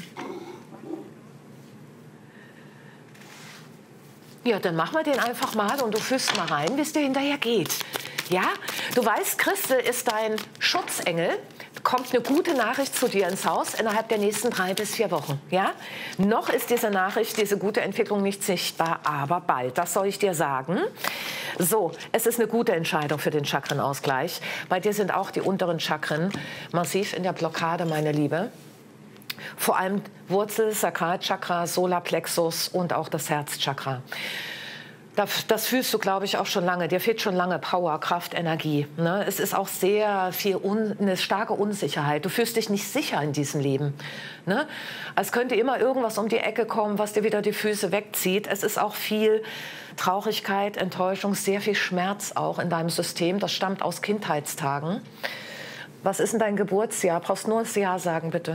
[SPEAKER 2] Ja, dann machen wir den einfach mal und du fühlst mal rein, wie es dir hinterher geht. Ja, du weißt, Christel ist dein Schutzengel. Kommt eine gute Nachricht zu dir ins Haus innerhalb der nächsten 3 bis 4 Wochen. Ja? Noch ist diese Nachricht, diese gute Entwicklung nicht sichtbar, aber bald. Das soll ich dir sagen. So, es ist eine gute Entscheidung für den Chakrenausgleich. Bei dir sind auch die unteren Chakren massiv in der Blockade, meine Liebe. Vor allem Wurzel, Sakralchakra, Solarplexus und auch das Herzchakra. Das fühlst du, glaube ich, auch schon lange. Dir fehlt schon lange Power, Kraft, Energie. Ne? Es ist auch sehr viel eine starke Unsicherheit. Du fühlst dich nicht sicher in diesem Leben. Ne? Es könnte immer irgendwas um die Ecke kommen, was dir wieder die Füße wegzieht. Es ist auch viel Traurigkeit, Enttäuschung, sehr viel Schmerz auch in deinem System. Das stammt aus Kindheitstagen. Was ist denn dein Geburtsjahr? Brauchst nur das Jahr sagen, bitte.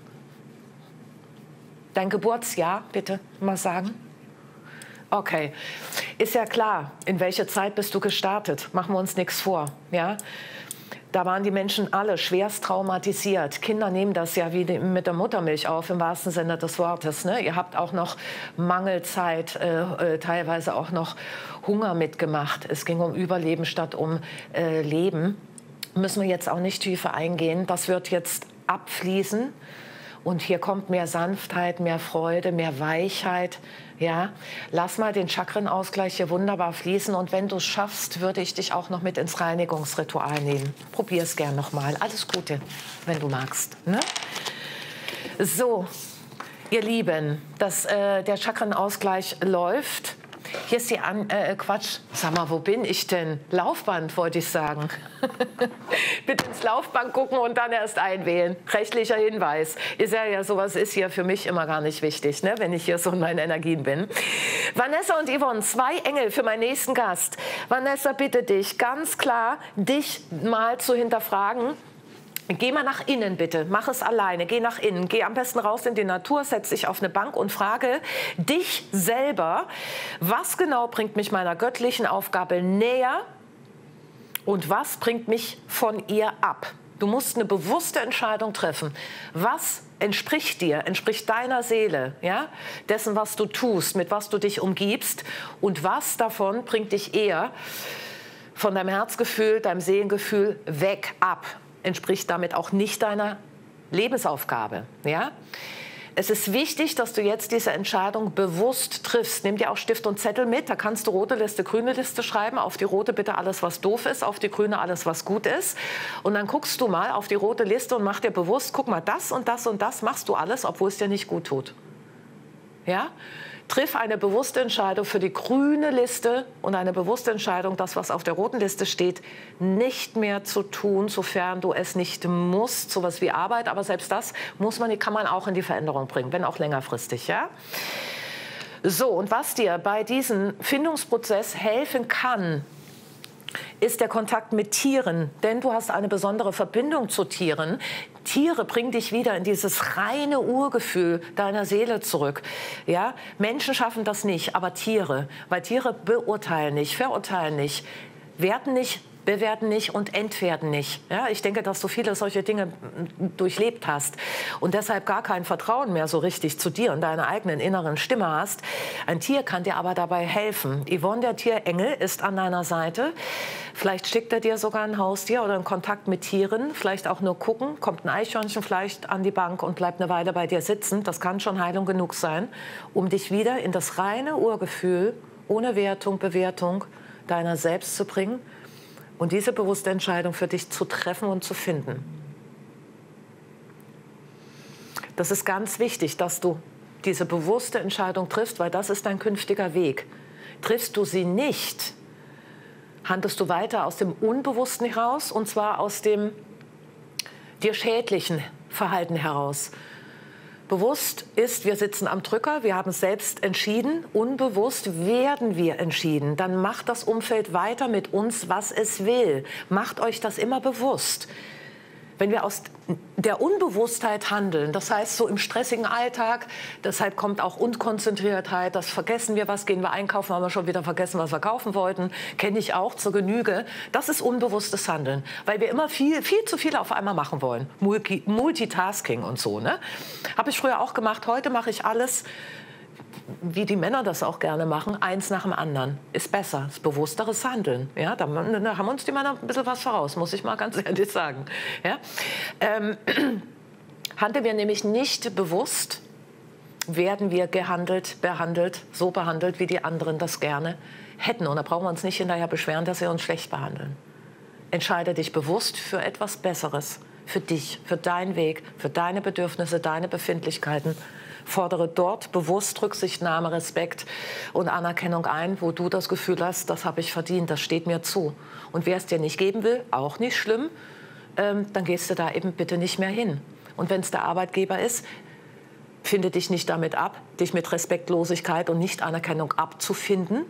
[SPEAKER 2] Dein Geburtsjahr, bitte mal sagen. Okay, ist ja klar, in welche Zeit bist du gestartet? Machen wir uns nichts vor. Ja? Da waren die Menschen alle schwerst traumatisiert. Kinder nehmen das ja wie mit der Muttermilch auf, im wahrsten Sinne des Wortes. Ne? Ihr habt auch noch Mangelzeit, teilweise auch noch Hunger mitgemacht. Es ging um Überleben statt um Leben. Müssen wir jetzt auch nicht tiefer eingehen. Das wird jetzt abfließen. Und hier kommt mehr Sanftheit, mehr Freude, mehr Weichheit. Ja, lass mal den Chakrenausgleich hier wunderbar fließen. Und wenn du es schaffst, würde ich dich auch noch mit ins Reinigungsritual nehmen. Probier es gern noch mal. Alles Gute, wenn du magst. Ne? So, ihr Lieben, der Chakrenausgleich läuft. Hier ist die Quatsch. Sag mal, wo bin ich denn? Laufband, wollte ich sagen. Bitte ins Laufband gucken und dann erst einwählen. Rechtlicher Hinweis. Ist ja sowas ist hier für mich immer gar nicht wichtig, ne, wenn ich hier so in meinen Energien bin. Vanessa und Yvonne, 2 Engel für meinen nächsten Gast. Vanessa, bitte dich ganz klar, dich mal zu hinterfragen. Geh mal nach innen, bitte. Mach es alleine. Geh nach innen. Geh am besten raus in die Natur, setz dich auf eine Bank und frage dich selber, was genau bringt mich meiner göttlichen Aufgabe näher und was bringt mich von ihr ab? Du musst eine bewusste Entscheidung treffen. Was entspricht dir, entspricht deiner Seele, ja? Dessen, was du tust, mit was du dich umgibst und was davon bringt dich eher von deinem Herzgefühl, deinem Seelengefühl weg, ab? Entspricht damit auch nicht deiner Lebensaufgabe. Ja? Es ist wichtig, dass du jetzt diese Entscheidung bewusst triffst. Nimm dir auch Stift und Zettel mit. Da kannst du rote Liste, grüne Liste schreiben. Auf die rote bitte alles, was doof ist. Auf die grüne alles, was gut ist. Und dann guckst du mal auf die rote Liste und mach dir bewusst, guck mal, das und das und das machst du alles, obwohl es dir nicht gut tut. Ja? Triff eine bewusste Entscheidung für die grüne Liste und eine bewusste Entscheidung, das, was auf der roten Liste steht, nicht mehr zu tun, sofern du es nicht musst. Sowas wie Arbeit, aber selbst das kann man auch in die Veränderung bringen, wenn auch längerfristig. Ja? So, und was dir bei diesem Findungsprozess helfen kann, ist der Kontakt mit Tieren, denn du hast eine besondere Verbindung zu Tieren. Tiere bringen dich wieder in dieses reine Urgefühl deiner Seele zurück. Ja? Menschen schaffen das nicht, aber Tiere. Weil Tiere beurteilen nicht, verurteilen nicht, werten nicht, bewerten nicht und entwerten nicht. Ja, ich denke, dass du viele solche Dinge durchlebt hast und deshalb gar kein Vertrauen mehr so richtig zu dir und deiner eigenen inneren Stimme hast. Ein Tier kann dir aber dabei helfen. Yvonne, der Tierengel, ist an deiner Seite. Vielleicht schickt er dir sogar ein Haustier oder einen Kontakt mit Tieren. Vielleicht auch nur gucken, kommt ein Eichhörnchen vielleicht an die Bank und bleibt eine Weile bei dir sitzen. Das kann schon Heilung genug sein, um dich wieder in das reine Urgefühl, ohne Wertung, Bewertung deiner selbst zu bringen. Und diese bewusste Entscheidung für dich zu treffen und zu finden. Das ist ganz wichtig, dass du diese bewusste Entscheidung triffst, weil das ist dein künftiger Weg. Triffst du sie nicht, handelst du weiter aus dem Unbewussten heraus, und zwar aus dem dir schädlichen Verhalten heraus. Bewusst ist, wir sitzen am Drücker, wir haben es selbst entschieden. Unbewusst werden wir entschieden. Dann macht das Umfeld weiter mit uns, was es will. Macht euch das immer bewusst. Wenn wir aus der Unbewusstheit handeln, das heißt so im stressigen Alltag, deshalb kommt auch Unkonzentriertheit, das vergessen wir was, gehen wir einkaufen, haben wir schon wieder vergessen, was wir kaufen wollten, kenne ich auch zur Genüge. Das ist unbewusstes Handeln, weil wir immer viel zu viel auf einmal machen wollen. Multitasking und so, ne? Habe ich früher auch gemacht, heute mache ich alles, wie die Männer das auch gerne machen, eins nach dem anderen. Ist besser, ist bewussteres Handeln. Ja, da haben uns die Männer ein bisschen was voraus, muss ich mal ganz ehrlich sagen. Ja? Handeln wir nämlich nicht bewusst, werden wir behandelt, so behandelt, wie die anderen das gerne hätten. Und da brauchen wir uns nicht hinterher beschweren, dass sie uns schlecht behandeln. Entscheide dich bewusst für etwas Besseres, für dich, für deinen Weg, für deine Bedürfnisse, deine Befindlichkeiten. Fordere dort bewusst Rücksichtnahme, Respekt und Anerkennung ein, wo du das Gefühl hast, das habe ich verdient, das steht mir zu. Und wer es dir nicht geben will, auch nicht schlimm, dann gehst du da eben bitte nicht mehr hin. Und wenn es der Arbeitgeber ist, finde dich nicht damit ab, dich mit Respektlosigkeit und Nichtanerkennung abzufinden.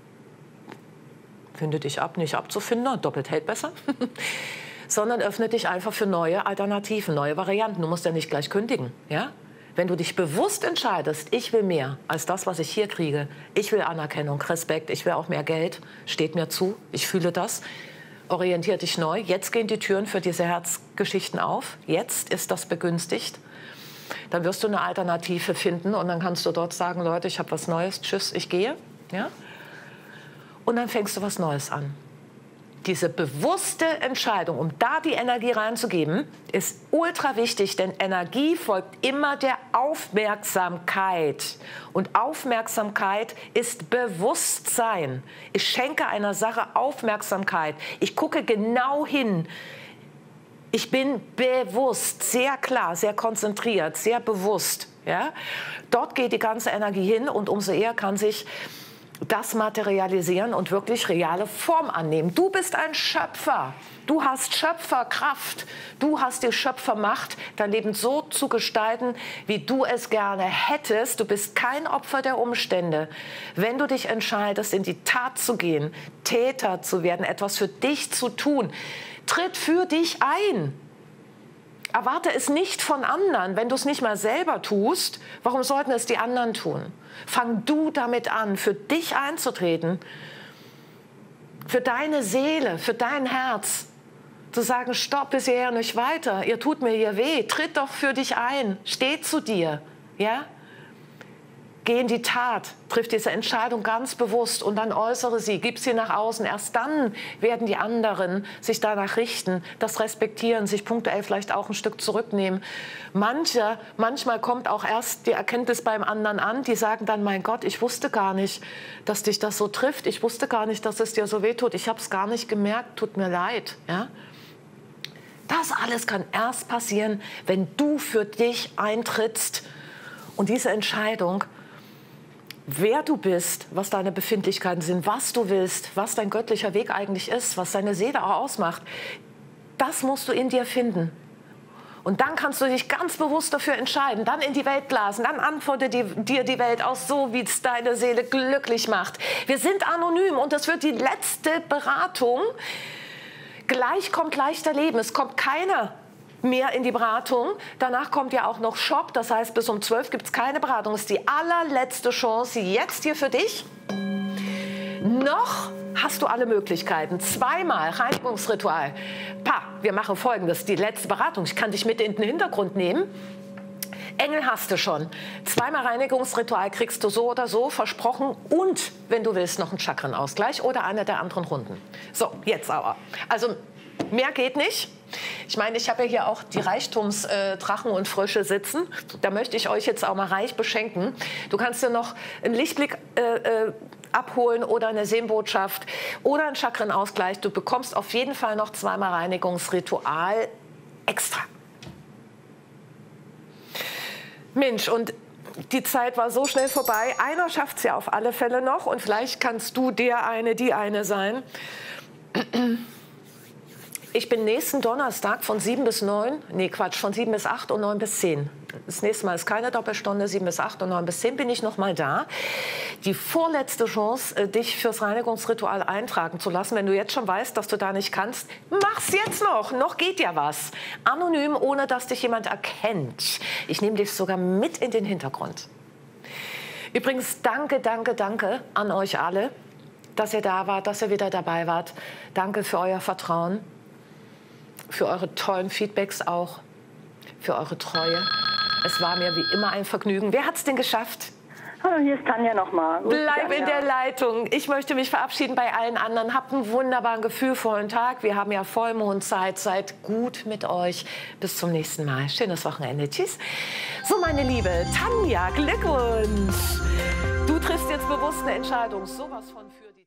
[SPEAKER 2] Finde dich ab, nicht abzufinden, doppelt hält besser. Sondern öffne dich einfach für neue Alternativen, neue Varianten. Du musst ja nicht gleich kündigen, ja? Wenn du dich bewusst entscheidest, ich will mehr als das, was ich hier kriege, ich will Anerkennung, Respekt, ich will auch mehr Geld, steht mir zu, ich fühle das, orientier dich neu. Jetzt gehen die Türen für diese Herzgeschichten auf, jetzt ist das begünstigt. Dann wirst du eine Alternative finden und dann kannst du dort sagen, Leute, ich habe was Neues, tschüss, ich gehe. Ja? Und dann fängst du was Neues an. Diese bewusste Entscheidung, um da die Energie reinzugeben, ist ultra wichtig, denn Energie folgt immer der Aufmerksamkeit. Und Aufmerksamkeit ist Bewusstsein. Ich schenke einer Sache Aufmerksamkeit. Ich gucke genau hin. Ich bin bewusst, sehr klar, sehr konzentriert, sehr bewusst. Ja? Dort geht die ganze Energie hin und umso eher kann sich das materialisieren und wirklich reale Form annehmen. Du bist ein Schöpfer. Du hast Schöpferkraft. Du hast die Schöpfermacht, dein Leben so zu gestalten, wie du es gerne hättest. Du bist kein Opfer der Umstände. Wenn du dich entscheidest, in die Tat zu gehen, Täter zu werden, etwas für dich zu tun, tritt für dich ein. Erwarte es nicht von anderen. Wenn du es nicht mal selber tust, warum sollten es die anderen tun? Fang du damit an, für dich einzutreten, für deine Seele, für dein Herz. Zu sagen, stopp, bis hierher nicht weiter, ihr tut mir hier weh, tritt doch für dich ein, steh zu dir. Ja? Geh in die Tat, triff diese Entscheidung ganz bewusst und dann äußere sie, gib sie nach außen. Erst dann werden die anderen sich danach richten, das respektieren, sich punktuell vielleicht auch ein Stück zurücknehmen. Manchmal kommt auch erst die Erkenntnis beim anderen an, die sagen dann, mein Gott, ich wusste gar nicht, dass dich das so trifft. Ich wusste gar nicht, dass es dir so wehtut. Ich habe es gar nicht gemerkt, tut mir leid. Ja? Das alles kann erst passieren, wenn du für dich eintrittst und diese Entscheidung, wer du bist, was deine Befindlichkeiten sind, was du willst, was dein göttlicher Weg eigentlich ist, was deine Seele auch ausmacht, das musst du in dir finden. Und dann kannst du dich ganz bewusst dafür entscheiden, dann in die Welt blasen, dann antwortet dir die Welt aus, so wie es deine Seele glücklich macht. Wir sind anonym und das wird die letzte Beratung. Gleich kommt leichter Leben. Es kommt keiner mehr in die Beratung. Danach kommt ja auch noch Shop. Das heißt, bis um 12 gibt es keine Beratung. Das ist die allerletzte Chance jetzt hier für dich. Noch hast du alle Möglichkeiten. Zweimal Reinigungsritual. Wir machen Folgendes. Die letzte Beratung. Ich kann dich mit in den Hintergrund nehmen. Engel hast du schon. Zweimal Reinigungsritual kriegst du so oder so versprochen. Und, wenn du willst, noch einen Chakrenausgleich oder eine der anderen Runden. So, jetzt aber. Also, mehr geht nicht. Ich meine, ich habe ja hier auch die Reichtumsdrachen und Frösche sitzen. Da möchte ich euch jetzt auch mal reich beschenken. Du kannst dir noch einen Lichtblick abholen oder eine Seelenbotschaft oder einen Chakrenausgleich. Du bekommst auf jeden Fall noch zweimal Reinigungsritual extra. Mensch, und die Zeit war so schnell vorbei. Einer schafft es ja auf alle Fälle noch. Und vielleicht kannst du der eine, die eine sein. Ich bin nächsten Donnerstag von 7 bis 9, nee Quatsch, von 7 bis 8 und 9 bis 10. Das nächste Mal ist keine Doppelstunde, 7 bis 8 und 9 bis 10 bin ich noch mal da. Die vorletzte Chance, dich fürs Reinigungsritual eintragen zu lassen. Wenn du jetzt schon weißt, dass du da nicht kannst, mach's jetzt noch. Noch geht ja was. Anonym, ohne dass dich jemand erkennt. Ich nehme dich sogar mit in den Hintergrund. Übrigens, danke, danke, danke an euch alle, dass ihr da wart, dass ihr wieder dabei wart. Danke für euer Vertrauen. Für eure tollen Feedbacks auch, für eure Treue. Es war mir wie immer ein Vergnügen. Wer hat es denn geschafft?
[SPEAKER 4] Hallo, hier ist Tanja nochmal.
[SPEAKER 2] Bleib in der Leitung. Ich möchte mich verabschieden bei allen anderen. Habt einen wunderbaren, gefühlvollen Tag. Wir haben ja Vollmondzeit. Seid gut mit euch. Bis zum nächsten Mal. Schönes Wochenende. Tschüss. So, meine Liebe Tanja, Glückwunsch. Du triffst jetzt bewusst eine Entscheidung. Sowas von für die